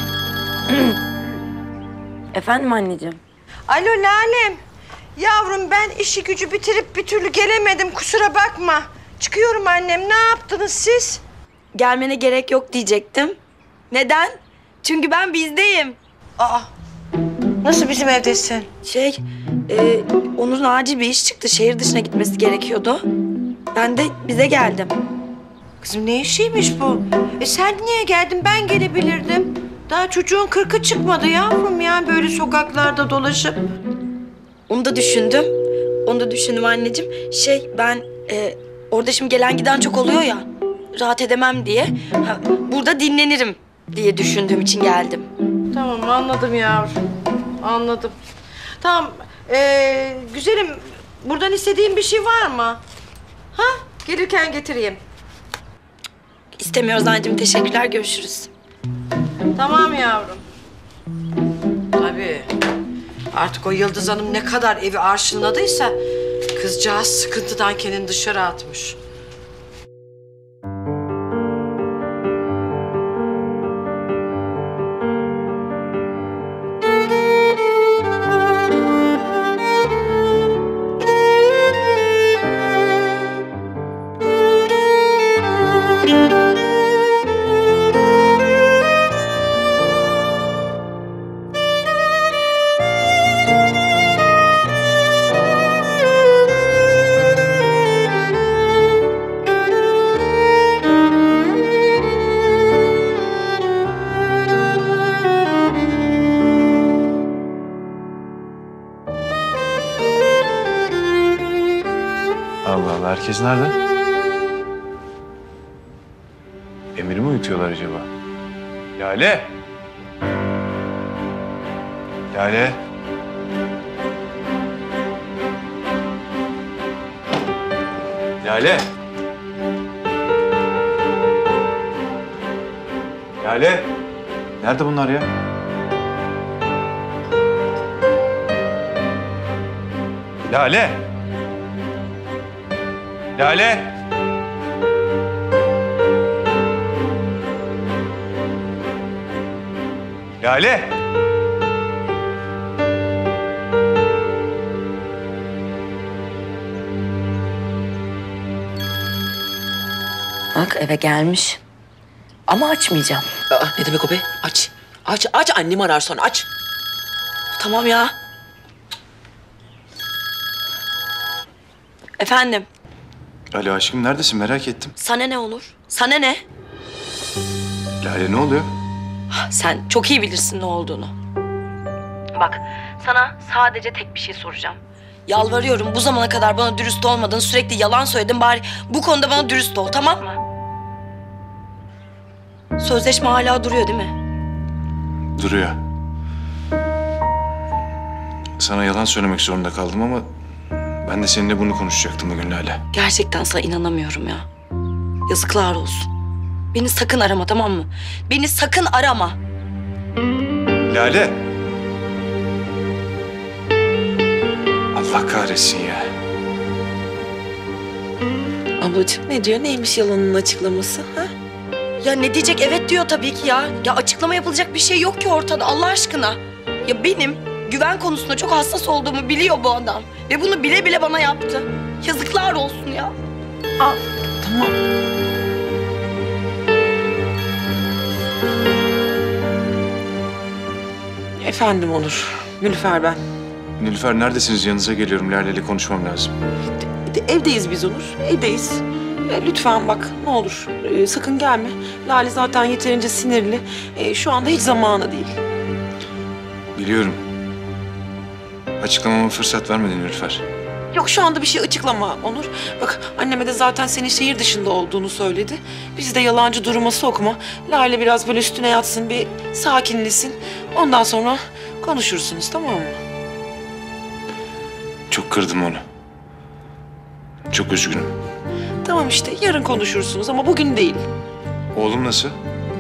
Efendim anneciğim? Alo Lalem. Yavrum ben işi gücü bitirip bir türlü gelemedim, kusura bakma. Çıkıyorum annem, ne yaptınız siz? Gelmene gerek yok diyecektim. Neden? Çünkü ben bizdeyim. Aa, nasıl bizim evdesin? Şey, e, Onur'un acil bir iş çıktı. Şehir dışına gitmesi gerekiyordu. Ben de bize geldim. Kızım ne işiymiş bu? E sen niye geldin? Ben gelebilirdim. Daha çocuğun kırkı çıkmadı yavrum ya, böyle sokaklarda dolaşıp. Onu da düşündüm. Onu da düşündüm anneciğim. Şey ben e, orada şimdi gelen giden çok oluyor ya. Rahat edemem diye. Ha, burada dinlenirim diye düşündüğüm için geldim. Tamam anladım yavrum. Anladım. Tamam. Ee, güzelim, buradan istediğin bir şey var mı? Ha? Gelirken getireyim. İstemiyoruz anneciğim. Teşekkürler. Görüşürüz. Tamam yavrum. Tabii. Artık o Yıldız Hanım ne kadar evi arşınladıysa kızcağız sıkıntıdan kendini dışarı atmış. Allah Allah, herkes nerede? Emir'i mi uyutuyorlar acaba? Lale! Lale! Lale! Lale! Nerede bunlar ya? Lale! Lale! Lale! Bak eve gelmiş. Ama açmayacağım. Aa, ne demek o be? Aç. Aç, aç. Annem arar sonra. Aç. Tamam ya. Efendim? Alo aşkım, neredesin? Merak ettim. Sana ne olur? Sana ne? Lale, ne oluyor? Sen çok iyi bilirsin ne olduğunu. Bak, sana sadece tek bir şey soracağım. Yalvarıyorum, bu zamana kadar bana dürüst olmadın, sürekli yalan söyledin. Bari bu konuda bana dürüst ol, tamam mı? Sözleşme hala duruyor değil mi? Duruyor. Sana yalan söylemek zorunda kaldım ama ben de seninle bunu konuşacaktım bugün Lale. Gerçekten sana inanamıyorum ya. Yazıklar olsun. Beni sakın arama, tamam mı? Beni sakın arama. Lale! Allah kahretsin ya. Ablacığım ne diyor? Neymiş yalanın açıklaması? Ha? Ya ne diyecek? Evet diyor tabii ki ya. Ya açıklama yapılacak bir şey yok ki ortada Allah aşkına. Ya benim güven konusunda çok hassas olduğumu biliyor bu adam. Ve bunu bile bile bana yaptı. Yazıklar olsun ya. Aa, tamam. Efendim Onur. Nilüfer ben. Nilüfer neredesiniz? Yanınıza geliyorum. Lale ile konuşmam lazım. Evdeyiz biz Onur. Evdeyiz. E, lütfen bak ne olur. E, sakın gelme. Lale zaten yeterince sinirli. E, şu anda hiç zamanı değil. Biliyorum. Açıklamama fırsat vermedin Nilüfer. Yok şu anda bir şey açıklama Onur. Bak anneme de zaten senin şehir dışında olduğunu söyledi. Bizi de yalancı duruma sokma. Lale biraz böyle üstüne yatsın, bir sakinlesin. Ondan sonra konuşursunuz, tamam mı? Çok kırdım onu. Çok üzgünüm. Tamam işte yarın konuşursunuz ama bugün değil. Oğlum nasıl?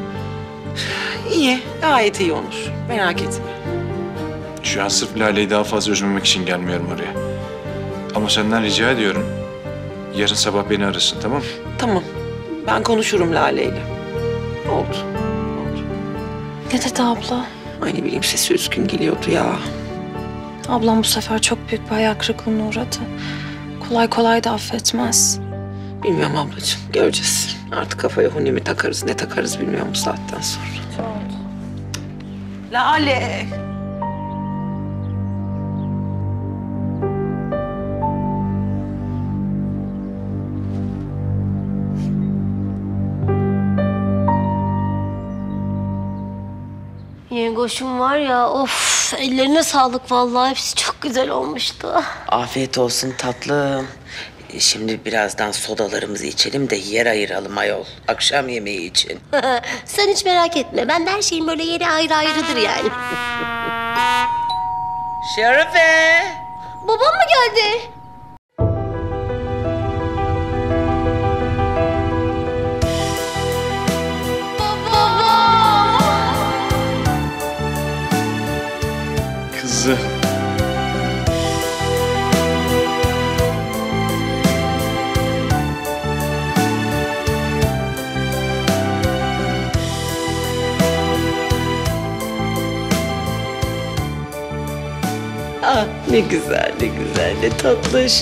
İyi, gayet iyi Onur. Merak etme. Şu an sırf Lale'yi daha fazla üzmemek için gelmiyorum oraya. Ama senden rica ediyorum. Yarın sabah beni arasın, tamam mı? Tamam. Ben konuşurum Lale'yle. Oldu. Ne dedi abla? Ay ne bileyim sesi üzgün geliyordu ya. Ablam bu sefer çok büyük bir hayal kırıklığına uğradı. Kolay kolay da affetmez. Bilmiyorum ablacığım. Göreceğiz. Artık kafaya huni mi takarız, ne takarız bilmiyorum bu saatten sonra. Lale. Yengoşum var ya, of ellerine sağlık vallahi, hepsi çok güzel olmuştu. Afiyet olsun tatlım. Şimdi birazdan sodalarımızı içelim de yer ayıralım ayol. Akşam yemeği için. Sen hiç merak etme, ben de her şeyin böyle yeri ayrı ayrıdır yani. Şerife! Babam mı geldi? Nazlı. Ah ne güzel, ne güzel, ne tatlış.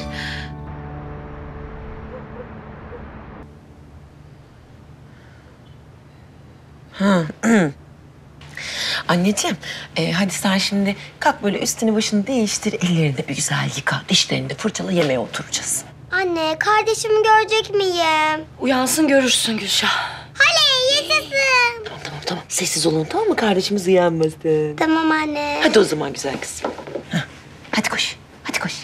Ha. Anneciğim, e, hadi sen şimdi kalk böyle üstünü başını değiştir, ellerini bir güzel yıka, dişlerini de fırçala, yemeğe oturacağız. Anne, kardeşimi görecek miyim? Uyansın görürsün Gülşah. Oley, yaşasın. Tamam tamam tamam, sessiz olun tamam mı? Kardeşimiz uyanmasın. Tamam anne. Hadi o zaman güzel kızım. Hah, hadi koş, hadi koş.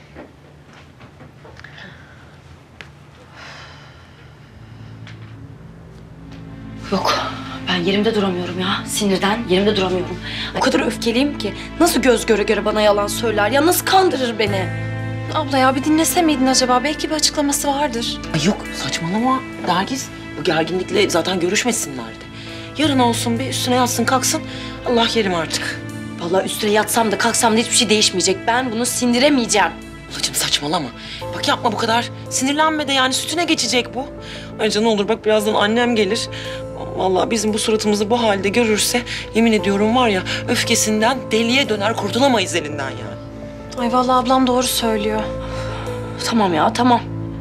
Yok. Ben yerimde duramıyorum ya. Sinirden yerimde duramıyorum. O kadar öfkeliyim ki. Nasıl göz göre göre bana yalan söyler ya? Nasıl kandırır beni? Abla ya bir dinlese miydin acaba? Belki bir açıklaması vardır. Ay yok saçmalama Nergis. Bu gerginlikle zaten görüşmesinler de. Yarın olsun bir üstüne yatsın kalksın. Allah yerim artık. Vallahi üstüne yatsam da kalksam da hiçbir şey değişmeyecek. Ben bunu sindiremeyeceğim. Ablacığım saçmalama. Bak yapma bu kadar. Sinirlenme de yani sütüne geçecek bu. Ayrıca ne olur bak birazdan annem gelir. Vallahi bizim bu suratımızı bu halde görürse yemin ediyorum var ya öfkesinden deliye döner kurtulamayız elinden yani. Ay vallahi ablam doğru söylüyor. Tamam ya tamam.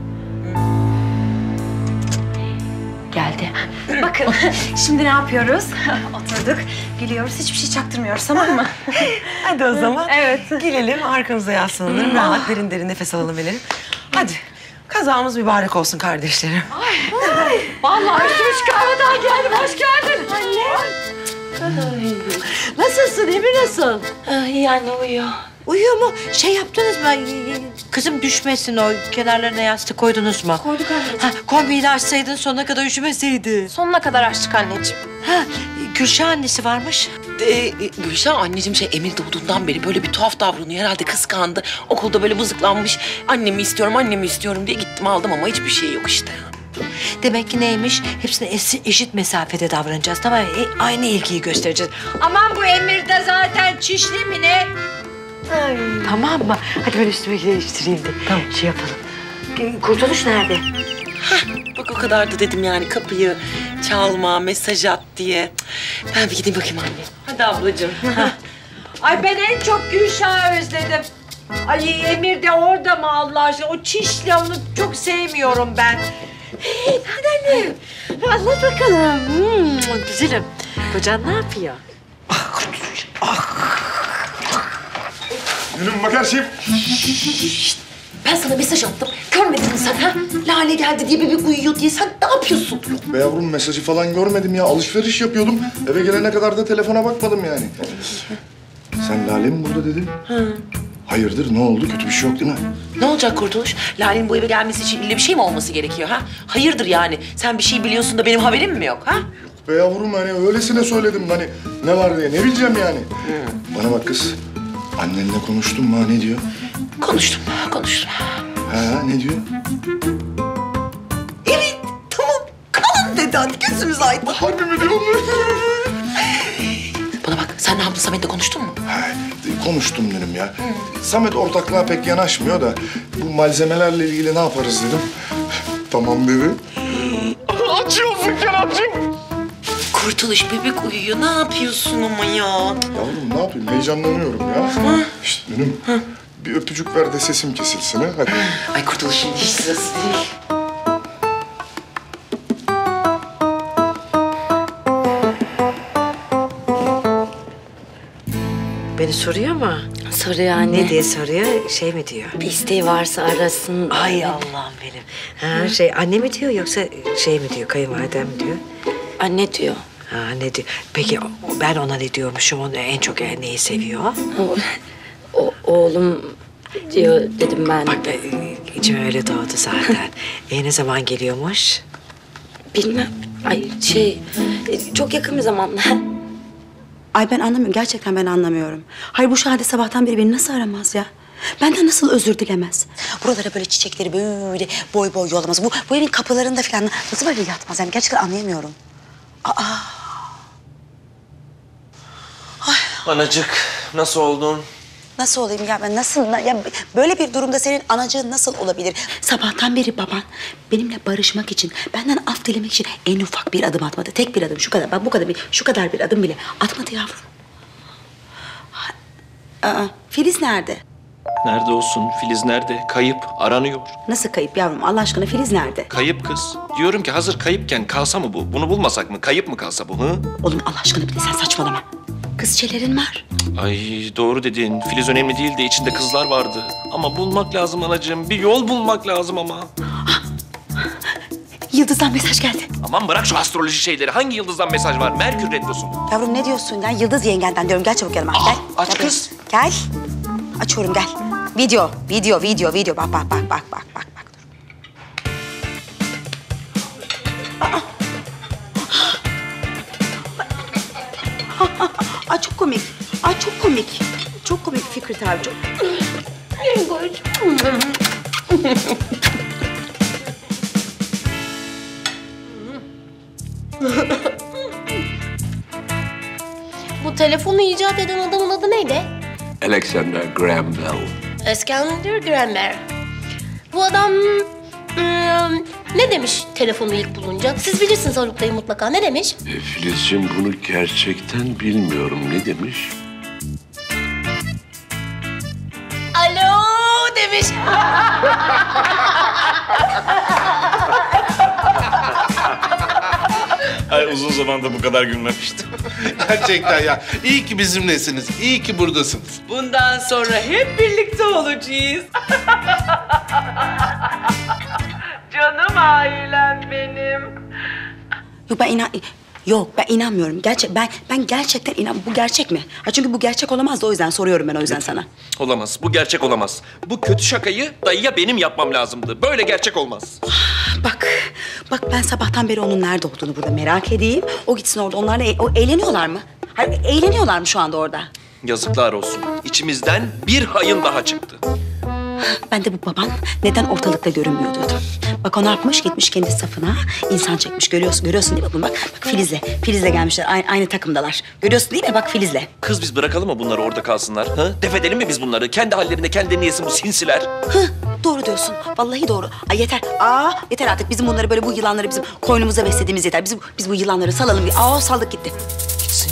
Geldi. Bakın şimdi ne yapıyoruz? Oturduk, gülüyoruz, hiçbir şey çaktırmıyoruz tamam mı? Hadi o zaman evet. Gelelim arkamıza yaslanalım. Rahat derin derin nefes alalım verelim. Hadi kazamız mübarek olsun kardeşlerim. Ay, ay. Vallahi üstümüz kahveden geldim. Hoş geldin. Anne. Nasılsın? Emir nasıl? İyi anne uyuyor. Uyuyor mu? Şey yaptınız mı? Kızım düşmesin o kenarlarına yastık koydunuz mu? Koyduk anneciğim. Ha, kombiyi de açsaydın sonuna kadar üşümeseydi. Sonuna kadar açtık anneciğim. Ha, Gülşah annesi varmış. Ee, Gülşah anneciğim şey Emir doğduğundan beri böyle bir tuhaf davranıyor. Herhalde kıskandı. Okulda böyle bızıklanmış. Annemi istiyorum, annemi istiyorum diye gittim aldım ama hiçbir şey yok işte. Demek ki neymiş? Hepsine eşit mesafede davranacağız. Tamam mı? E, aynı ilgiyi göstereceğiz. Aman bu Emir de zaten çişli mi ne? Ay. Tamam mı? Hadi ben üstümü değiştireyim de. Tamam. Şey yapalım. Kurtuluş nerede? Hah, bak o kadar da dedim yani kapıyı çalma, mesaj at diye. Ben bir gideyim bakayım anne. Hadi ablacığım. Ay ben en çok Gülşah'ı özledim. Ay Emir de orada mı Allah aşkına? O çişli onu çok sevmiyorum ben. Hey, hadi annem. Anlat bakalım. Hmm, güzelim. Kocan ne yapıyor? Ah. Gülüm bak her şeyim. Ben sana mesaj attım. Görmedin mi sen ha? Lale geldi diye bebek uyuyor diye sen ne yapıyorsun? Yok be yavrum mesajı falan görmedim ya. Alışveriş yapıyordum. Eve gelene kadar da telefona bakmadım yani. Sen Lale mi burada dedin? Hı. Hayırdır ne oldu? Kötü bir şey yok değil mi? Ne olacak Kurtuluş? Lale'nin bu eve gelmesi için ille bir şey mi olması gerekiyor ha? Hayırdır yani? Sen bir şey biliyorsun da benim haberim mi yok ha? Be yavrum hani öylesine söyledim hani ne var diye ne bileceğim yani. Hı. Bana bak kız. Annenle konuştun mu ha ne diyor? Konuştum, konuştum. Ha ne diyor? Evet, tamam. Kalın dedi hadi gözümüz aydın. Harbi mi diyor? Bana bak sen ne yaptın Samet'le konuştun mu? Ha, konuştum dedim ya. Hı. Samet ortaklığa pek yanaşmıyor da bu malzemelerle ilgili ne yaparız dedim. Tamam dedi. Açıyorsun Keremciğim. Kurtuluş bebek uyuyor. Ne yapıyorsun ama ya? Yavrum ne yapayım? Heyecanlanıyorum ya. Hı? Şişt benim. Hı? Bir öpücük ver de sesim kesilsin ha. Hadi. Ay Kurtuluş şimdi hiç sırası değil. Beni soruyor mu? Soruyor anne. Ne diye soruyor? Şey mi diyor? Bir isteği varsa arasın. Ay Allah'ım benim. Ha, şey anne mi diyor yoksa şey mi diyor? Kayınvalidem mi diyor? Anne diyor. Ha ne diyor? Peki ben ona ne diyormuşum? Onu en çok neyi seviyor? O, o oğlum diyor dedim ben. Bak ben, içime öyle doğdu zaten. e ne zaman geliyormuş? Bilmem. Ay şey çok yakın bir zamanda. Ay ben anlamıyorum. Gerçekten ben anlamıyorum. Hayır bu Şahane sabahtan beri beni nasıl aramaz ya? Benden nasıl özür dilemez? Buralara böyle çiçekleri böyle boy boy yollamaz. Bu, bu evin kapılarında falan nasıl böyle yatmaz? Yani gerçekten anlayamıyorum. Aa. Anacık nasıl oldun? Nasıl olayım ya ben nasıl ya böyle bir durumda senin anacığın nasıl olabilir? Sabahtan beri baban benimle barışmak için, benden af dilemek için en ufak bir adım atmadı. Tek bir adım şu kadar. Bak bu kadar bir şu kadar bir adım bile atmadı yavrum. Aa, Filiz nerede? Nerede olsun? Filiz nerede? Kayıp, aranıyor. Nasıl kayıp yavrum? Allah aşkına Filiz nerede? Kayıp kız. Diyorum ki hazır kayıpken kalsa mı bu? Bunu bulmasak mı? Kayıp mı kalsa bu? Hı? Oğlum Allah aşkına bir de sen saçmalama. Kızçelerin var. Ay doğru dedin. Filiz önemli değil de içinde kızlar vardı. Ama bulmak lazım anacığım. Bir yol bulmak lazım ama. Yıldız'dan mesaj geldi. Aman bırak şu astroloji şeyleri. Hangi yıldızdan mesaj var? Merkür retrosu mu? Yavrum ne diyorsun ya? Yıldız yengenden diyorum. Gel çabuk yanıma. Gel. Aç Gel. kız. Gel. Açıyorum gel. Video, video, video, video. Bak, bak, bak, bak, bak, bak, bak. Dur. Ay çok komik. Ay çok komik. Çok komik Fikret abi. Çok... Bu telefonu icat eden adamın adı neydi? Alexander Graham Bell. Iskender Gramer. Bu adam ım, ne demiş telefonu ilk bulunca? Siz bilirsiniz Haluk Bey mutlaka. Ne demiş? E, Filizciğim bunu gerçekten bilmiyorum. Ne demiş? Alo demiş. Ay uzun zamanda bu kadar gülmemiştim. Gerçekten ya. İyi ki bizimlesiniz. İyi ki buradasınız. Bundan sonra hep birlikte olacağız. Canım ailem benim. Yok ben inan... Yok ben inanmıyorum. Gerçek ben ben gerçekten inan bu gerçek mi? Ha çünkü bu gerçek olamaz da o yüzden soruyorum ben o yüzden sana. Olamaz. Bu gerçek olamaz. Bu kötü şakayı dayıya benim yapmam lazımdı. Böyle gerçek olmaz. Bak, bak ben sabahtan beri onun nerede olduğunu burada merak edeyim. O gitsin orada. Onlarla e- o eğleniyorlar mı? Hayır, eğleniyorlar mı şu anda orada? Yazıklar olsun. İçimizden bir hayın daha çıktı. Ben de bu baban neden ortalıkta görünmüyor diyordum. Bak o ne yapmış? Gitmiş kendi safına insan çekmiş. Görüyorsun, görüyorsun değil mi bunu? Bak, bak Filiz'le. Filiz'le gelmişler. Aynı, aynı takımdalar. Görüyorsun değil mi? Bak Filiz'le. Kız biz bırakalım mı bunları orada kalsınlar? Ha? Def edelim mi biz bunları? Kendi hallerinde kendilerini yesin bu sinsiler. Hı, doğru diyorsun. Vallahi doğru. Ay yeter. Aa yeter artık. Bizim bunları böyle bu yılanları bizim koynumuza beslediğimiz yeter. Biz, biz bu yılanları salalım. Aa saldık gitti. Gitsin.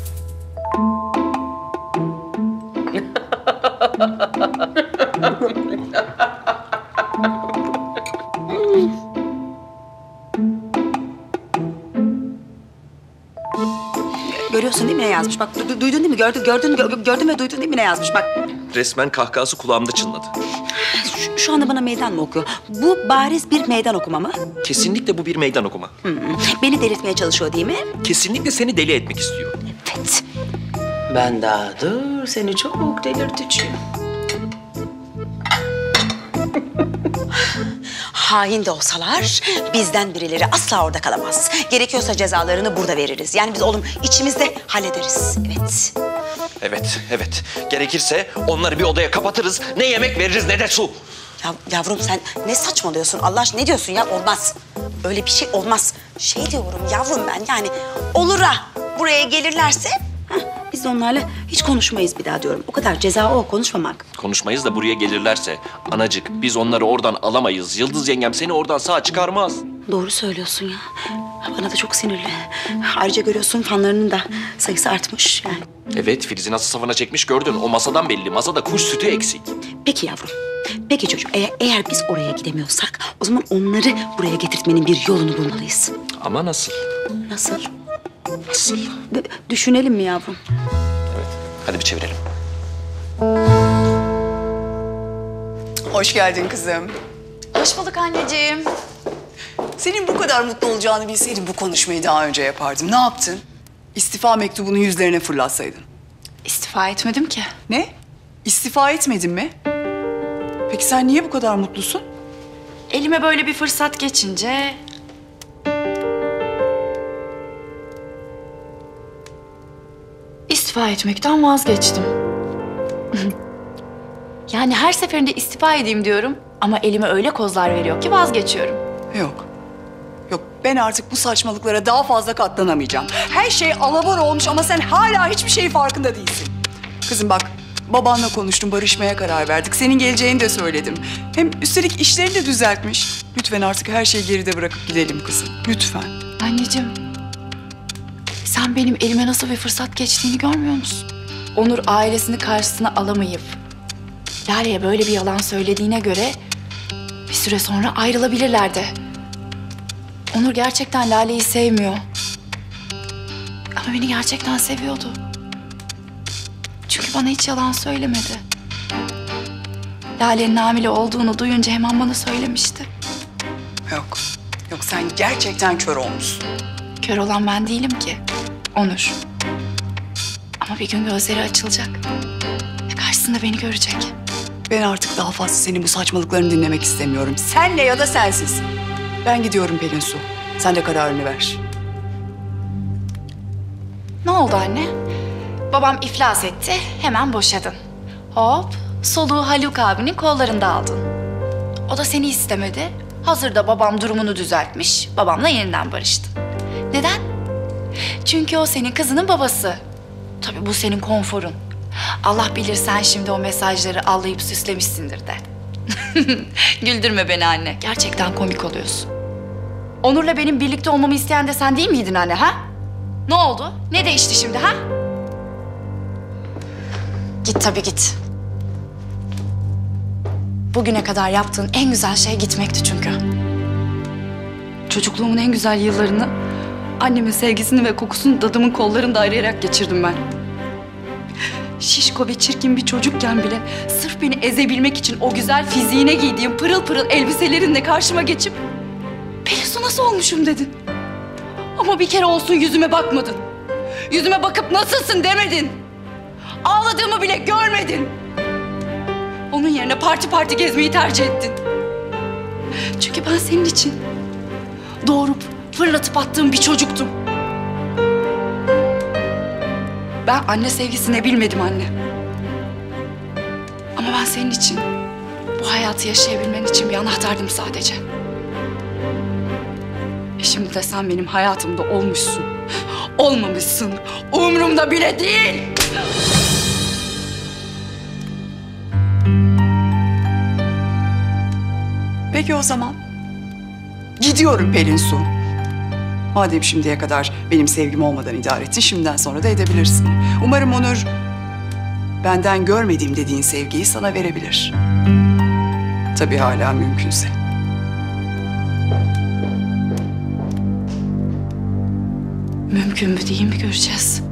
Görüyorsun değil mi ne yazmış? Bak du- duydun değil mi? Gördün, gördün, gö- gördün ve duydun değil mi ne yazmış? Bak Resmen kahkahası kulağımda çınladı. şu, şu anda bana meydan mı okuyor? Bu bariz bir meydan okuma mı? Kesinlikle bu bir meydan okuma. Hı, beni delirtmeye çalışıyor değil mi? Kesinlikle seni deli etmek istiyor. Evet. Ben daha dur seni çok delirteceğim. Hain de olsalar bizden birileri asla orada kalamaz. Gerekiyorsa cezalarını burada veririz. Yani biz oğlum içimizde hallederiz. Evet. Evet, evet. Gerekirse onları bir odaya kapatırız. Ne yemek veririz ne de su. Ya yavrum sen ne saçmalıyorsun Allah aşkına? Ne diyorsun ya? Olmaz. Öyle bir şey olmaz. Şey diyorum yavrum ben yani olura buraya gelirlerse heh, biz de onlarla hiç konuşmayız bir daha diyorum. O kadar ceza o konuşmamak. Konuşmayız da buraya gelirlerse anacık biz onları oradan alamayız. Yıldız yengem seni oradan sağ çıkarmaz. Doğru söylüyorsun ya. Bana da çok sinirli. Ayrıca görüyorsun fanlarının da sayısı artmış yani. Evet Filiz'i nasıl safına çekmiş gördün. O masadan belli. Masada kuş sütü eksik. Peki yavrum. Peki çocuğum eğer, eğer biz oraya gidemiyorsak o zaman onları buraya getirtmenin bir yolunu bulmalıyız. Ama nasıl? Nasıl? Nasıl? D- düşünelim mi yavrum? Evet. Hadi bir çevirelim. Hoş geldin kızım. Hoş bulduk anneciğim. Senin bu kadar mutlu olacağını bilseydim bu konuşmayı daha önce yapardım. Ne yaptın? İstifa mektubunu yüzlerine fırlatsaydın. İstifa etmedim ki. Ne? İstifa etmedin mi? Peki sen niye bu kadar mutlusun? Elime böyle bir fırsat geçince... istifa etmekten vazgeçtim. Yani her seferinde istifa edeyim diyorum ama elime öyle kozlar veriyor ki vazgeçiyorum. Yok. Yok ben artık bu saçmalıklara daha fazla katlanamayacağım. Her şey alabora olmuş ama sen hala hiçbir şeyin farkında değilsin. Kızım bak Babanla konuştum, barışmaya karar verdik. Senin geleceğini de söyledim. Hem üstelik işlerini de düzeltmiş. Lütfen artık her şeyi geride bırakıp gidelim kızım. Lütfen. Anneciğim, sen benim elime nasıl bir fırsat geçtiğini görmüyor musun? Onur ailesini karşısına alamayıp Lale'ye böyle bir yalan söylediğine göre bir süre sonra ayrılabilirlerdi. Onur gerçekten Lale'yi sevmiyor. Ama beni gerçekten seviyordu. Çünkü bana hiç yalan söylemedi. Lale'nin hamile olduğunu duyunca hemen bana söylemişti. Yok, yok sen gerçekten kör olmuşsun. Kör olan ben değilim ki. Onur. Ama bir gün gözleri açılacak. Ve karşısında beni görecek. Ben artık daha fazla senin bu saçmalıklarını dinlemek istemiyorum. Senle ya da sensiz. Ben gidiyorum Pelin Su. Sen de kararını ver. Ne oldu anne? Babam iflas etti, hemen boşadın. Hop, soluğu Haluk abinin kollarında aldın. O da seni istemedi. Hazırda babam durumunu düzeltmiş, babamla yeniden barıştın. Neden? Çünkü o senin kızının babası. Tabii bu senin konforun. Allah bilir sen şimdi o mesajları allayıp süslemişsindir de. Güldürme beni anne, gerçekten komik oluyorsun. Onur'la benim birlikte olmamı isteyen de sen değil miydin anne, ha? Ne oldu? Ne değişti şimdi, ha? Git tabii git. Bugüne kadar yaptığın en güzel şey gitmekti çünkü. Çocukluğumun en güzel yıllarını annemin sevgisini ve kokusunu dadımın kollarında arayarak geçirdim ben. Şişko ve çirkin bir çocukken bile sırf beni ezebilmek için o güzel fiziğine giydiğim pırıl pırıl elbiselerinle karşıma geçip Pelin Su nasıl olmuşum dedin. Ama bir kere olsun yüzüme bakmadın. Yüzüme bakıp nasılsın demedin. Ağladığımı bile görmedin. Onun yerine parti parti gezmeyi tercih ettin. Çünkü ben senin için doğurup fırlatıp attığım bir çocuktum. Ben anne sevgisini bilmedim anne. Ama ben senin için, bu hayatı yaşayabilmen için bir anahtardım sadece. E şimdi de sen benim hayatımda olmuşsun. Olmamışsın. Umurumda bile değil. Peki o zaman. Gidiyorum Pelin Su. Madem şimdiye kadar benim sevgim olmadan idare ettin, şimdiden sonra da edebilirsin. Umarım Onur benden görmediğim dediğin sevgiyi sana verebilir. Tabii hala mümkünse. Mümkün mü değil mi göreceğiz.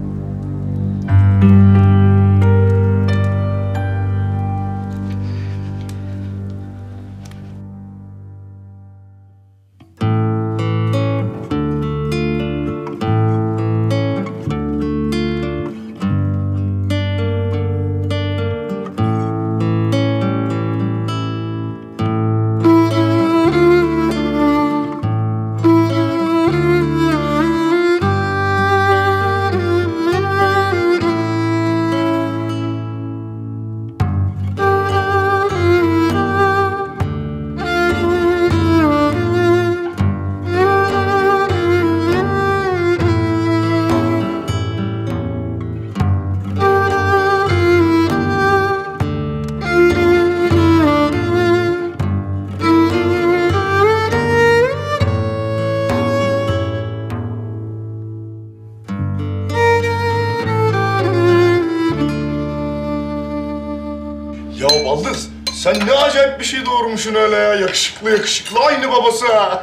Ya Baldız, sen ne acayip bir şey doğurmuşsun öyle ya. Yakışıklı yakışıklı, aynı babası ha.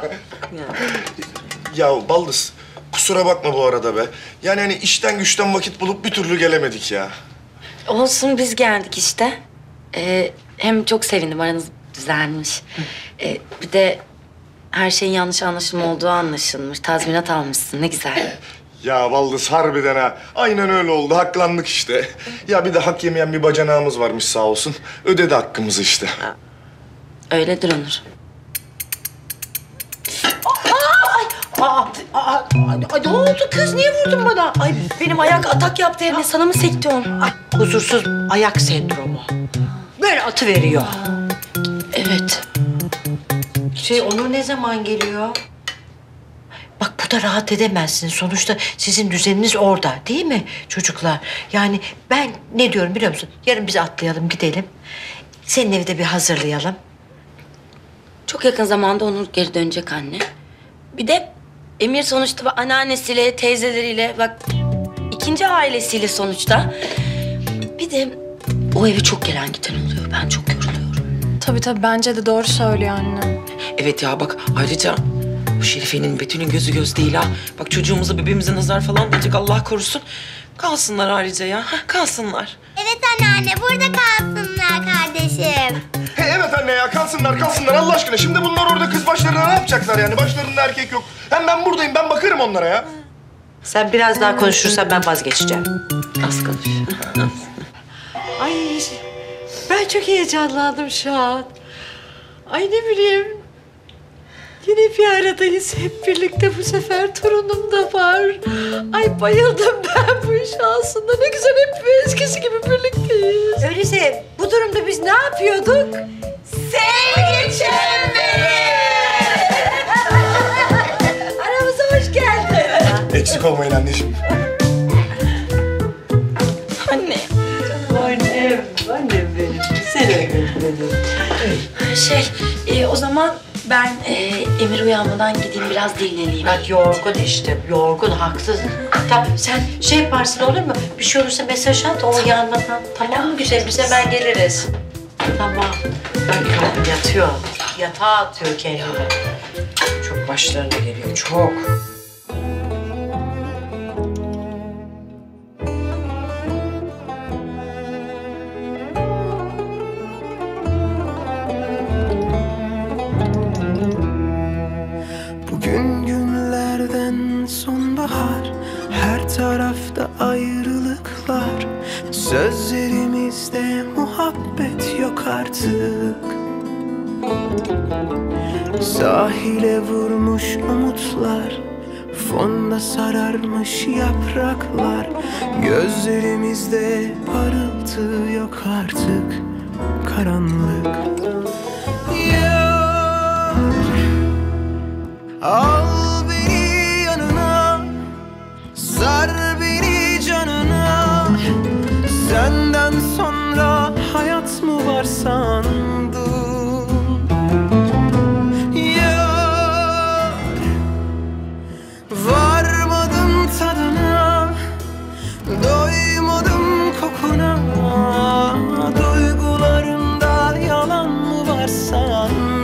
Ya Baldız, kusura bakma bu arada be. Yani hani işten güçten vakit bulup bir türlü gelemedik ya. Olsun biz geldik işte. Ee, hem çok sevindim aranız düzelmiş. Ee, bir de her şeyin yanlış anlaşılma olduğu anlaşılmış. Tazminat almışsın ne güzel. Ya Baldız harbiden ha. Aynen öyle oldu. Haklandık işte. Ya bir de hak yemeyen bir bacanağımız varmış sağ olsun. Ödedi hakkımızı işte. Öyledir Onur. Aa, aa, aa, ay, ne oldu kız? Niye vurdun bana? Ay benim ayak atak yaptı eline. Sana mı sekti onu? Ay, huzursuz ayak sendromu. Böyle atı veriyor. Evet. Şey Onur ne zaman geliyor? Bak burada rahat edemezsiniz. Sonuçta sizin düzeniniz orada değil mi çocuklar? Yani ben ne diyorum biliyor musun? Yarın biz atlayalım gidelim. Senin evi de bir hazırlayalım. Çok yakın zamanda Onur geri dönecek anne. Bir de Emir sonuçta anneannesiyle, teyzeleriyle, bak ikinci ailesiyle sonuçta. Bir de o eve çok gelen giden oluyor. Ben çok yoruluyorum. Tabii tabii bence de doğru söylüyor anne. Evet ya bak ayrıca bu Şerife'nin, Betül'ün gözü göz değil ha. Bak çocuğumuza, bebeğimize nazar falan diyecek, Allah korusun. Kalsınlar ayrıca ya, heh, kalsınlar. Evet anneanne burada kalsınlar kardeşim. He, evet anne ya, kalsınlar kalsınlar Allah aşkına. Şimdi bunlar orada kız başlarına ne yapacaklar yani? Başlarında erkek yok. Hem ben buradayım, ben bakarım onlara ya. Sen biraz daha konuşursan ben vazgeçeceğim. Az konuş. Ay ben çok heyecanlandım şu an. Ay ne bileyim. Yine bir aradayız hep birlikte bu sefer torunum da var. Ay bayıldım ben bu şansında. Ne güzel hep eskisi gibi birlikteyiz. Öyleyse bu durumda biz ne yapıyorduk? Sevgi çemberi! Aramıza hoş geldin. Eksik olmayın anneciğim. Anne. Annem, annem benim. Seni benim. Şey, e, o zaman ben e, Emir uyanmadan gideyim biraz dinleneyim. Bak yorgun işte, yorgun, haksız. Tamam, sen şey yaparsın olur mu? Bir şey olursa mesaj at, o uyanmadan. Tamam mı güzel? Biz hemen geliriz. Tamam. Bak yatıyor, yatağa atıyor kendini. Çok başlarına geliyor, çok. Bugün günlerden sonbahar, her tarafta ayrılıklar. Sözlerimizde muhabbet yok artık. Sahile vurmuş umutlar, fonda sararmış yapraklar. Gözlerimizde parıltı yok artık, karanlık. Al beni yanına, sar beni canına. Senden sonra hayat mı var sandın? Yar, varmadım tadına, doymadım kokuna. Duygularımda yalan mı var sandın?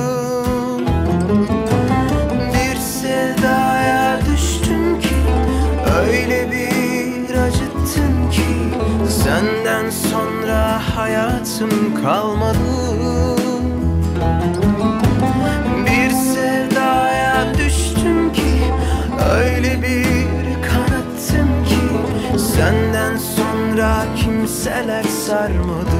Öyle bir acıttın ki senden sonra hayatım kalmadı. Bir sevdaya düştüm ki öyle bir kanattım ki senden sonra kimseler sarmadı.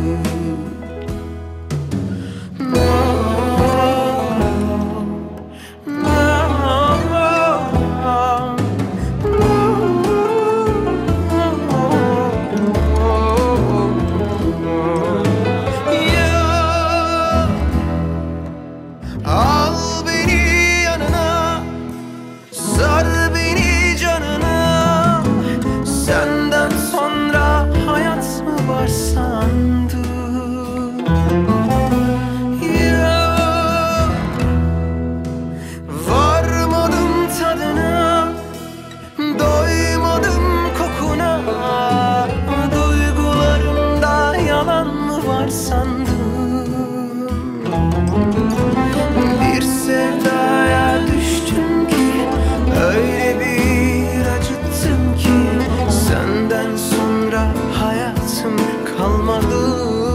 Bir sevdaya düştüm ki öyle bir acıttım ki senden sonra hayatım kalmadı.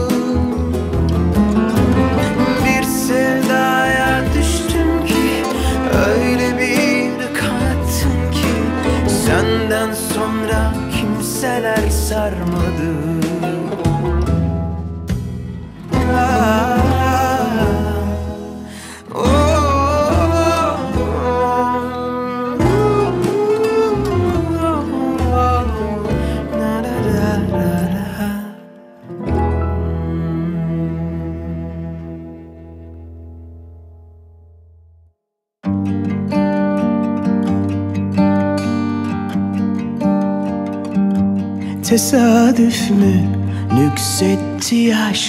Bir sevdaya düştüm ki öyle bir kanattım ki senden sonra kimseler sarmadı. Tesadüf mü nüksetti aşk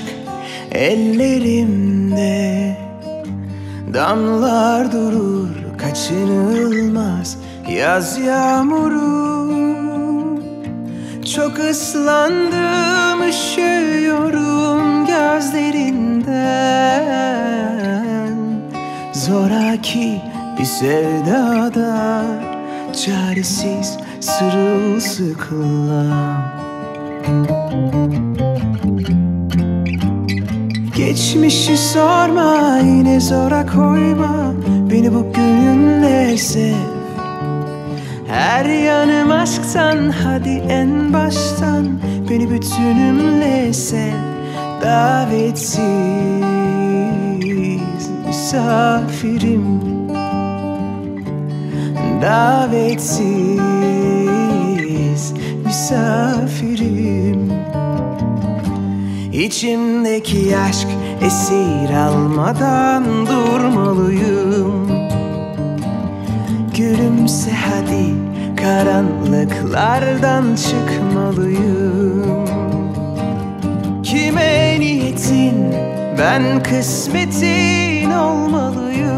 ellerimde? Damlar durur kaçınılmaz yaz yağmuru. Çok ıslandım, üşüyorum gözlerinden. Zoraki bir sevdada çaresiz sırılsıklam. Geçmişi sorma, yine zora koyma, beni bugünle sev. Her yanım aşktan, hadi en baştan beni bütünümle sev. Davetsiz misafirim, davetsiz misafirim. İçimdeki aşk esir almadan durmalıyım. Gülümse hadi, karanlıklardan çıkmalıyım. Kime niyetin, ben kısmetin olmalıyım.